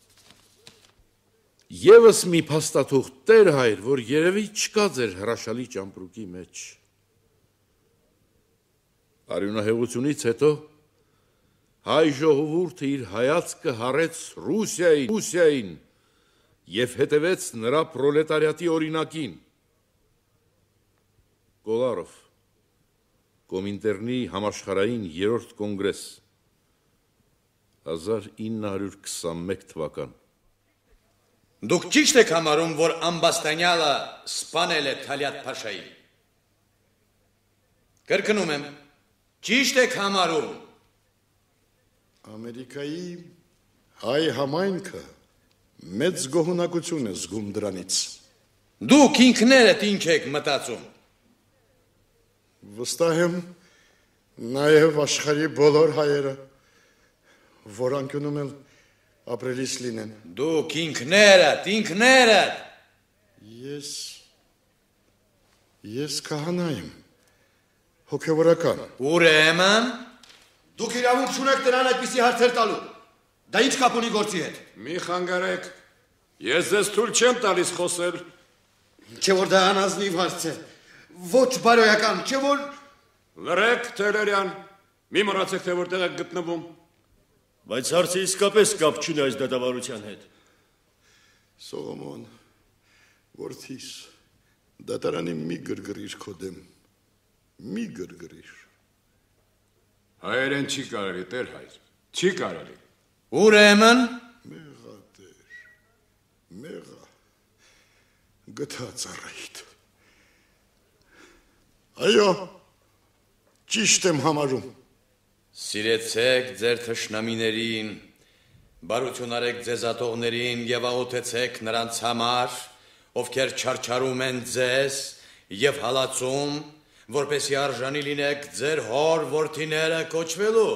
Եվս մի փաստաթուղթ տեր հայր, որ երևի չկա ձեր հրաշալի ճամպրուկի մեջ։ Արյունահեղությունից հետո հայ ժողովուրդը իր հայացքը հառեց Ռուսիային և հետևեց նրա պրոլետարիատի օրինակին։ Կոլարով, Կոմինտերնի համաշխարհային 3-րդ կոնգրես, 1921 թվական։ Դուք ճիշտ եք համարում, որ ամբաստանյալը սպանել է Թալյատ Փաշային։ Կրկնում եմ, ճիշտ եք համարում։ Ամերիկայի հայ համայնքը մեծ գոհունակություն է զգում դրանից։ Դուք ինքներդ ինչ եք մտածում։ Վստահ եմ նաև աշխարհի բոլոր հայերը, որ անկյունում էլ ապրելիս լինեն։ Դուք ինքներդ։ Ես քահանա եմ, հոգևորական։ Ուրեմն Դուք իրավունք չունեք նրան այդպիսի հարցեր տալու։ Դա ինչ կապ ունի գործի հետ։ Մի խանգարեք, ես ձեզ թույլ չեմ տալիս խոսել։ Չէ որ դա անազնիվ հարց է, ոչ բարոյական, չէ որ… Լրեք, Թելերյան, մի մոռացեք, թե որտեղ եք գտնվում։ Բայց հարցը իսկապես կապ չունի այս դատավարության հետ։ Սողոմոն, որդիս, դատարանի մի գրգռիր քո դեմ, մի գրգռիր։ Հայերեն չի կարելի, տեր հայր, չի կարելի։ Ուրեմն… Մեղա տեր, մեղա, գթա ծառայիդ։ Այո, ճիշտ եմ համարում։ Սիրեցեք ձեր թշնամիներին, բարություն արեք ձեզ ատողներին և աղոթեցեք նրանց համար, ովքեր չարչարում են ձեզ և հալածում, որպեսի արժանի լինեք ձեր հոր որդիները կոչվելու։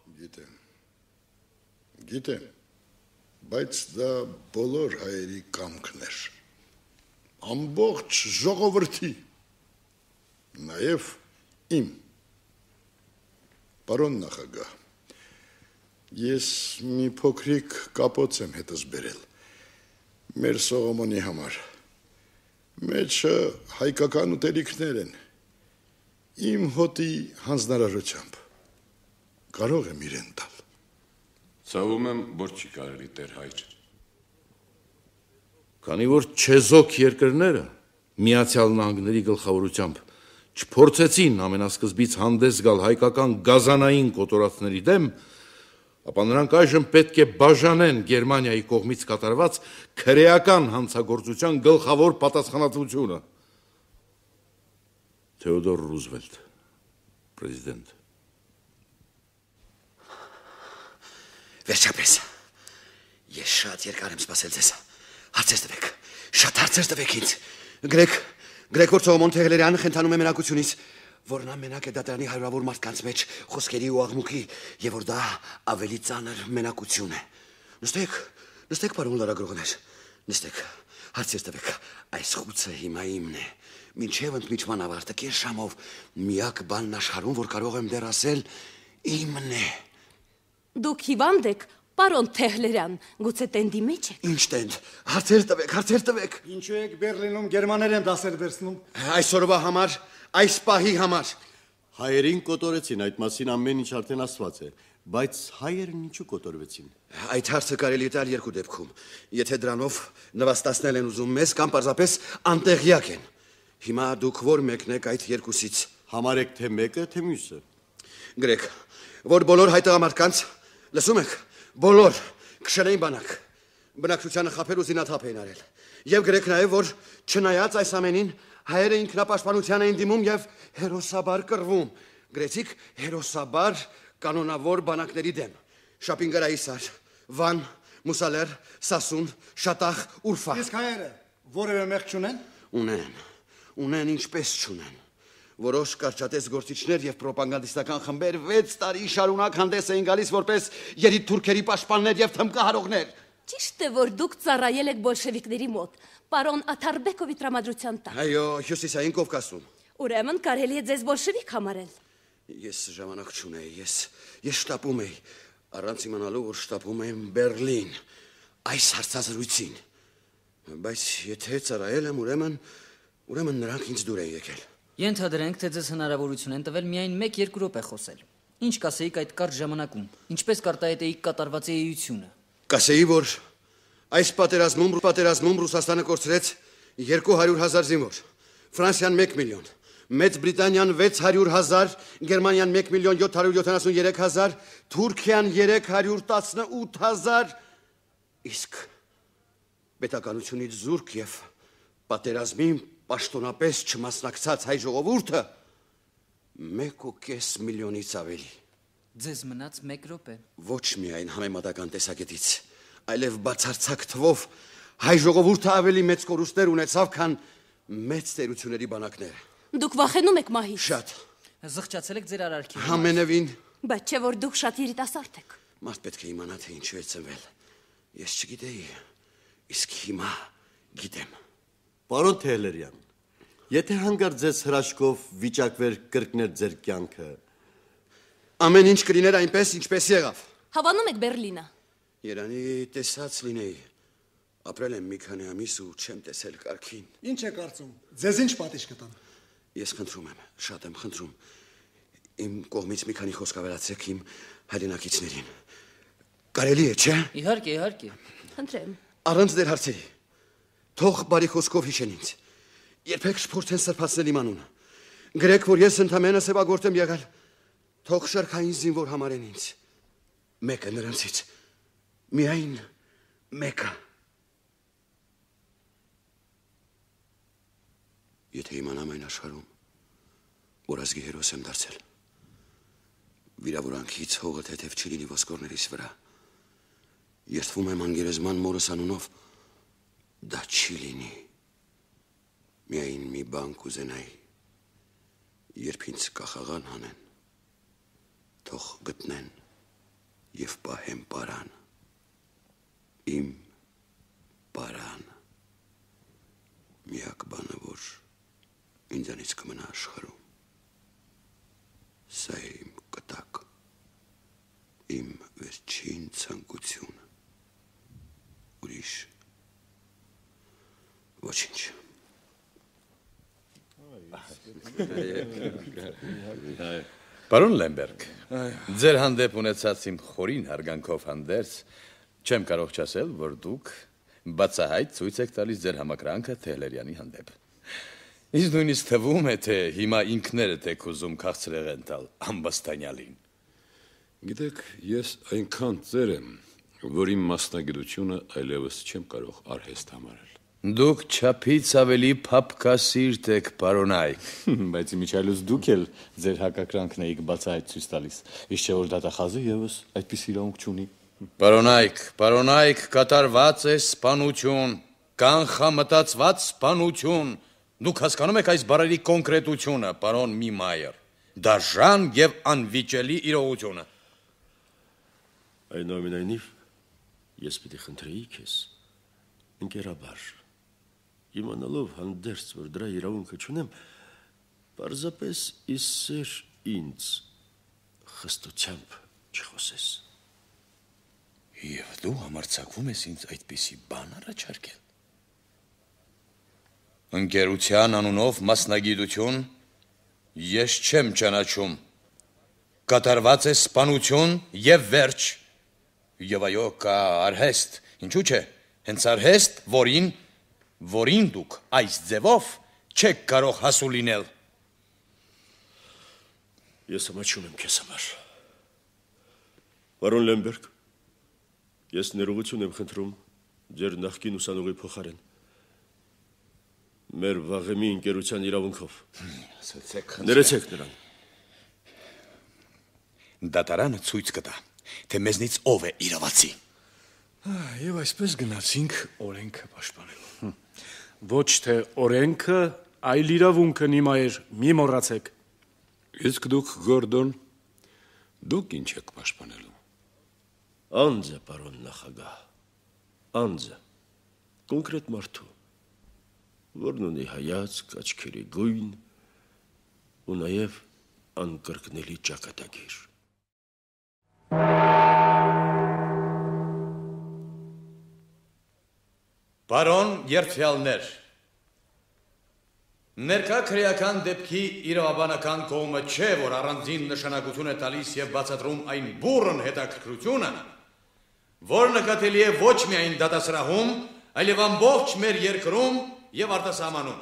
Գիտեմ, բայց դա բոլոր հայերի կամքն էր, ամբողջ ժողովրդի, նաև իմ։ Պարոն նախագահ, ես մի փոքրիկ կապոց եմ հետս բերել, մեր Սողոմոնի համար, մեջը հայկական ուտելիքներ են, իմ հոտի հանձնարարությամբ, կարող եմ իրեն տալ։ Ցավում եմ, որ չի կարելի, տեր հայր։ Քանի որ չեզոք երկրները Միացյալ Նահանգների գլխավորությամբ չփորձեցին ամենասկզբից հանդես գալ հայկական գազանային կոտորածների դեմ, ապա նրանք այժմ պետք է բաժանեն Գերմանիայի կողմից կատարված քրեական հանցագործության գլխավոր պատասխանատվությունը։ Թեոդոր Ռուզվելտ, պրեզիդենտ։ Վերջապես, ես շատ երկար եմ սպասել ձեզ, հարցեր տվեք, շատ հարցեր տվեք ինձ, գրեք Գրեք որ Սողոմոն Թեհլերյանը խենթանում է մենակությունից, որ նա մենակ է դատարանի հարյուրավոր մարդկանց մեջ խոսքերի ու աղմուկի, եւ որ դա ավելի ծանր մենակություն է։ Նստեք, պարոն լրագրողներ, նստեք, հարցեր տվեք, այս խուցը հիմա իմն է, մինչև ընդմիջման ավարտը կես ժամով միակ բանն աշխարհում, որ կարող եմ դեռ ասել, իմն է։ Դուք հիվանդ եք, պարոն Թեհլերյան, գուցե տենդի մեջ եք։ Ինչ տենդ, հարցեր տվեք։ Ինչու եք Բերլինում գերմաներեն դասեր վերցնում։ Այսօրվա համար, այս պահի համար։ Հայերին կոտորեցին, այդ մասին ամեն ինչ արդեն ասված է, բայց հայերն ինչու կոտորվեցին։ Այդ հարցը կարելի է տալ երկու դեպքում։ Եթե դրանով նվաստացնել են ուզում մեզ կամ պարզապես անտեղյակ են։ Հիմա դուք որ մեկն եք այդ երկուսից։ Համարեք թե մեկը, թե մյուսը։ Գրեք, որ բոլոր հայ տղամարդկանց, լսում եք, բոլոր քշերային բանակ բնակչությանը խաբել ու զինաթափ էին արել։ Եվ գրեք նաև, որ չնայած այս ամենին հայերը ինքնապաշտպանության էին դիմում եւ հերոսաբար կռվում։ Գրեցիք հերոսաբար կանոնավոր բանակների դեմ։ Շապինգարայիսար, Վան, Մուսալեր, Սասուն, Շատախ, Ուրֆա։ Իսկ հայերը որևէ մեղք չունեն։ Ունեն ինչպես չունեն։ Որոշ կարճատես գործիչներ եւ պրոպագանդիստական խմբեր 6 տարի շարունակ հանդես էին գալիս որպես երիտ թուրքերի պաշտպաններ եւ թմկահարողներ։ Ճիշտ է, որ դուք ծառայել եք բոլշևիկների մոտ, պարոն Աթարբեկովի տրամադրության տակ։ Այո, Հյուսիսային Կովկասում։ Ուրեմն կարելի է ձեզ բոլշևիկ համարել։ Ես ժամանակ չունեի, ես շտապում էի, առանց իմանալու, որ շտապում եմ Բերլին, այս հարցազրույցին։ Բայց եթե ծառայել եմ, ուրեմն նրանք ինձ դուր են եկել։ Ենթադրենք, թե ձեզ հնարավորություն են տվել միայն 1-2 րոպե խոսել։ Ինչ կասեիք այդ կարճ ժամանակում։ Ինչպես կարտահայտեիք կատարված էությունը։ Կասեի, որ այս պատերազմում Ռուսաստանը կորցրեց 200,000 զինվոր, Ֆրանսիան 1 միլիոն, Մեծ Բրիտանիան 600,000, Գերմանիան 1,773,000, Թուրքիան 318,000, իսկ պետականությունից զուրկ եւ պատերազմի պաշտոնապես չմասնակցած հայ ժողովուրդը 1.5 միլիոնից ավելի։ Ձեզ մնաց 1 րոպե։ Ոչ միայն համեմատական տեսակետից, այլև բացարձակ թվով հայ ժողովուրդը ավելի մեծ կորուստներ ունեցավ, քան մեծ տերությունների բանակները։ Դուք վախենում եք մահից։ Շատ։ Զղջացել եք ձեր արարքի։ Ամենևին։ Բայց չէ որ դուք շատ երիտասարդ եք։ Մարդ պետք է իմանա, թե ինչու է ծնվել։ Ես չգիտեի, իսկ հիմա գիտեմ։ Պարոն Թեհլերյան, եթե հանգարց ձեզ հրաշքով վիճակվեր կրկներ ձեր կյանքը, ամեն ինչ կլիներ այնպես, ինչպես եղավ։ Հավանում եք Բերլինը։ Երանի տեսած լինեի։ Ապրել եմ մի քանի ամիս ու չեմ տեսել կարգին։ Ինչ է կարծում։ Ձեզ ինչ պատիժ կտան։ Ես խնդրում եմ, շատ եմ խնդրում։ Իմ կողմից մի քանի խոսք ավելացրեք իմ հայրենակիցներին։ Կարելի է, չէ՞։ Իհարկե։ Խնդրեմ։ Առանց դեր հարցերի։ Թող բարի խոսքով հիշեն ինձ։ Երբեք չփորձեն սրբացնել իմ անունը։ Գրեք, որ ես ընդամենը սևագործ եմ եղել։ Թող շարքային զինվոր համարեն ինձ։ Մեկը նրանցից։ Միայն մեկը։ Եթե իմանամ այն աշխարհում, որ ազգի հերոս եմ դարձել, վիրավորանքից հողը թեթև չի լինի ոսկորներիս վրա, երդվում եմ անգերեզման մորս անունով, դա չի լինի, միայն մի բան կուզենայի, երբ ինձ կախաղան հանեն, թող գտնեն և պահեմ պարան, իմ պարան, միակ բանը, որ ինձանից կմնա աշխարհում, սա է իմ կտակ, իմ վերջին ցանկությունը, ուրիշ ոչինչ։ Պարոն Լեմբերգ, ձեր հանդեպ ունեցած իմ խորին հարգանքով հանդերձ չեմ կարող չասել, որ դուք բացահայտ ցույց եք տալիս ձեր համակրանքը Թեհլերյանի հանդեպ։ Ինձ նույնիսկ թվում է, թե հիմա ինքներդ եք ուզում քաղցրեղեն տալ ամբաստանյալին։ Գիտեք, ես այնքան ծեր եմ, որ իմ մասնագիտությունը այլևս չեմ կարող արհեստ համարել։ Դուք չափից ավելի փափկասիրտ եք, պարոն Այք։ Բայց իմիջիայլոց դուք էլ ձեր հակակրանքն եք բացահայտ ցույց տալիս։ Իսկ չէ որ դատախազը եւս այդպես իրավունք չունի։ Պարոն Այք, կատարված է սպանություն, կանխամտածված սպանություն, Դուք հասկանում եք այս բառերի կոնկրետությունը, պարոն Միմայեր, դաժան եւ անվիճելի իրողությունը։ Այնուամենայնիվ, ես պիտի խնդրեի քեզ, ընկերաբար, իմանալով հանդերձ, որ դրա իրավունքը չունեմ, պարզապես իսեր ինձ խստությամբ չխոսես։ Եվ դու համարձակվում ես ինձ այդպիսի բան առաջարկել։ Ընկերության անունով մասնագիտություն ես չեմ ճանաչում։ Կատարված է սպանություն եւ վերջ։ Եվ այո, կա արհեստ, ինչու՞ չէ, հենց արհեստ, որին դուք այս ձևով չեք կարող հասու լինել։ Ես ամաչում եմ քեզ համար։ Պարոն Լեմբերգ, ես ներողություն եմ խնդրում ձեր նախկին ուսանողի փոխարեն։ Մեր վաղեմի ընկերության իրավունքով։ Ներեցեք նրան։ Դատարանը ցույց կտա, թե մեզնից ով է իրավացի։ Եվ այսպես գնացինք օրենքը պաշտպանելու։ Ոչ թե օրենքը, այլ իրավունքը Նիմայեր, մի մոռացեք։ Իսկ դուք Գորդոն, դուք ինչ եք պաշտպանելու։ Անձը, պարոն նախագահ, անձը, կոնկրետ մարդու, որն ունի հայացք, աչքերի գույն ու նաև անկրկնելի ճակատագիր։ Պարոն երդվյալներ, ներկա քրեական դեպքի իրավաբանական կողմը չէ, որ առանձին նշանակություն է տալիս եւ բացատրում այն բուռն հետաքրքրությունը, որ նկատելի է ոչ միայն դատասրահում, այլև ամբողջ մեր երկրում եւ արտասահմանում։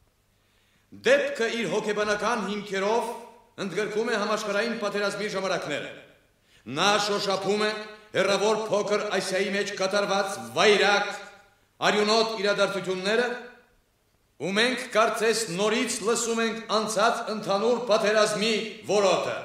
Դեպքը իր հոգեբանական հիմքերով ընդգրկում է համաշխարհային պատերազմի ժամանակները։ Նա շոշափում է հեռավոր փոքր Ասիայի մեջ կատարված վայրակ, արյունոտ իրադարձությունները, ու մենք կարծես նորից լսում ենք անցած ընդհանուր պատերազմի որոտը։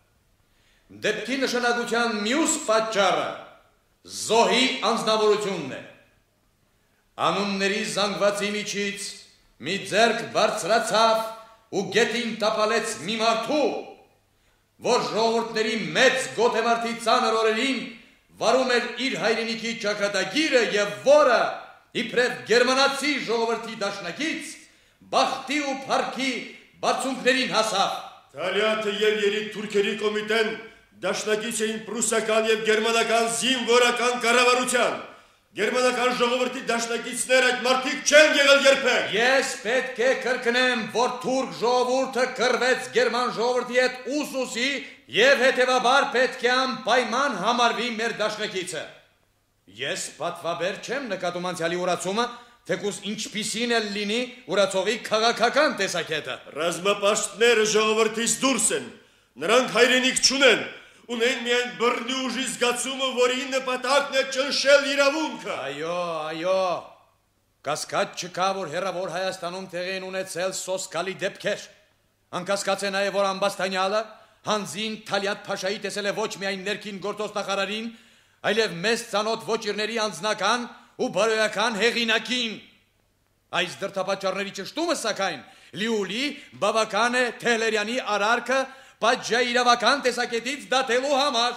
Դեպքի նշանակության մյուս պատճառը զոհի անձնավորությունն է։ Անունների զանգվածի միջից մի ձեռք բարձրացավ ու գետին տապալեց մի մարդու, որ ժողովուրդների մեծ գոթեմարտի ծանր օրերին վարում էր իր հայրենիքի ճակատագիրը եւ որը իբրև գերմանացի ժողովրդի դաշնակից բախտի ու փառքի բարձունքներին հասավ։ Թալիաթը եւ երիկ թուրքերի կոմիտեն դաշնակից էին պրուսական եւ գերմանական զինվորական կառավարության։ Գերմանական ժողովրդի դաշնակիցներ այդ մարդիկ չեն եղել երբեք։ Ես պետք է կրկնեմ, որ թուրք ժողովուրդը կռվեց գերման ժողովրդի հետ ուսուսի եւ հետեւաբար պետք է անպայման համարվի մեր դաշնակիցը։ Ես պատվաբեր չեմ նկատում անցյալի ուրացումը, թեկուզ ինչպիսին էլ լինի ուրացողի քաղաքական տեսակետը։ Ռազմապաշտները ժողովրդից դուրս են, նրանք հայրենիք չունեն, ունեն միայն բռնի ուժի զգացումը, որի նպատակն է ճնշել իրավունքը։ Այո, կասկած չկա, որ հեռավոր Հայաստանում տեղի են ունեցել սոսկալի դեպքեր։ Անկասկած է նաև, որ ամբաստանյալը հանձին Թալիաթ Փաշայի տեսել է ոչ միայն ներքին գործոստնախարարին, այլև մեծ ծանոթ ոճիրների անձնական ու բարոյական հեղինակին։ Այս դրդապատճառների ճշտումը, սակայն, լիուլի բավական է Թեհլերյանի արարքը պատժաիրավական տեսակետից դատելու համար։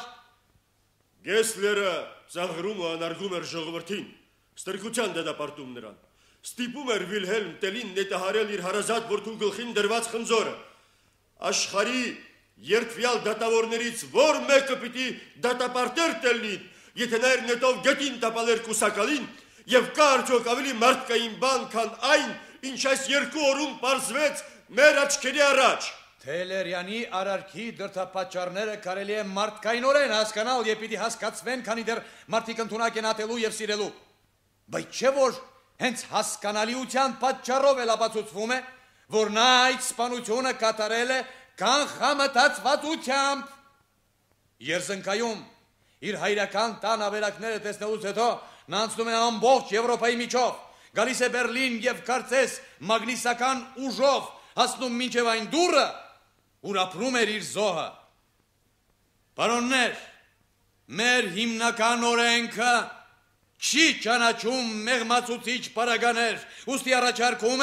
Գեսլերը ծաղրում ու անարգում էր ժողովրդին, ստրկության դատապարտում նրան, ստիպում էր Վիլհելմ Տելին նետահարել իր հարազատ որդու գլխին դրված խնձորը։ Աշխարհի երդվյալ դատավորներից որ մեկը պիտի դատապարտեր Տելին, եթե նա իր նետով գետին տապալեր կուսակալին, եւ կա արդյոք ավելի մարդկային բան, քան այն, ինչ այս 2 օրում պարզվեց մեր աչքերի առաջ։ Թեհլերյանի արարքի դրդապատճառները կարելի է մարդկայնորեն հասկանալ եւ պիտի հասկացվեն, քանի դեռ մարդիկ ընդունակ են ատելու եւ սիրելու։ Բայց չէ՞ որ հենց հասկանալիության պատճառով էլ ապացուցվում է, որ նա այդ սպանությունը կատարել է կանխամտածվածությամբ։ Երզնկայում իր հայրական տան ավերակները տեսնելուց հետո նա անցնում է ամբողջ Եվրոպայի միջով, գալիս է Բերլին եւ կարծես մագնիսական ուժով հասնում մինչև այն դուռը, ուր ապրում էր իր զոհը։ Պարոններ, մեր հիմնական օրենքը չի ճանաչում մեղմացուցիչ պարագաներ, ուստի առաջարկում եմ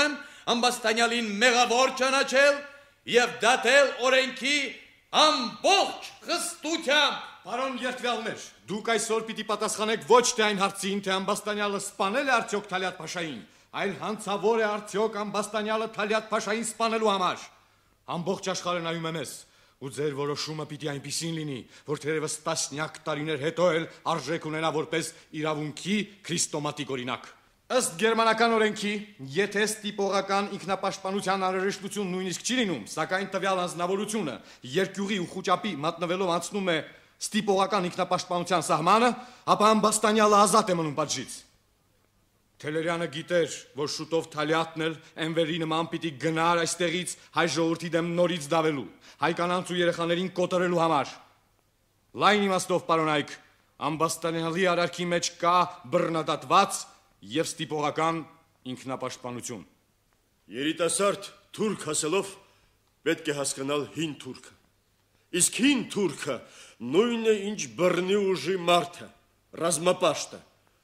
ամբաստանյալին մեղավոր ճանաչել եւ դատել օրենքի ամբողջ խստությամբ։ Պարոն երդվյալներ, դուք այսօր պիտի պատասխանեք ոչ թե այն հարցին, թե ամբաստանյալը սպանել է արդյոք Թալյատ Փաշային, այլ հանցավոր է արդյոք ամբաստանյալը Թալյատ Փաշային սպանելու համար։ Ամբողջ աշխարհը նայում է մեզ, ու ձեր որոշումը պիտի այնպիսին լինի, որ թերևս տասնյակ տարիներ հետո էլ արժեք ունենա որպես իրավունքի քրիստոմատիկ օրինակ։ Ըստ գերմանական օրենքի, եթե ստիպողական ինքնապաշտպանության անհրաժեշտություն նույնիսկ չի լինում, սակայն տվյալ անձնավորությունը երկյուղի ու խուճապի մատնվելով անցնում է ստիպողական ինքնապաշտպանության սահմանը, ապա ամբաստանյալը ազատ է մնում պատժից։ Թելերյանը գիտեր, որ շուտով Թալյատն էլ Էնվերի նման պիտի գնար այստեղից հայ ժողովրդի դեմ նորից դավելու, հայ կանանց ու երեխաներին կոտորելու համար։ Լայն իմաստով, պարոն Այք, ամբաստանյալի արարքի մեջ կա բռնադատված եւ ստիպողական ինքնապաշտպանություն։ Երիտասարդ թուրք ասելով պետք է հասկանալ հին թուրքը։ Իսկ հին թուրքը նույնն է ինչ բռնի ուժի մարդը, ռազմապաշտը։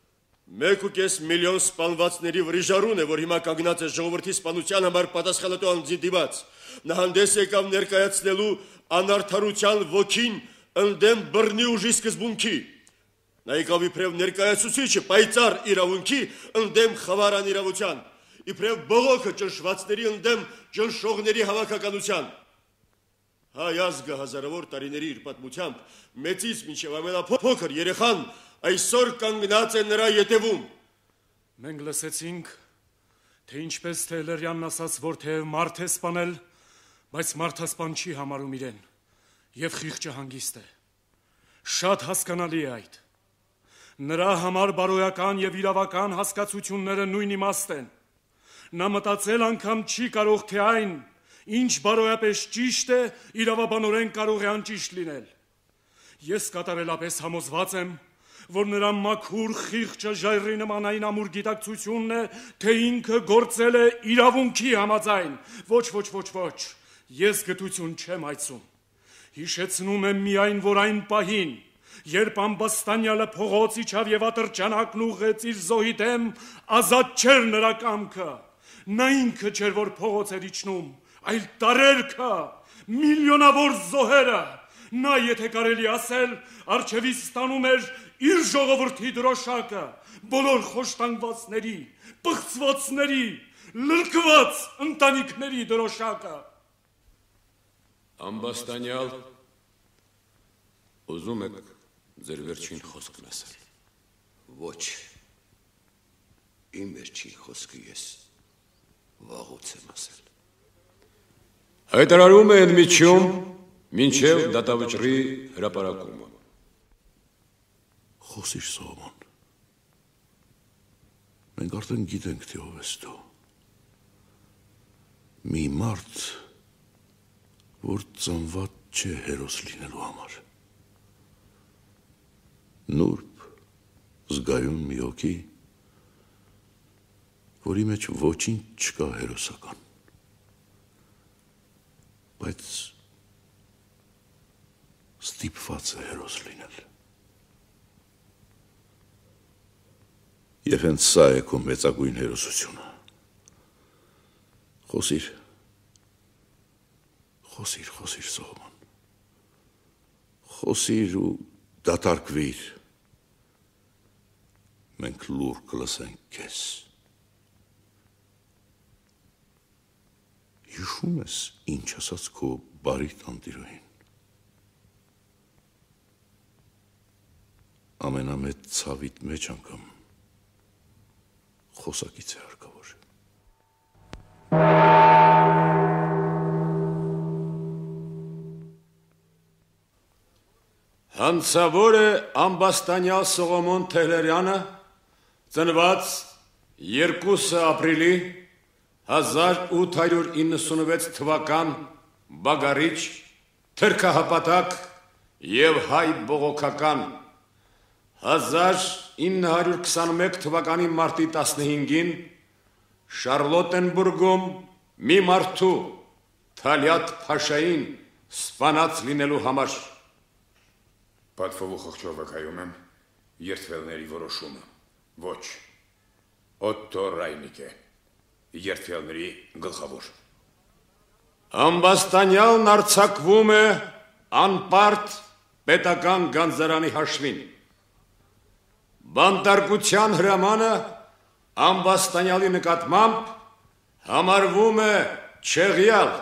1.5 միլիոն սպանվածների վրիժարուն է, որ հիմա կանգնած է ժողովրդի սպանության համար պատասխանատու անձի դիմաց։ Նա հանդես եկավ ներկայացնելու անարդարության ոգին ընդդեմ բռնի ուժի սկզբունքի։ Նա եկավ իբրև ներկայացուցիչը պայծառ իրավունքի ընդդեմ խավարան իրավության, իբրև բողոքը ճնշվածների ընդդեմ ճնշողների հավաքականության։ Հայ ազգը հազարավոր տարիների իր պատմությամբ մեծից մինչև ամենափոքր երեխան այսօր կանգնած է նրա ետևում։ Մենք լսեցինք, թե ինչպես Թելերյանն ասաց, որ թեև մարդ է սպանել, բայց մարդասպան չի համարում իրեն, եւ խիղճը հանգիստ է։ Շատ հասկանալի է այդ։ Նրա համար բարոյական եւ իրավական հասկացությունները նույն իմաստ են։ Նա մտածել անգամ չի կարող, թե այն, ինչ բարոյապես ճիշտ է, իրավաբանորեն կարող է անճիշտ լինել։ Ես կատարելապես համոզված եմ, որ նրա մաքուր խիղճը ժայռի նման այն ամուր գիտակցությունն է, թե ինքը գործել է իրավունքի համաձայն։ Ոչ, ես գտություն չեմ այցում։ Հիշեցնում եմ միայն, որ այն պահին, երբ ամբաստանյալը փողոց իջավ եւ ատրճանակն ուղղեց իր զոհի դեմ, ազատ չէր նրա կամքը։ Նա ինքը չէր, որ փողոց էր իջնում, այլ տարերքը, միլիոնավոր զոհերը։ Նա, եթե կարելի ասել, առջևից ստանում էր իր ժողովրդի դրոշակը, բոլոր խոշտանգվածների, պղծվածների, լրկված ընտանիքների դրոշակը։ Ամբաստանյալ, ուզում եք ձեր վերջին խոսքն ասել։ Ոչ, իմ վերջին խոսքը ես վաղուց եմ ասել։ Հայտարարում է ընդմիջում մինչև դատավճռի հրապարակումը։ Խոսիր Սողոմոն։ Մենք արդեն գիտենք, թե ով ես դու։ Մի մարդ, որ ծնված չէ հերոս լինելու համար։ Նուրբ, զգայուն մի հոգի, որի մեջ ոչինչ չկա հերոսական։ Բայց ստիպված է հերոս լինել։ Եվ հենց սա է քո մեծագույն հերոսությունը։ Խոսիր Սողոմոն։ Խոսիր ու դատարկվիր։ Մենք լուր կլսենք քեզ։ Հիշում ես ինչ ասաց քո բարի տանտիրոհին։ Ամենամեծ ցավիտ մեջ անգամ խոսակից է հարկավոր։ Հանցավոր է ամբաստանյալ Սողոմոն Թելերյանը, ծնված 2 ապրիլի 1896 թվական բագարիչ, թրքահապատակ եւ հայ բողոքական 1921 թվականի մարտի 15-ին Շարլոտենբուրգում մի մարդու Թալյատ Փաշային սպանած լինելու համար։ Պատվով ու խղճով վկայում եմ երդվելների որոշումը։ Ոչ, Օտտո Ռայնիկե։ երդվյալների գլխավոր։ Ամբաստանյալն արձակվում է անպարտ պետական գանձարանի հաշվին։ Բանտարկության հրամանը Ամբաստանյալի նկատմամբ համարվում է չեղյալ։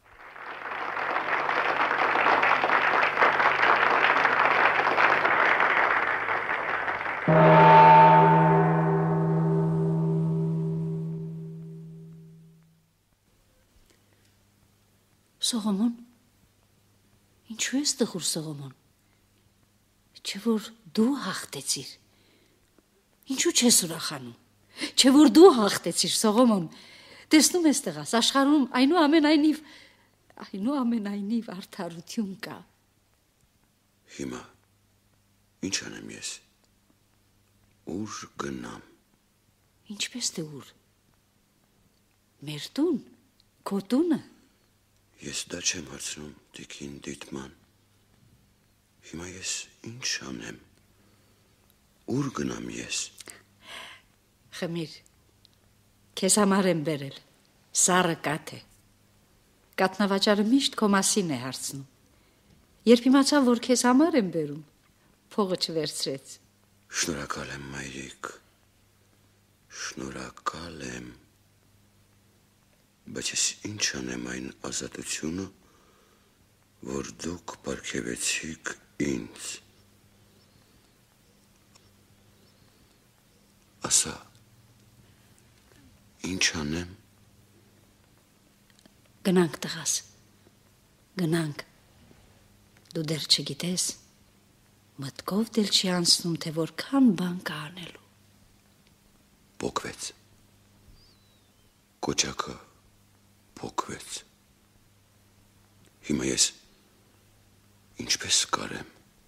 Սողոմոն, ինչու ես տխուր Սողոմոն, չէ որ դու հաղթեցիր, ինչու չես ուրախանում, չէ որ դու հաղթեցիր Սողոմոն, տեսնում ես տղաս, աշխարհում այնուամենայնիվ արդարություն կա։ Հիմա, ինչ անեմ ես, ուր գնամ։ Ինչպես թե ուր, մեր տուն, քո տունը։ Ես դա չեմ հարցնում, տիկին դիտման, հիմա ես ինչ անեմ, ուր գնամ ես։ Խմիր, քեզ համար եմ բերել, սառը կաթ է, կաթնավաճառը միշտ քո մասին է հարցնում, երբ իմացավ, որ քեզ համար եմ բերում, փողը չվերցրեց։ Շնորհակալ եմ, մայրիկ, շնորհակալ եմ, բայց ես ինչ անեմ այն ազատությունը, որ դուք պարգևեցիք ինձ։ Ասա, ինչ անեմ։ Գնանք տղաս, գնանք, դու դեռ չգիտես, մտքով դել չի անցնում, թե որքան բան կա անելու։ Փոքվեց, կոճակը փոքվեց, հիմա ես ինչպես կարեմ։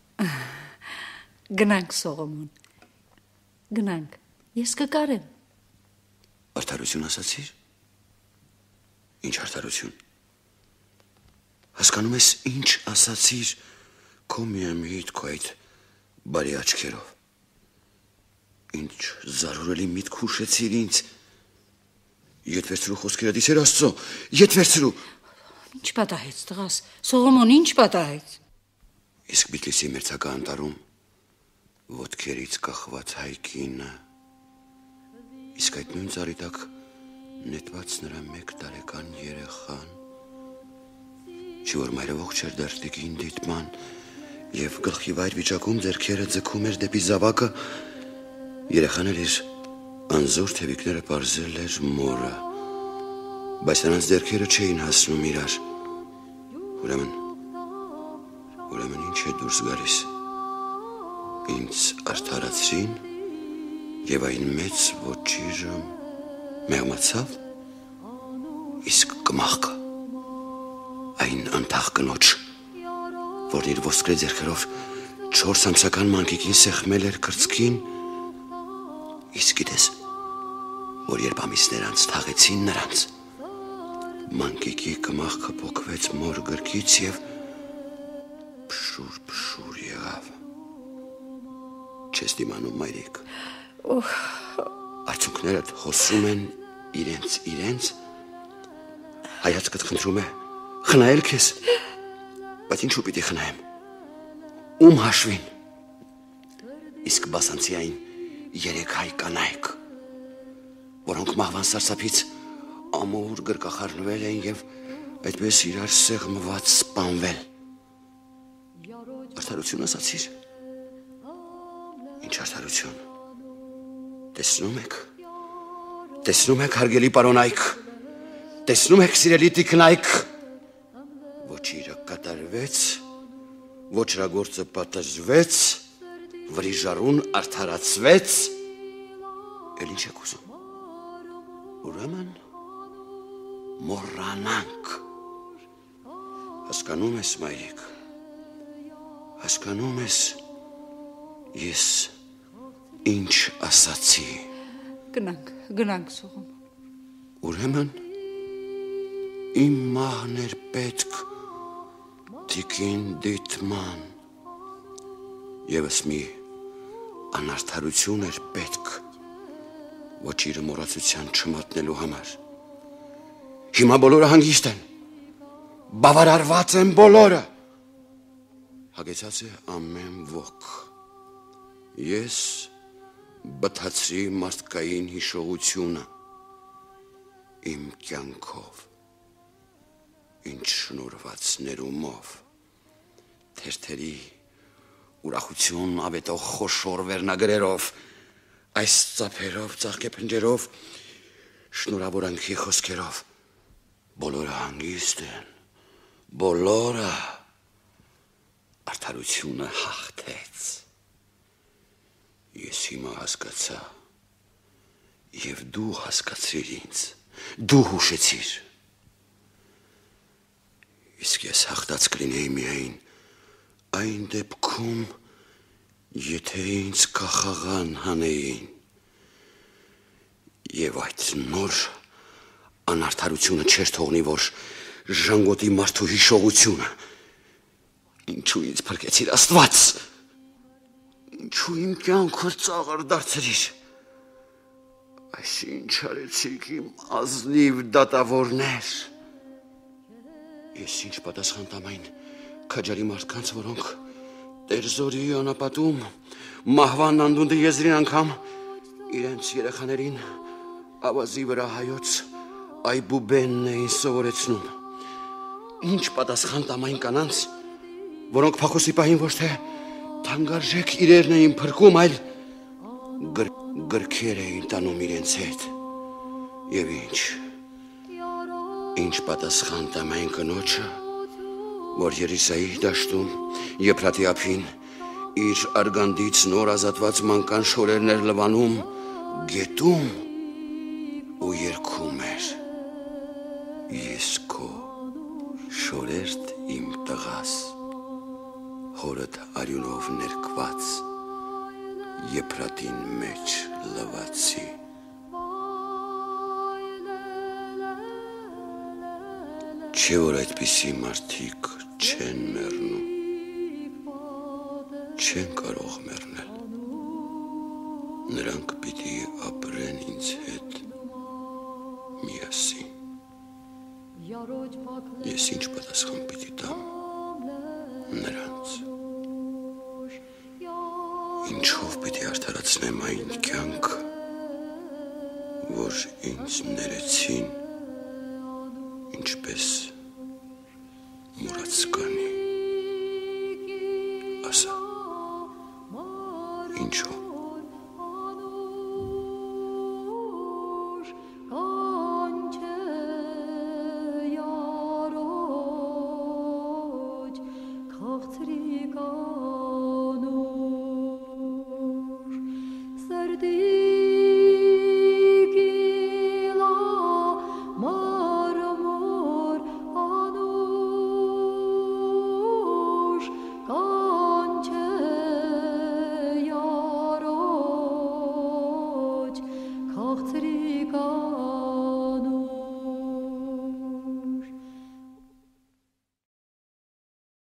Գնանք Սողոմոն, գնանք, ես կկարեմ։ Արդարություն ասացիր։ Ինչ արդարություն։ Հասկանում ես ինչ ասացիր քո միամիտ քո այդ բարի աչքերով։ Ինչ զարուրելի միտք հուշեցիր ինձ։ Ետ վերցրու խոսքերդ իսեր Աստծո, ետ վերցրու։ Ինչ պատահեց տղաս, Սողոմոն, ինչ պատահեց։ Իսկ Բիթլիսի մերձակա անտառում ոտքերից կախված հայկինը, իսկ այդ նույն ծառի տակ նետված նրա 1 տարեկան երեխան, չի որ մայրը ողջ էր դեռ տիկին դիտման եւ գլխի վայր վիճակում ձեռքերը ձգում էր դեպի զավակը, երեխան էլ իր անզոր թևիկները պարզել էր մորը, բայց նրանց ձեռքերը չէին հասնում իրար։ Ուրեմն ինչ է դուրս գալիս։ Ինձ արդարացրին եւ այն մեծ ոչիրը մեղմացավ, իսկ կմախքը այն անթաղ կնոջ, որն իր ոսկրե ձեռքերով 4 ամսական մանկիկին սեղմել էր կրծքին, իսկ գիտես, որ երբ ամիսներ անց թաղեցին նրանց, մանկիկի կմախքը փոքվեց մոր գրկից եւ փշուր եղավ։ Չես դիմանում, մայրիկ։ Արցունքներդ հոսում են իրենց, հայացքդ խնդրում է խնայել քեզ, բայց ինչու պիտի խնայեմ, ում հաշվին, իսկ բասանցի այն 3 հայ կանայք, որոնք մահվան սարսափից ամուր գրկախառնվել են եւ այդպես իրար սեղմված սպանվել։ Արդարություն ասացիր։ Ինչ արդարություն։ Տեսնում եք հարգելի պարոնայք, տեսնում եք սիրելի տիկնայք, ոչիրը կատարվեց, ոչրագործը պատժվեց, վրիժարուն արդարացվեց, էլ ինչ եք ուզում։ Ուրեմն մոռանանք։ Հասկանում ես, մայրիկ, հասկանում ես, ես ինչ ասացի։ Գնանք Սողոմոն։ Ուրեմն իմ մահն էր պետք տիկին դիտման, եւս մի անարդարություն էր պետք ոչիրը մոռացության չմատնելու համար։ Հիմա բոլորը հանգիստ են։ Բավարարված են բոլորը։ Հագեցած է ամեն ոք։ Ես բթացրի մարդկային հիշողությունը իմ կյանքով, ինչ շնորհված ներումով, թերթերի ուրախություն ավետող խոշոր վերնագրերով, այս ծափերով, ծաղկեփնջերով, շնորհավորանքի խոսքերով, բոլորը հանգիստ են, բոլորը արդարությունը հաղթեց։ Ես հիմա հասկացա, և դու հասկացրիր ինձ, դու հուշեցիր։ Իսկ ես հաղթած կլինեի միայն այն դեպքում, եթե ինձ կախաղան հանեին, և այդ նոր անարդարությունը չեր թողնի, որ ժանգոտի մարդու հիշողությունը։ Ինչու ինձ փրկեցիր, Աստված, ինչու իմ կյանքը ծաղր դարձրիր, այս ինչ արեցիք իմ ազնիվ դատավորներ։ Ես ինչ պատասխան տամ այն քաջարի մարդկանց, որոնք Տերզորի անապատում, մահվան անդունդի եզրին անգամ իրենց երեխաներին ավազի վրա հայոց այբուբենն էին սովորեցնում։ Ինչ պատասխան տամ այն կանանց, որոնք փախոստի պահին ոչ թե թանկարժեք իրերն էին փրկում, այլ գրքեր էին տանում իրենց հետ։ Եվ ինչ պատասխան տամ այն կնոջը, որ Երիսայի դաշտում Եփրատի ափին իր արգանդից նոր ազատված մանկան շորերներ լվանում գետում ու երգում էր. Ես քո շորերդ իմ տղաս, հորդ արյունով ներկված Եփրատին մեջ լվացի։ Չէ որ այդպիսի մարդիկ չեն մեռնում, չեն կարող մեռնել, նրանք պիտի ապրեն ինձ հետ միասին։ Ես ինչ պատասխան պիտի տամ նրանց, ինչով պիտի արդարացնեմ այն կյանք, որ ինձ ներեցին, ինչպես մուրացկան